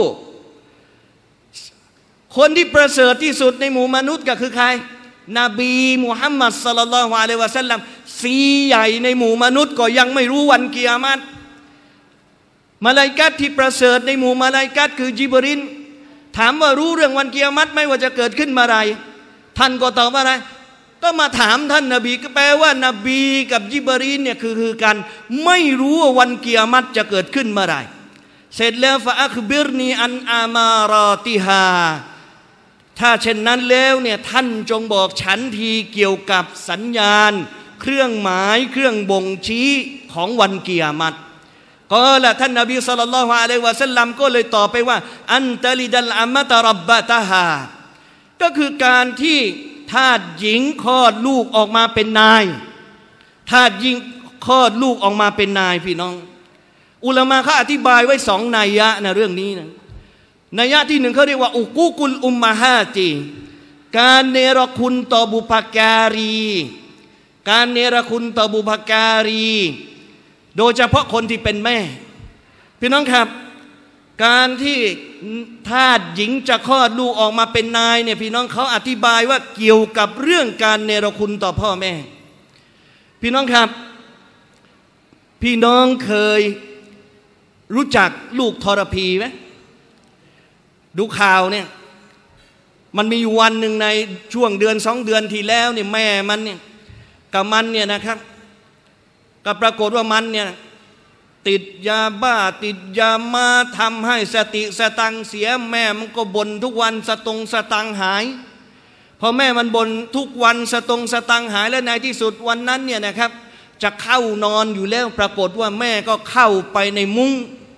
คนที่ประเสริฐที่สุดในหมู่มนุษย์ก็คือใครนบีมุฮัมมัดศ็อลลัลลอฮุอะลัยฮิวะซัลลัมสีใหญ่ในหมู่มนุษย์ก็ยังไม่รู้วันกิยามะฮ์มลาอิกะฮ์ที่ประเสริฐในหมู่มลาอิกะฮ์คือญิบรีลถามว่ารู้เรื่องวันกิยามะฮ์ไหมว่าจะเกิดขึ้นเมื่อไรท่านก็ตอบว่าอะไรก็มาถามท่านนบีก็แปลว่านบีกับญิบรีลเนี่ยคือกันไม่รู้ว่าวันกิยามะฮ์จะเกิดขึ้นเมื่อไรเสร็จแล้วฟะอัคบิรนีอันอามารอติฮาถ้าเช่นนั้นแล้วเนี่ยท่านจงบอกฉันทีเกี่ยวกับสัญญาณเครื่องหมายเครื่องบ่งชี้ของวันกิยามะฮ์ก็ละท่านนบีศ็อลลัลลอฮุอะลัยฮิวะซัลลัมก็เลยตอบไปว่าอันตะลิดัลอะมะตะร็อบบะตะฮาก็คือการที่ทาสหญิงคลอดลูกออกมาเป็นนายทาสหญิงคลอดลูกออกมาเป็นนายพี่น้องอุลามะเขาอธิบายไว้2นัยยะนะเรื่องนี้นะนัยยะที่1เขาเรียกว่าอุกูกุลอุมมะฮาติการเนรคุณต่อบุพการีการเนรคุณต่อบุพการีโดยเฉพาะคนที่เป็นแม่พี่น้องครับการที่ทาสหญิงจะคลอดลูกออกมาเป็นนายเนี่ยพี่น้องเขาอธิบายว่าเกี่ยวกับเรื่องการเนรคุณต่อพ่อแม่พี่น้องครับพี่น้องเคยรู้จักลูกทรพีไหมดูข่าวเนี่ยมันมีอยู่วันหนึ่งในช่วงเดือน2 เดือนที่แล้วเนี่ยแม่มันเนี่ยกับมันเนี่ยนะครับก็ปรากฏว่ามันเนี่ยติดยาบ้าติดยามาทำให้สติสตังเสียแม่มันก็บ่นทุกวันสตังหายพอแม่มันบ่นทุกวันสตังหายแล้วในที่สุดวันนั้นเนี่ยนะครับจะเข้านอนอยู่แล้วปรากฏว่าแม่ก็เข้าไปในมุ้ง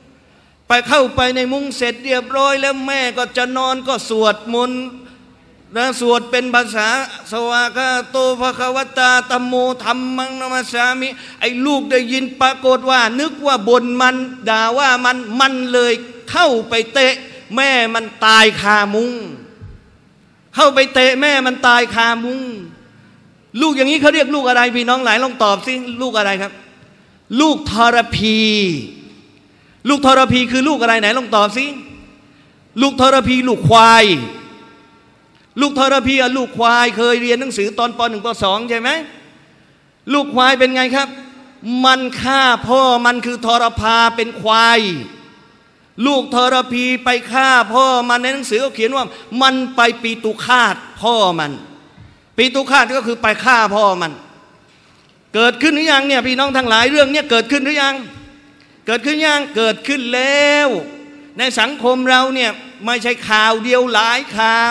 เสร็จเรียบร้อยแล้วแม่ก็จะนอนก็สวดมนต์นะสวดเป็นภาษาสวากาโตภควตาธัมโมธัมมังนัมสสามิไอ้ลูกได้ยินปรากฏว่านึกว่าบ่นมันด่าว่ามันเลยเข้าไปเตะแม่มันตายคามุ้งเข้าไปเตะแม่มันตายคามุ้งลูกอย่างนี้เขาเรียกลูกอะไรพี่น้องหลายลองตอบสิลูกอะไรครับลูกทรพีลูกทรพีคือลูกอะไรไหนลองตอบสิลูกทรพีลูกควายลูกทรพีลูกควายเคยเรียนหนังสือตอนป.1 ป.2 ใช่ไหมลูกควายเป็นไงครับมันฆ่าพ่อมันคือทรพาเป็นควายลูกทรพีไปฆ่าพ่อมันในหนังสือเขาเขียนว่ามันไปปีตุฆาตพ่อมันปีตุฆาตก็คือไปฆ่าพ่อมันเกิดขึ้นหรือยังเนี่ยพี่น้องทั้งหลายเรื่องนี้เกิดขึ้นหรือยังเกิดขึ้นยังเกิดขึ้นแล้วในสังคมเราเนี่ยไม่ใช่ข่าวเดียวหลายข่าว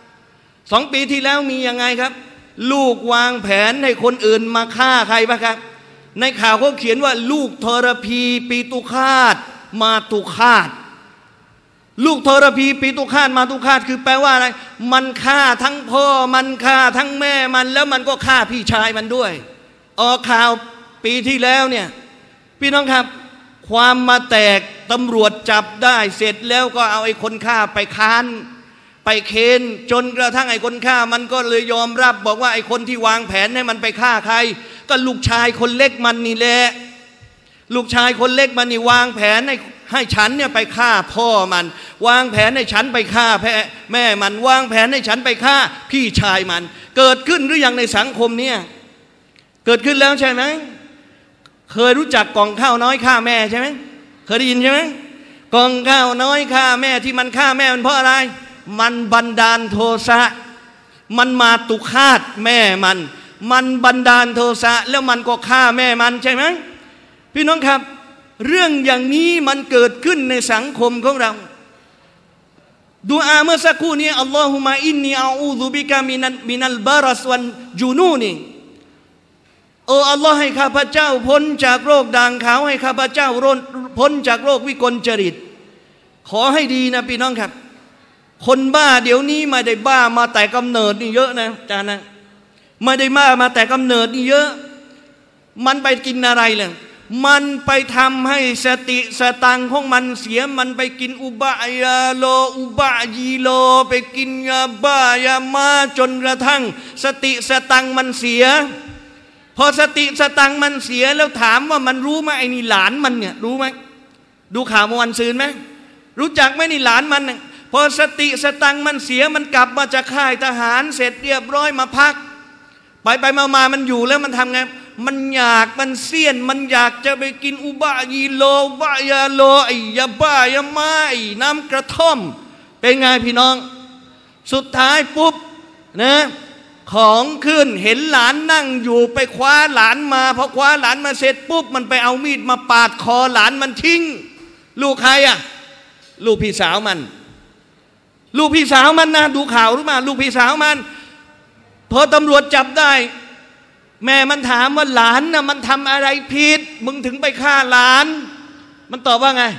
2 ปีที่แล้วมียังไงครับลูกวางแผนให้คนอื่นมาฆ่าใครบ้างครับในข่าวเขาเขียนว่าลูกทรพีปีตุฆาตมาตุฆาตลูกทรพีปีตุฆาตมาตุฆาตคือแปลว่าอะไรมันฆ่าทั้งพ่อมันฆ่าทั้งแม่มันแล้วมันก็ฆ่าพี่ชายมันด้วยออกข่าวปีที่แล้วเนี่ยพี่น้องครับความมาแตกตำรวจจับได้เสร็จแล้วก็เอาไอ้คนฆ่าไปค้านไปเค้นจนกระทั่งไอ้คนฆ่ามันก็เลยยอมรับบอกว่าไอ้คนที่วางแผนให้มันไปฆ่าใครก็ลูกชายคนเล็กมันนี่แหละลูกชายคนเล็กมันนี่วางแผนให้ฉันเนี่ยไปฆ่าพ่อมันวางแผนให้ฉันไปฆ่าแม่มันวางแผนให้ฉันไปฆ่าพี่ชายมันเกิดขึ้นหรือยังในสังคมเนี่ยเกิดขึ้นแล้วใช่ไหมเคยรู้จักกล่องข้าวน้อยฆ่าแม่ใช่ไหมเคยได้ยินใช่ไหมกล่องข้าวน้อยฆ่าแม่ที่มันฆ่าแม่มันเพราะอะไรมันบันดาลโทสะมันมาตุฆาตแม่มันบันดาลโทสะแล้วมันก็ฆ่าแม่มันใช่ไหมพี่น้องครับเรื่องอย่างนี้มันเกิดขึ้นในสังคมของเราดุอาเมื่อสักครู่นี้อัลลอฮุมะอินนีอาอูซุบิกะมินัลบารัสวันจูนูนีโอ้อัลลอฮ์ให้ข้าพเจ้าพ้นจากโรคด่างขาวให้ข้าพเจ้าพ้นจากโรควิกลจริตขอให้ดีนะพี่น้องครับคนบ้าเดี๋ยวนี้ไม่ได้บ้ามาแต่กำเนิดนี่เยอะนะอาจารย์นะไม่ได้บ้ามาแต่กำเนิดนี่เยอะมันไปกินอะไรเลยมันไปทำให้สติสตังของมันเสียมันไปกินอุบายาโลอุบายีโลไปกินยาบ้ายามาจนกระทั่งสติสตังมันเสียพอสติสตังมันเสียแล้วถามว่ามันรู้ไหมไอ้นี่หลานมันเนี่ยรู้ไหมดูข่าวเมื่อวันซืนไหมรู้จักไหมนี่หลานมันเนี่ยพอสติสตังมันเสียมันกลับมาจากค่ายทหารเสร็จเรียบร้อยมาพักไปมามันอยู่แล้วมันทำไงมันอยากมันเสี้ยนมันอยากจะไปกินอุบะยีโลบะยาโลไอ้ยาบ้ายามาไอ้น้ำกระท่อมเป็นไงพี่น้องสุดท้ายปุ๊บนะของขึ้นเห็นหลานนั่งอยู่ไปคว้าหลานมาพอคว้าหลานมาเสร็จปุ๊บมันไปเอามีดมาปาดคอหลานมันทิ้งลูกใครอ่ะลูกพี่สาวมันลูกพี่สาวมันนะดูข่าวหรือเปล่าลูกพี่สาวมันพอตำรวจจับได้แม่มันถามว่าหลานน่ะมันทำอะไรผิดมึงถึงไปฆ่าหลานมันตอบว่าไง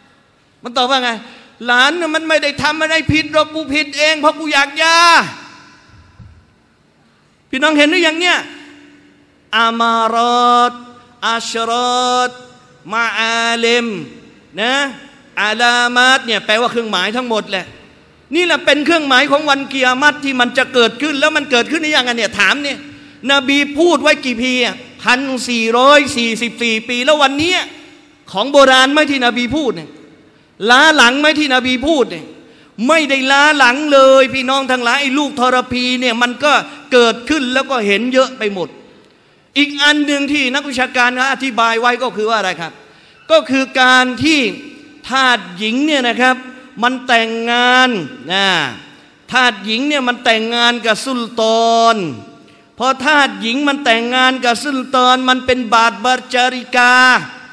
หลานน่ะมันไม่ได้ทำอะไรผิดหรอกกูผิดเองเพราะกูอยากยาพี่น้องเห็นหรือยังเนี่ยอามารอตอัชรอตมาอาเลมนะอาลามาตเนี่ยแปลว่าเครื่องหมายทั้งหมดแหละนี่แหละเป็นเครื่องหมายของวันกิยามัตที่มันจะเกิดขึ้นแล้วมันเกิดขึ้นหรือยังเนี่ยถามเนี่ยนบีพูดไว้กี่ปี1,444 ปีแล้ววันนี้ของโบราณไหมที่นบีพูดเนี่ยล้าหลังไหมที่นบีพูดเนี่ยไม่ได้ล้าหลังเลยพี่น้องทั้งหลายไอ้ลูกทรพีเนี่ยมันก็เกิดขึ้นแล้วก็เห็นเยอะไปหมดอีกอันหนึ่งที่นักวิชาการอธิบายไว้ก็คือว่าอะไรครับก็คือการที่ทาสหญิงเนี่ยนะครับมันแต่งงานทาสหญิงเนี่ยมันแต่งงานกับสุลต่านพอทาสหญิงมันแต่งงานกับสุลต่านมันเป็นบาทบาจาริกา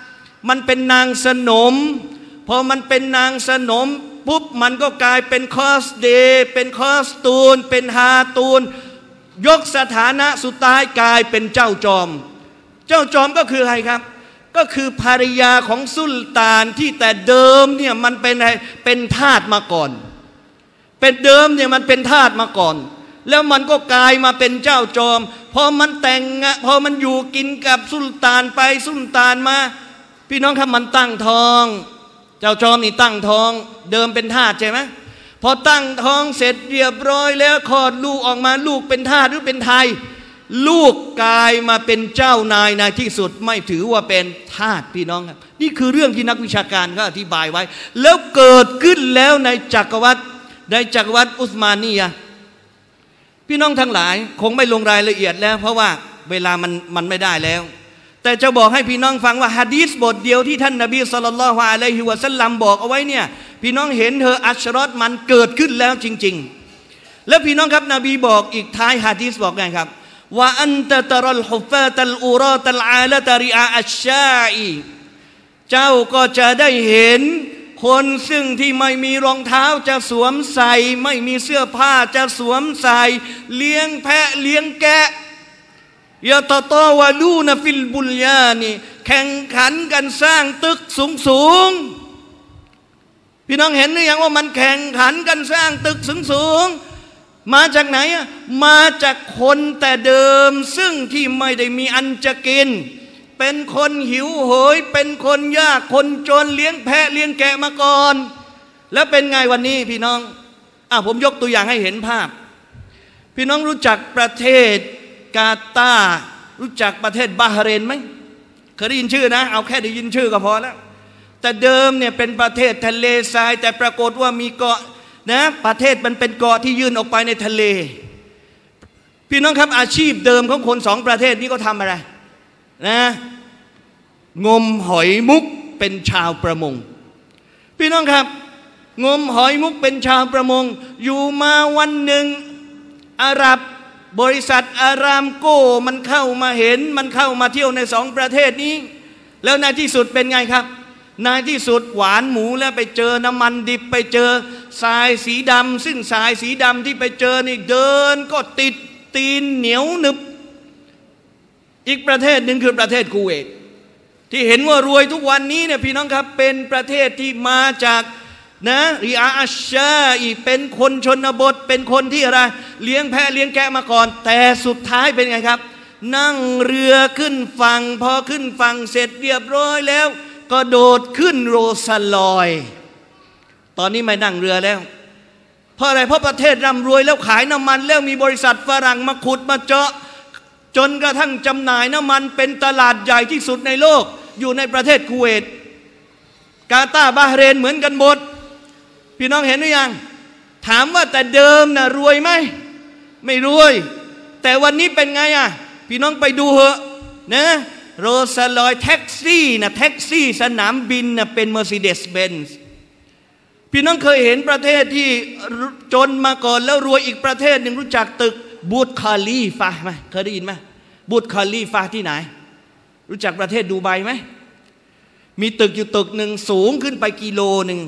มันเป็นนางสนมพอมันเป็นนางสนมปุ๊บมันก็กลายเป็นคอสเดย์เป็นคอสตูนเป็นฮาตูนยกสถานะสุดท้ายกลายเป็นเจ้าจอมเจ้าจอมก็คือใครครับก็คือภรรยาของสุลต่านที่แต่เดิมเนี่ยมันเป็นอะไรเป็นทาสมาก่อนเป็นเดิมเนี่ยมันเป็นทาสมาก่อนแล้วมันก็กลายมาเป็นเจ้าจอมพอมันแต่งพอมันอยู่กินกับสุลต่านไปสุลต่านมาพี่น้องครับมันตั้งท้องเจ้าจอมนี่ตั้งท้องเดิมเป็นทาสใช่ไหมพอตั้งท้องเสร็จเรียบร้อยแล้วคลอดลูกออกมาลูกเป็นทาสหรือเป็นไทยลูกกลายมาเป็นเจ้านายในที่สุดไม่ถือว่าเป็นทาสพี่น้องครับนี่คือเรื่องที่นักวิชาการเขาอธิบายไว้แล้วเกิดขึ้นแล้วในจักรวรรดิอุสมานียะห์พี่น้องทั้งหลายคงไม่ลงรายละเอียดแล้วเพราะว่าเวลามันไม่ได้แล้วแต่จะบอกให้พี่น้องฟังว่าหะดีษบทเดียวที่ท่านนบีศ็อลลัลลอฮุอะลัยฮิวะซัลลัมบอกเอาไว้เนี่ยพี่น้องเห็นเธออัชรอตมันเกิดขึ้นแล้วจริงๆแล้วพี่น้องครับนบีบอกอีกท้ายหะดีษบอกไงครับว่าอันตะตะรัลฮุฟาตัลอูราตัลอาละตะริอาอัชชาอีเจ้าก็จะได้เห็นคนซึ่งที่ไม่มีรองเท้าจะสวมใส่ไม่มีเสื้อผ้าจะสวมใส่เลี้ยงแพะเลี้ยงแกะยะตะตอวะลูนฟิลบุลยานีแข่งขันกันสร้างตึกสูงพี่น้องเห็นหรือยังว่ามันแข่งขันกันสร้างตึกสูงมาจากไหนมาจากคนแต่เดิมซึ่งที่ไม่ได้มีอันจะกินเป็นคนหิวโหยเป็นคนยากคนจนเลี้ยงแพะเลี้ยงแกะมาก่อนแล้วเป็นไงวันนี้พี่น้องผมยกตัวอย่างให้เห็นภาพพี่น้องรู้จักประเทศกาตาร์รู้จักประเทศบาห์เรนไหมเคยได้ยินชื่อนะเอาแค่ได้ยินชื่อก็พอแล้วแต่เดิมเนี่ยเป็นประเทศทะเลทรายแต่ปรากฏว่ามีเกาะนะประเทศมันเป็นเกาะที่ยื่นออกไปในทะเลพี่น้องครับอาชีพเดิมของคนสองประเทศนี้ก็ทำอะไรนะงมหอยมุกเป็นชาวประมงพี่น้องครับงมหอยมุกเป็นชาวประมงอยู่มาวันหนึ่งบริษัทอารามโก้มันเข้ามาเห็นมันเข้ามาเที่ยวในสองประเทศนี้แล้วในที่สุดเป็นไงครับในที่สุดหวานหมูแล้วไปเจอน้ำมันดิบไปเจอทรายสีดำซึ่งทรายสีดำที่ไปเจอนี่เดินก็ติดตีนเหนียวหนึบอีกประเทศหนึ่งคือประเทศคูเวตที่เห็นว่ารวยทุกวันนี้เนี่ยพี่น้องครับเป็นประเทศที่มาจากริอาอัชชาอีเป็นคนชนบทเป็นคนที่อะไรเลี้ยงแพะเลี้ยงแกะมาก่อนแต่สุดท้ายเป็นไงครับนั่งเรือขึ้นฝั่งพอขึ้นฝั่งเสร็จเรียบร้อยแล้วก็โดดขึ้นโรซาลอยตอนนี้ไม่นั่งเรือแล้วเพราะอะไรเพราะประเทศร่ำรวยแล้วขายน้ำมันแล้วมีบริษัทฝรั่งมาขุดมาเจาะจนกระทั่งจำหน่ายน้ำมันเป็นตลาดใหญ่ที่สุดในโลกอยู่ในประเทศคูเวตกาตาร์บาห์เรนเหมือนกันหมดพี่น้องเห็นหรือยังถามว่าแต่เดิมนะรวยไหมไม่รวยแต่วันนี้เป็นไงพี่น้องไปดูเหอะนะโรซาลอยแท็กซี่สนามบินนะเป็น Mercedes Benz พี่น้องเคยเห็นประเทศที่จนมาก่อนแล้วรวยอีกประเทศหนึ่งรู้จักตึกบูร์จคาลีฟาไหมเคยได้ยินไหมบูร์จคาลีฟาที่ไหนรู้จักประเทศดูไบไหมมีตึกอยู่ตึกหนึ่งสูงขึ้นไปกิโลหนึ่ง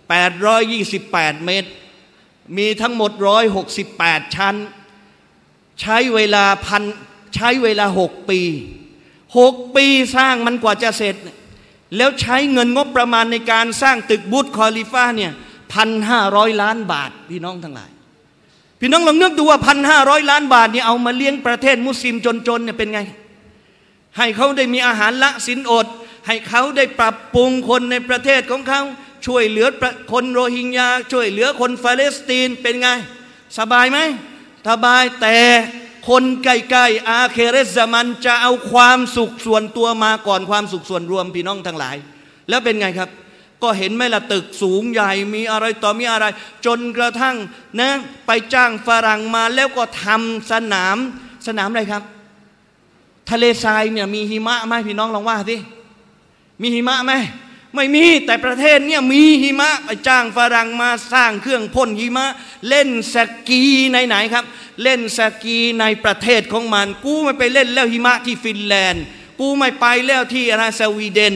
828 เมตรมีทั้งหมด168 ชั้นใช้เวลา6 ปีสร้างมันกว่าจะเสร็จแล้วใช้เงินงบประมาณในการสร้างตึกบูร์จคาลีฟาเนี่ย 1,500 ล้านบาทพี่น้องทั้งหลายพี่น้องลองนึกดูว่า 1,500 ล้านบาทเนี่ยเอามาเลี้ยงประเทศมุสลิมจนๆเนี่ยเป็นไงให้เขาได้มีอาหารละศีลอดให้เขาได้ปรับปรุงคนในประเทศของเขาช่วยเหลือคนโรฮิงญาช่วยเหลือคนฟาเลสไตน์เป็นไงสบายไหมสบายแต่คนใกล้ๆอาเคเรซะมันจะเอาความสุขส่วนตัวมาก่อนความสุขส่วนรวมพี่น้องทั้งหลายแล้วเป็นไงครับก็เห็นไหมล่ะตึกสูงใหญ่มีอะไรต่อมีอะไรจนกระทั่งนะไปจ้างฝรั่งมาแล้วก็ทำสนามอะไรครับทะเลทรายเนี่ยมีหิมะไหมพี่น้องลองว่าสิมีหิมะไหมไม่มีแต่ประเทศเนี่ยมีหิมะไปจ้างฝรั่งมาสร้างเครื่องพ่นหิมะเล่นสกีไหนครับเล่นสกีในประเทศของมันกูไม่ไปเล่นแล้วหิมะที่ฟินแลนด์กูไม่ไปแล้วที่อะไรสวีเดน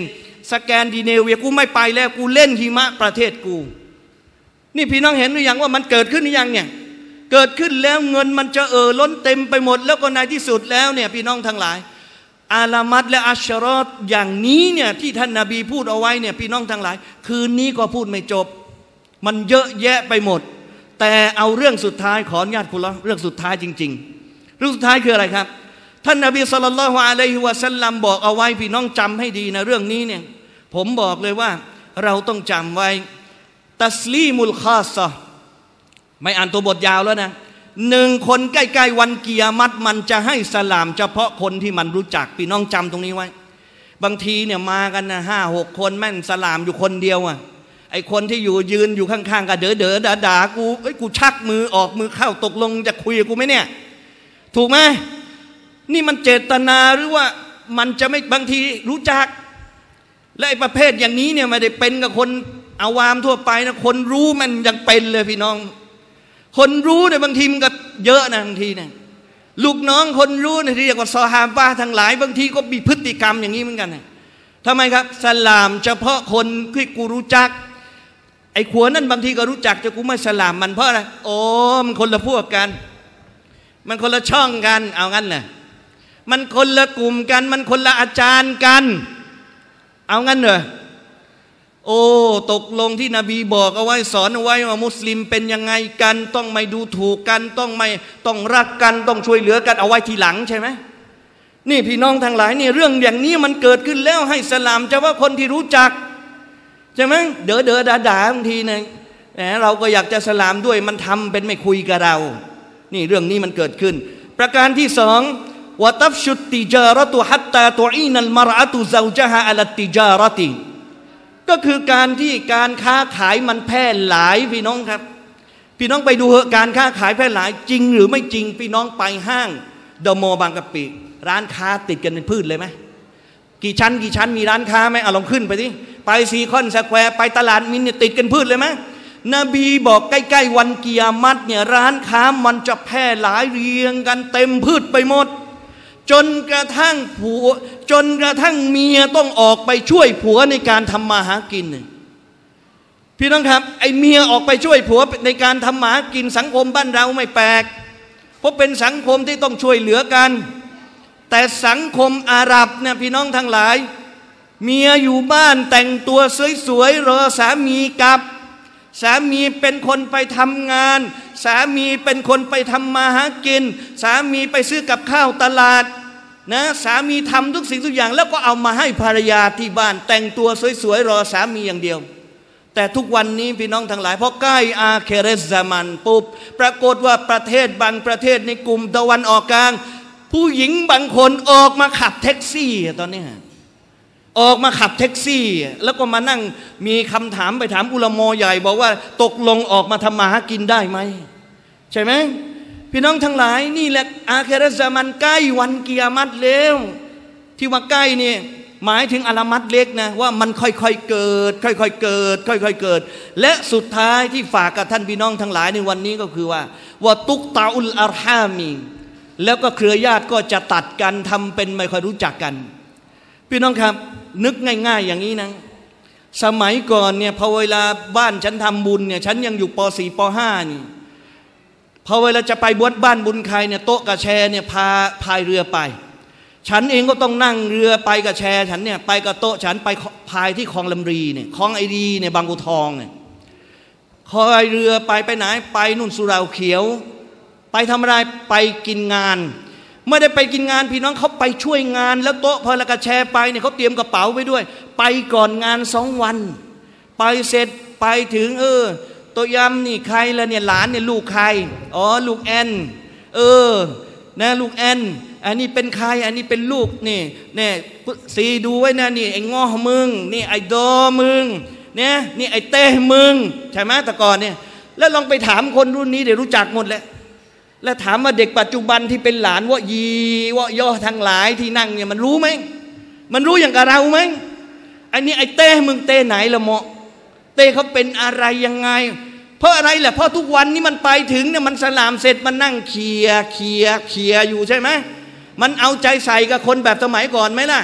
สแกนดิเนเวียกูไม่ไปแล้วกูเล่นหิมะประเทศกูนี่พี่น้องเห็นหรือยังว่ามันเกิดขึ้นหรือยังเนี่ยเกิดขึ้นแล้วเงินมันจะล้นเต็มไปหมดแล้วก็ในที่สุดแล้วเนี่ยพี่น้องทั้งหลายอาลามัดและอัชรอตอย่างนี้เนี่ยที่ท่านนบีพูดเอาไว้เนี่ยพี่น้องทั้งหลายคืนนี้ก็พูดไม่จบมันเยอะแยะไปหมดแต่เอาเรื่องสุดท้ายขออนุญาตคุณละเรื่องสุดท้ายจริงๆเรื่องสุดท้ายคืออะไรครับท่านนบีศ็อลลัลลอฮุอะลัยฮิวะซัลลัมบอกเอาไว้พี่น้องจำให้ดีนะเรื่องนี้เนี่ยผมบอกเลยว่าเราต้องจำไว้ตัสลีมุลคาซะไม่อ่านตัวบทยาวแล้วนะหนึ่งคนใกล้ๆวันกิยามัตมันจะให้สลามเฉพาะคนที่มันรู้จักพี่น้องจำตรงนี้ไว้บางทีเนี่ยมากันนะ5-6 คนแม่งสลามอยู่คนเดียวอ่ะไอคนที่อยู่ยืนอยู่ข้างๆก็เด๋อด่ากูกูชักมือออกมือเข้าตกลงจะคุยกับกูไหมเนี่ยถูกไหมนี่มันเจตนาหรือว่ามันจะไม่บางทีรู้จักและไอประเภทอย่างนี้เนี่ยไม่ได้เป็นกับคนอาวามทั่วไปนะคนรู้มันยังเป็นเลยพี่น้องคนรู้เนี่ยบางทีมันก็เยอะนะบางทีเนี่ยลูกน้องคนรู้เนี่ยที่เรียกว่าซอฮาบะห์ทั้งหลายบางทีก็มีพฤติกรรมอย่างนี้เหมือนกันนะทำไมครับสลามเฉพาะคนที่กูรู้จักไอ้ขวนั่นบางทีก็รู้จักแต่กูไม่สลามมันเพราะอะไรโอ้มันคนละพวกกันมันคนละช่องกันเอางั้นเลยมันคนละกลุ่มกันมันคนละอาจารย์กันเอางั้นเหรอโอ้ตกลงที่นบีบอกเอาไว้สอนเอาไว้ว่ามุสลิมเป็นยังไงกันต้องไม่ดูถูกกันต้องรักกันต้องช่วยเหลือกันเอาไว้ทีหลังใช่ไหมนี่พี่น้องทั้งหลายนี่เรื่องอย่างนี้มันเกิดขึ้นแล้วให้สลามเฉพาะคนที่รู้จักใช่ไหมเด๋อด่าบางทีเนี่ยเราก็อยากจะสลามด้วยมันทำเป็นไม่คุยกับเรานี่เรื่องนี้มันเกิดขึ้นประการที่สองวะตัฟชุตติจาระตุฮัตตาตุอีนัลมารอะตุซาวจฮะอะลัตติจาระติก็คือการที่การค้าขายมันแพร่หลายพี่น้องครับพี่น้องไปดูเหตุการค้าขายแพร่หลายจริงหรือไม่จริงพี่น้องไปห้างเดอะมอลล์บางกะปิร้านค้าติดกันเป็นพืชเลยไหมกี่ชั้นมีร้านค้าไหมเอาลองขึ้นไปดิไปซีคอนสแควร์ไปตลาดมินเนี่ยติดกันพืชเลยไหมนบีบอกใกล้ๆวันกิยามัตเนี่ยร้านค้ามันจะแพร่หลายเรียงกันเต็มพืชไปหมดจนกระทั่งเมียต้องออกไปช่วยผัวในการทำมาหากินพี่น้องครับไอเมียออกไปช่วยผัวในการทำมาหากินสังคมบ้านเราไม่แปลกเพราะเป็นสังคมที่ต้องช่วยเหลือกันแต่สังคมอาหรับเนี่ยพี่น้องทั้งหลายเมียอยู่บ้านแต่งตัวสวยๆรอสามีกลับสามีเป็นคนไปทำงานสามีเป็นคนไปทำมาหากินสามีไปซื้อกับข้าวตลาดนะสามีทำทุกสิ่งทุกอย่างแล้วก็เอามาให้ภรรยาที่บ้านแต่งตัวสวยๆรอสามีอย่างเดียวแต่ทุกวันนี้พี่น้องทั้งหลายพอใกล้อาเคเรซามันปุ๊บปรากฏว่าประเทศบางประเทศในกลุ่มตะวันออกกลางผู้หญิงบางคนออกมาขับแท็กซี่ตอนนี้ออกมาขับแท็กซี่แล้วก็มานั่งมีคำถามไปถามอุลามอใหญ่บอกว่าตกลงออกมาทำมาหากินได้ไหมใช่ไหมพี่น้องทั้งหลายนี่แหละอาเคเราะห์ซะมันใกล้วันกิยามัตแล้วที่ว่าใกล้นี่หมายถึงอาลามัตเล็กนะว่ามันค่อยๆเกิดค่อยๆเกิดค่อยๆเกิดและสุดท้ายที่ฝากกับท่านพี่น้องทั้งหลายในวันนี้ก็คือว่าตุกตาอุลอาร์ฮามีแล้วก็เครือญาติก็จะตัดกันทำเป็นไม่ค่อยรู้จักกันพี่น้องครับนึกง่ายๆอย่างนี้นะสมัยก่อนเนี่ยพอเวลาบ้านฉันทำบุญเนี่ยฉันยังอยู่ป .4 ป .5 นี่พอเวลาจะไปบวชบ้านบุญใครเนี่ยโต๊ะกับแชร์เนี่ยพายเรือไปฉันเองก็ต้องนั่งเรือไปกับแชร์ฉันเนี่ยไปกับโต๊ะฉันไปพายที่คลองลำรีเนี่ยคลองไอดีเนี่ยบางบัวทองเนี่ยคอยเรือไปไหนไปนู่นสุเหร่าเขียวไปทำอะไรไปกินงานไม่ได้ไปกินงานพี่น้องเขาไปช่วยงานแล้วโต๊ะพอละกระแชร์ไปเนี่ยเขาเตรียมกระเป๋าไปด้วยไปก่อนงาน2 วันไปเสร็จไปถึงตัวยำนี่ใครละเนี่ยหลานเนี่ยลูกใครอ๋อลูกแอนนะลูกแอนอันนี้เป็นใครอันนี้เป็นลูกนี่สีดูไว้นะนี่ไอ้ง้อมึงนี่ไอ้ดอมึงเนี่ยนี่ไอ้เต้มึงใช่ไหมแต่ก่อนเนี่ยแล้วลองไปถามคนรุ่นนี้เดี๋ยวรู้จักหมดแล้วแล้วถามว่าเด็กปัจจุบันที่เป็นหลานว่าย่อทั้งหลายที่นั่งเนี่ยมันรู้ไหมมันรู้อย่างกับเราไหมอันนี้ไอ้เต้มึงเต้ไหนละเหมาะเต้เขาเป็นอะไรยังไงเพราะอะไรแหละเพราะทุกวันนี้มันไปถึงเนี่ยมันสลามเสร็จมันนั่งเคลียอยู่ใช่ไหมมันเอาใจใส่กับคนแบบสมัยก่อนไหมล่ะ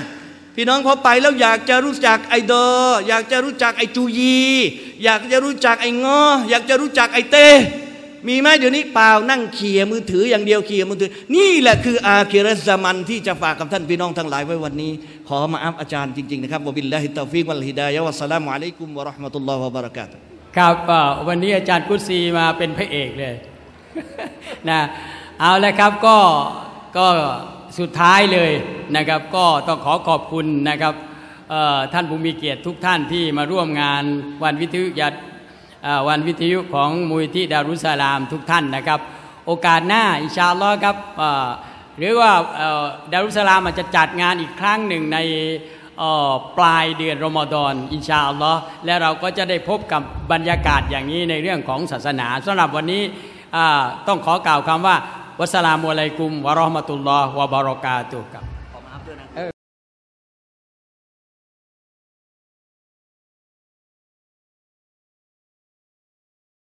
พี่น้องพอไปแล้วอยากจะรู้จักไอดออยากจะรู้จักไอจูยีอยากจะรู้จักไองออยากจะรู้จักไอเต้มีไหมเดี๋ยวนี้เปล่านั่งเขี่ยมือถืออย่างเดียวเขี่ยมือถือนี่แหละคืออาคิเราะห์ซะมันที่จะฝากกับท่านพี่น้องทั้งหลายไว้วันนี้ขอมาอัพอาจารย์จริงๆนะครับวะบิลลาฮิตตอฟิกวัลฮิดายะฮ์วัสสลามุอะลัยกุมวะเราะห์มะตุลลอฮ์วะบะเราะกาตุฮ์ครับวันนี้อาจารย์กุดซีมาเป็นพระเอกเลย นะเอาละครับก็สุดท้ายเลยนะครับก็ต้องขอขอบคุณนะครับท่านผู้มีเกียรติทุกท่านที่มาร่วมงานวันวิทยุของมูลที่ดารุสสลามทุกท่านนะครับโอกาสหน้าอินชาอัลลอฮ์ครับหรือว่าดารุสสลามอาจจะจัดงานอีกครั้งหนึ่งในปลายเดือนรอมฎอนอินชาอัลลอฮ์และเราก็จะได้พบกับบรรยากาศอย่างนี้ในเรื่องของศาสนาสำหรับวันนี้ต้องขอกล่าวคำว่าวัสสลามุอะลัยกุมวะเราะห์มะตุลลอฮ์วะบะเราะกาตุฮ์